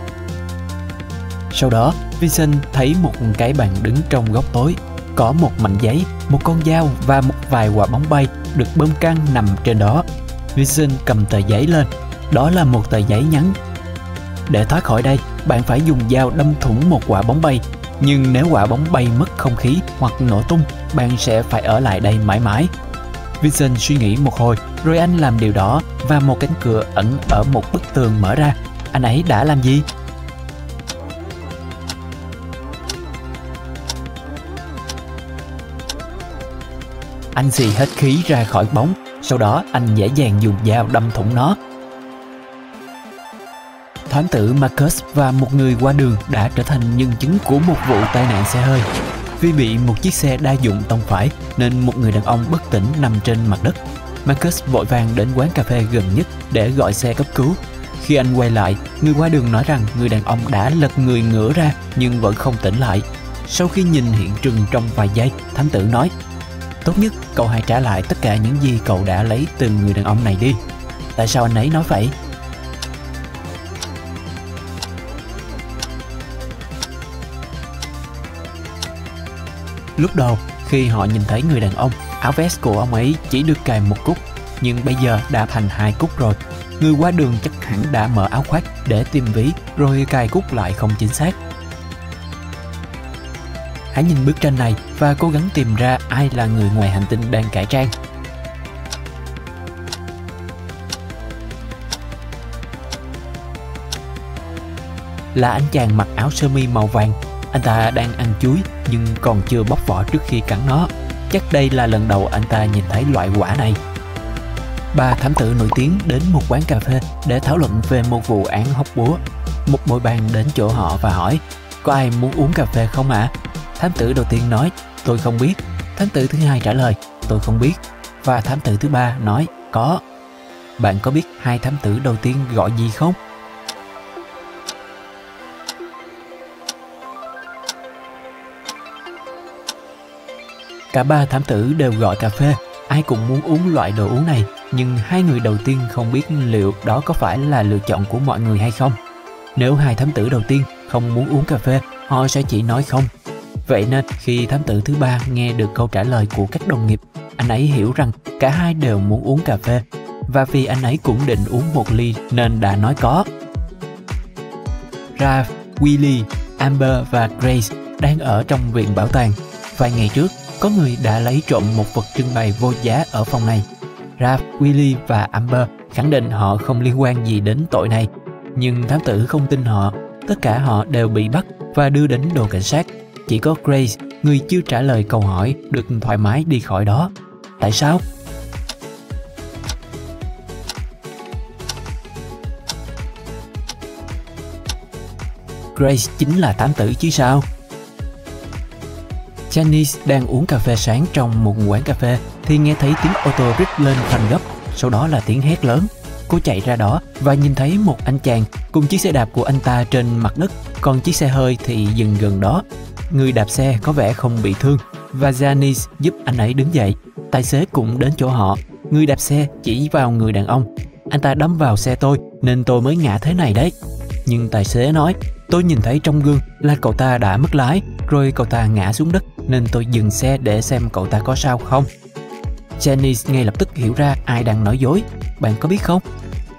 Sau đó, Vincent thấy một cái bàn đứng trong góc tối. Có một mảnh giấy, một con dao và một vài quả bóng bay được bơm căng nằm trên đó. Vincent cầm tờ giấy lên. Đó là một tờ giấy nhắn. Để thoát khỏi đây, bạn phải dùng dao đâm thủng một quả bóng bay. Nhưng nếu quả bóng bay mất không khí hoặc nổ tung, bạn sẽ phải ở lại đây mãi mãi. Vincent suy nghĩ một hồi, rồi anh làm điều đó và một cánh cửa ẩn ở một bức tường mở ra. Anh ấy đã làm gì? Anh xì hết khí ra khỏi bóng, sau đó anh dễ dàng dùng dao đâm thủng nó. Thám tử Marcus và một người qua đường đã trở thành nhân chứng của một vụ tai nạn xe hơi. Vì bị một chiếc xe đa dụng tông phải nên một người đàn ông bất tỉnh nằm trên mặt đất. Marcus vội vàng đến quán cà phê gần nhất để gọi xe cấp cứu. Khi anh quay lại, người qua đường nói rằng người đàn ông đã lật người ngửa ra nhưng vẫn không tỉnh lại. Sau khi nhìn hiện trường trong vài giây, thám tử nói, tốt nhất cậu hãy trả lại tất cả những gì cậu đã lấy từ người đàn ông này đi. Tại sao anh ấy nói vậy? Lúc đầu, khi họ nhìn thấy người đàn ông, áo vest của ông ấy chỉ được cài một cúc, nhưng bây giờ đã thành 2 cúc rồi. Người qua đường chắc hẳn đã mở áo khoác để tìm ví rồi cài cúc lại không chính xác. Hãy nhìn bức tranh này và cố gắng tìm ra ai là người ngoài hành tinh đang cải trang. Là anh chàng mặc áo sơ mi màu vàng. Anh ta đang ăn chuối nhưng còn chưa bóc vỏ trước khi cắn nó. Chắc đây là lần đầu anh ta nhìn thấy loại quả này. 3 thám tử nổi tiếng đến một quán cà phê để thảo luận về một vụ án hóc búa. Một bồi bàn đến chỗ họ và hỏi, có ai muốn uống cà phê không ạ? Thám tử đầu tiên nói, tôi không biết. Thám tử thứ hai trả lời, tôi không biết. Và thám tử thứ ba nói, có. Bạn có biết hai thám tử đầu tiên gọi gì không? Cả ba thám tử đều gọi cà phê. Ai cũng muốn uống loại đồ uống này, nhưng hai người đầu tiên không biết liệu đó có phải là lựa chọn của mọi người hay không. Nếu hai thám tử đầu tiên không muốn uống cà phê, họ sẽ chỉ nói không. Vậy nên khi thám tử thứ ba nghe được câu trả lời của các đồng nghiệp, anh ấy hiểu rằng cả hai đều muốn uống cà phê. Và vì anh ấy cũng định uống một ly nên đã nói có. Ralph, Willie, Amber và Grace đang ở trong viện bảo tàng. Vài ngày trước, có người đã lấy trộm một vật trưng bày vô giá ở phòng này. Ralph, Willie và Amber khẳng định họ không liên quan gì đến tội này. Nhưng thám tử không tin họ. Tất cả họ đều bị bắt và đưa đến đồn cảnh sát. Chỉ có Grace, người chưa trả lời câu hỏi, được thoải mái đi khỏi đó. Tại sao? Grace chính là thám tử chứ sao? Janice đang uống cà phê sáng trong một quán cà phê thì nghe thấy tiếng ô tô rít lên phanh gấp, sau đó là tiếng hét lớn. Cô chạy ra đó và nhìn thấy một anh chàng cùng chiếc xe đạp của anh ta trên mặt đất, còn chiếc xe hơi thì dừng gần đó. Người đạp xe có vẻ không bị thương và Janice giúp anh ấy đứng dậy. Tài xế cũng đến chỗ họ. Người đạp xe chỉ vào người đàn ông. Anh ta đâm vào xe tôi nên tôi mới ngã thế này đấy. Nhưng tài xế nói, tôi nhìn thấy trong gương là cậu ta đã mất lái, rồi cậu ta ngã xuống đất nên tôi dừng xe để xem cậu ta có sao không. Janice ngay lập tức hiểu ra ai đang nói dối. Bạn có biết không?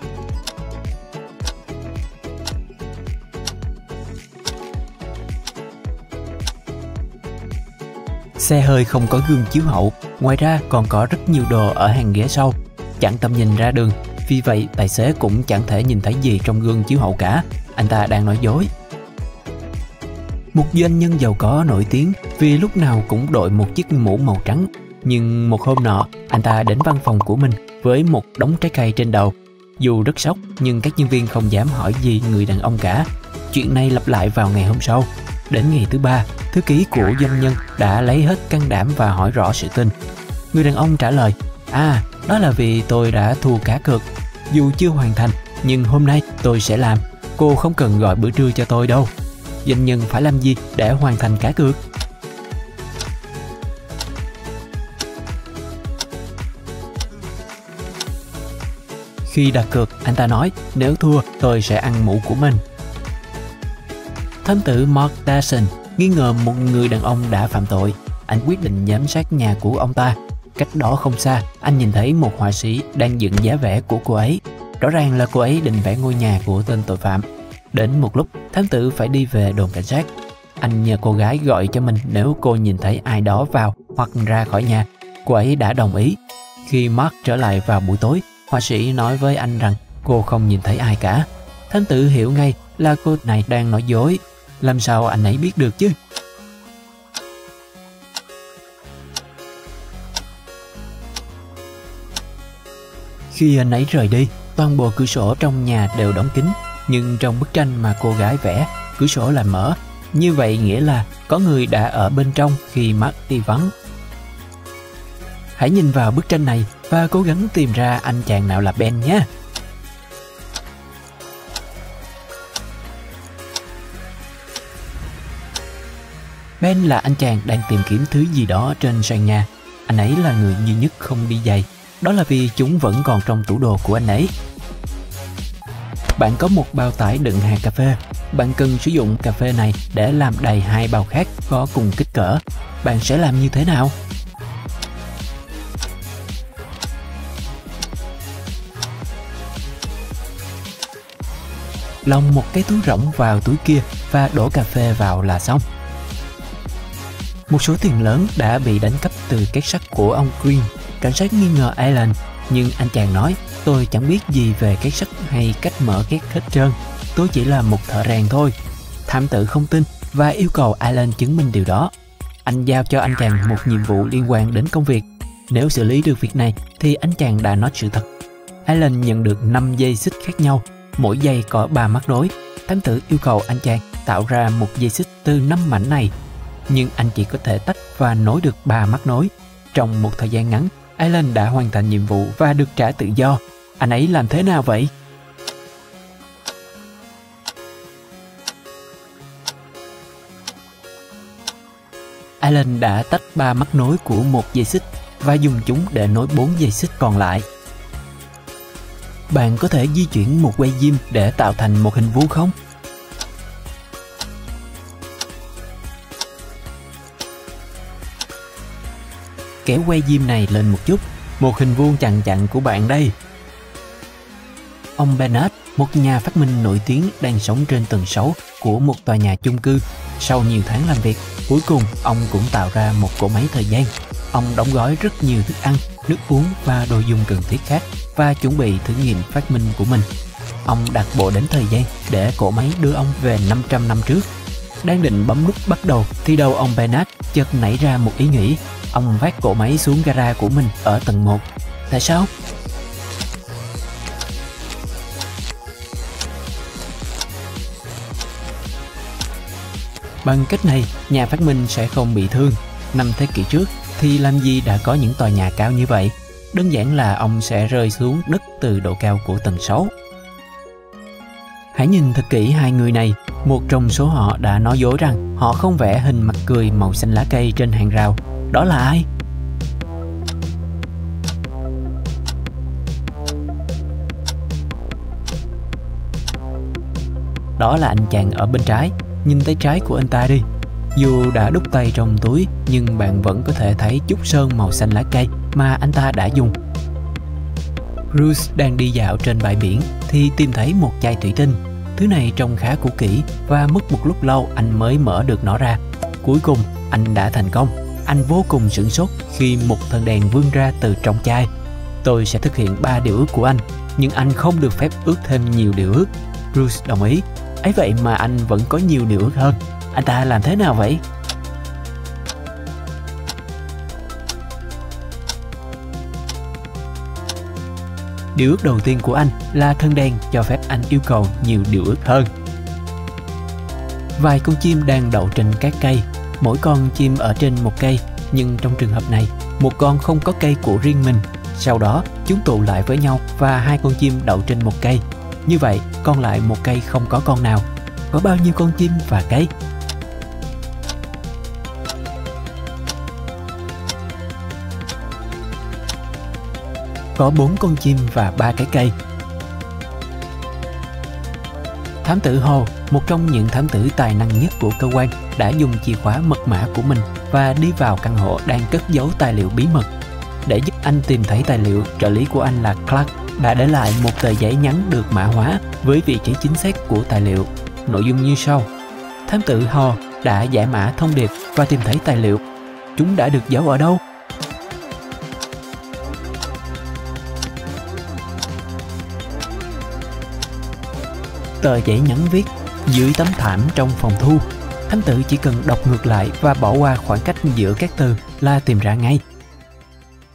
Xe hơi không có gương chiếu hậu, ngoài ra còn có rất nhiều đồ ở hàng ghế sau, chặn tầm nhìn ra đường. Vì vậy tài xế cũng chẳng thể nhìn thấy gì trong gương chiếu hậu cả. Anh ta đang nói dối. Một doanh nhân giàu có nổi tiếng vì lúc nào cũng đội một chiếc mũ màu trắng. Nhưng một hôm nọ, anh ta đến văn phòng của mình với một đống trái cây trên đầu. Dù rất sốc, nhưng các nhân viên không dám hỏi gì người đàn ông cả. Chuyện này lặp lại vào ngày hôm sau. Đến ngày thứ ba, thư ký của doanh nhân đã lấy hết can đảm và hỏi rõ sự tình. Người đàn ông trả lời, đó là vì tôi đã thua cá cược. Dù chưa hoàn thành, nhưng hôm nay tôi sẽ làm. Cô không cần gọi bữa trưa cho tôi đâu. Doanh nhân phải làm gì để hoàn thành cá cược? Khi đặt cược, anh ta nói, nếu thua, tôi sẽ ăn mũ của mình. Thám tử Mark Dawson nghi ngờ một người đàn ông đã phạm tội. Anh quyết định giám sát nhà của ông ta. Cách đó không xa, anh nhìn thấy một họa sĩ đang dựng giá vẽ của cô ấy. Rõ ràng là cô ấy định vẽ ngôi nhà của tên tội phạm. Đến một lúc, thám tử phải đi về đồn cảnh sát. Anh nhờ cô gái gọi cho mình nếu cô nhìn thấy ai đó vào hoặc ra khỏi nhà. Cô ấy đã đồng ý. Khi Mark trở lại vào buổi tối, họa sĩ nói với anh rằng cô không nhìn thấy ai cả. Thám tử hiểu ngay là cô này đang nói dối. Làm sao anh ấy biết được chứ? Khi anh ấy rời đi, toàn bộ cửa sổ trong nhà đều đóng kín. Nhưng trong bức tranh mà cô gái vẽ, cửa sổ là mở. Như vậy nghĩa là có người đã ở bên trong khi Mark đi vắng. Hãy nhìn vào bức tranh này và cố gắng tìm ra anh chàng nào là Ben nhé. Ben là anh chàng đang tìm kiếm thứ gì đó trên sàn nhà. Anh ấy là người duy nhất không đi giày. Đó là vì chúng vẫn còn trong tủ đồ của anh ấy. Bạn có một bao tải đựng hạt cà phê. Bạn cần sử dụng cà phê này để làm đầy 2 bao khác có cùng kích cỡ. Bạn sẽ làm như thế nào? Lồng một cái túi rỗng vào túi kia và đổ cà phê vào là xong. Một số tiền lớn đã bị đánh cắp từ két sắt của ông Green. Cảnh sát nghi ngờ Alan, nhưng anh chàng nói, tôi chẳng biết gì về két sắt hay cách mở két hết trơn. Tôi chỉ là một thợ rèn thôi. Thám tử không tin và yêu cầu Alan chứng minh điều đó. Anh giao cho anh chàng một nhiệm vụ liên quan đến công việc. Nếu xử lý được việc này thì anh chàng đã nói sự thật. Alan nhận được 5 dây xích khác nhau, mỗi dây có 3 mắc nối. Thám tử yêu cầu anh chàng tạo ra một dây xích từ 5 mảnh này, nhưng anh chỉ có thể tách và nối được 3 mắc nối. Trong một thời gian ngắn, Alan đã hoàn thành nhiệm vụ và được trả tự do. Anh ấy làm thế nào vậy? Alan đã tách 3 mắc nối của một dây xích và dùng chúng để nối 4 dây xích còn lại. Bạn có thể di chuyển một que diêm để tạo thành một hình vuông không? Kéo que diêm này lên một chút, một hình vuông chằng chặn của bạn đây. Ông Bernard, một nhà phát minh nổi tiếng đang sống trên tầng 6 của một tòa nhà chung cư. Sau nhiều tháng làm việc, cuối cùng ông cũng tạo ra một cỗ máy thời gian. Ông đóng gói rất nhiều thức ăn, nước uống và đồ dùng cần thiết khác và chuẩn bị thử nghiệm phát minh của mình. Ông đặt bộ đếm thời gian để cỗ máy đưa ông về 500 năm trước. Đang định bấm nút bắt đầu thì đầu ông Bernard chợt nảy ra một ý nghĩ. Ông vác cỗ máy xuống gara của mình ở tầng 1. Tại sao? Bằng cách này, nhà phát minh sẽ không bị thương. 5 thế kỷ trước thì làm gì đã có những tòa nhà cao như vậy? Đơn giản là ông sẽ rơi xuống đất từ độ cao của tầng 6. Hãy nhìn thật kỹ hai người này. Một trong số họ đã nói dối rằng họ không vẽ hình mặt cười màu xanh lá cây trên hàng rào. Đó là ai? Đó là anh chàng ở bên trái. Nhìn tay trái của anh ta đi. Dù đã đút tay trong túi, nhưng bạn vẫn có thể thấy chút sơn màu xanh lá cây mà anh ta đã dùng. Bruce đang đi dạo trên bãi biển thì tìm thấy một chai thủy tinh. Thứ này trông khá cũ kỹ và mất một lúc lâu anh mới mở được nó ra. Cuối cùng, anh đã thành công. Anh vô cùng sửng sốt khi một thân đèn vươn ra từ trong chai. Tôi sẽ thực hiện 3 điều ước của anh, nhưng anh không được phép ước thêm nhiều điều ước. Bruce đồng ý. Ấy vậy mà anh vẫn có nhiều điều ước hơn. Anh ta làm thế nào vậy? Điều ước đầu tiên của anh là thân đèn cho phép anh yêu cầu nhiều điều ước hơn. Vài con chim đang đậu trên các cây. Mỗi con chim ở trên một cây, nhưng trong trường hợp này, một con không có cây của riêng mình. Sau đó, chúng tụ lại với nhau và 2 con chim đậu trên một cây. Như vậy, còn lại một cây không có con nào. Có bao nhiêu con chim và cây? Có 4 con chim và 3 cái cây. Thám tử Hồ, một trong những thám tử tài năng nhất của cơ quan, đã dùng chìa khóa mật mã của mình và đi vào căn hộ đang cất giấu tài liệu bí mật. Để giúp anh tìm thấy tài liệu, trợ lý của anh là Clark đã để lại một tờ giấy nhắn được mã hóa với vị trí chính xác của tài liệu. Nội dung như sau. Thám tử Hồ đã giải mã thông điệp và tìm thấy tài liệu. Chúng đã được giấu ở đâu? Tờ giấy nhắn viết dưới tấm thảm trong phòng thu. Thám tử chỉ cần đọc ngược lại và bỏ qua khoảng cách giữa các từ là tìm ra ngay.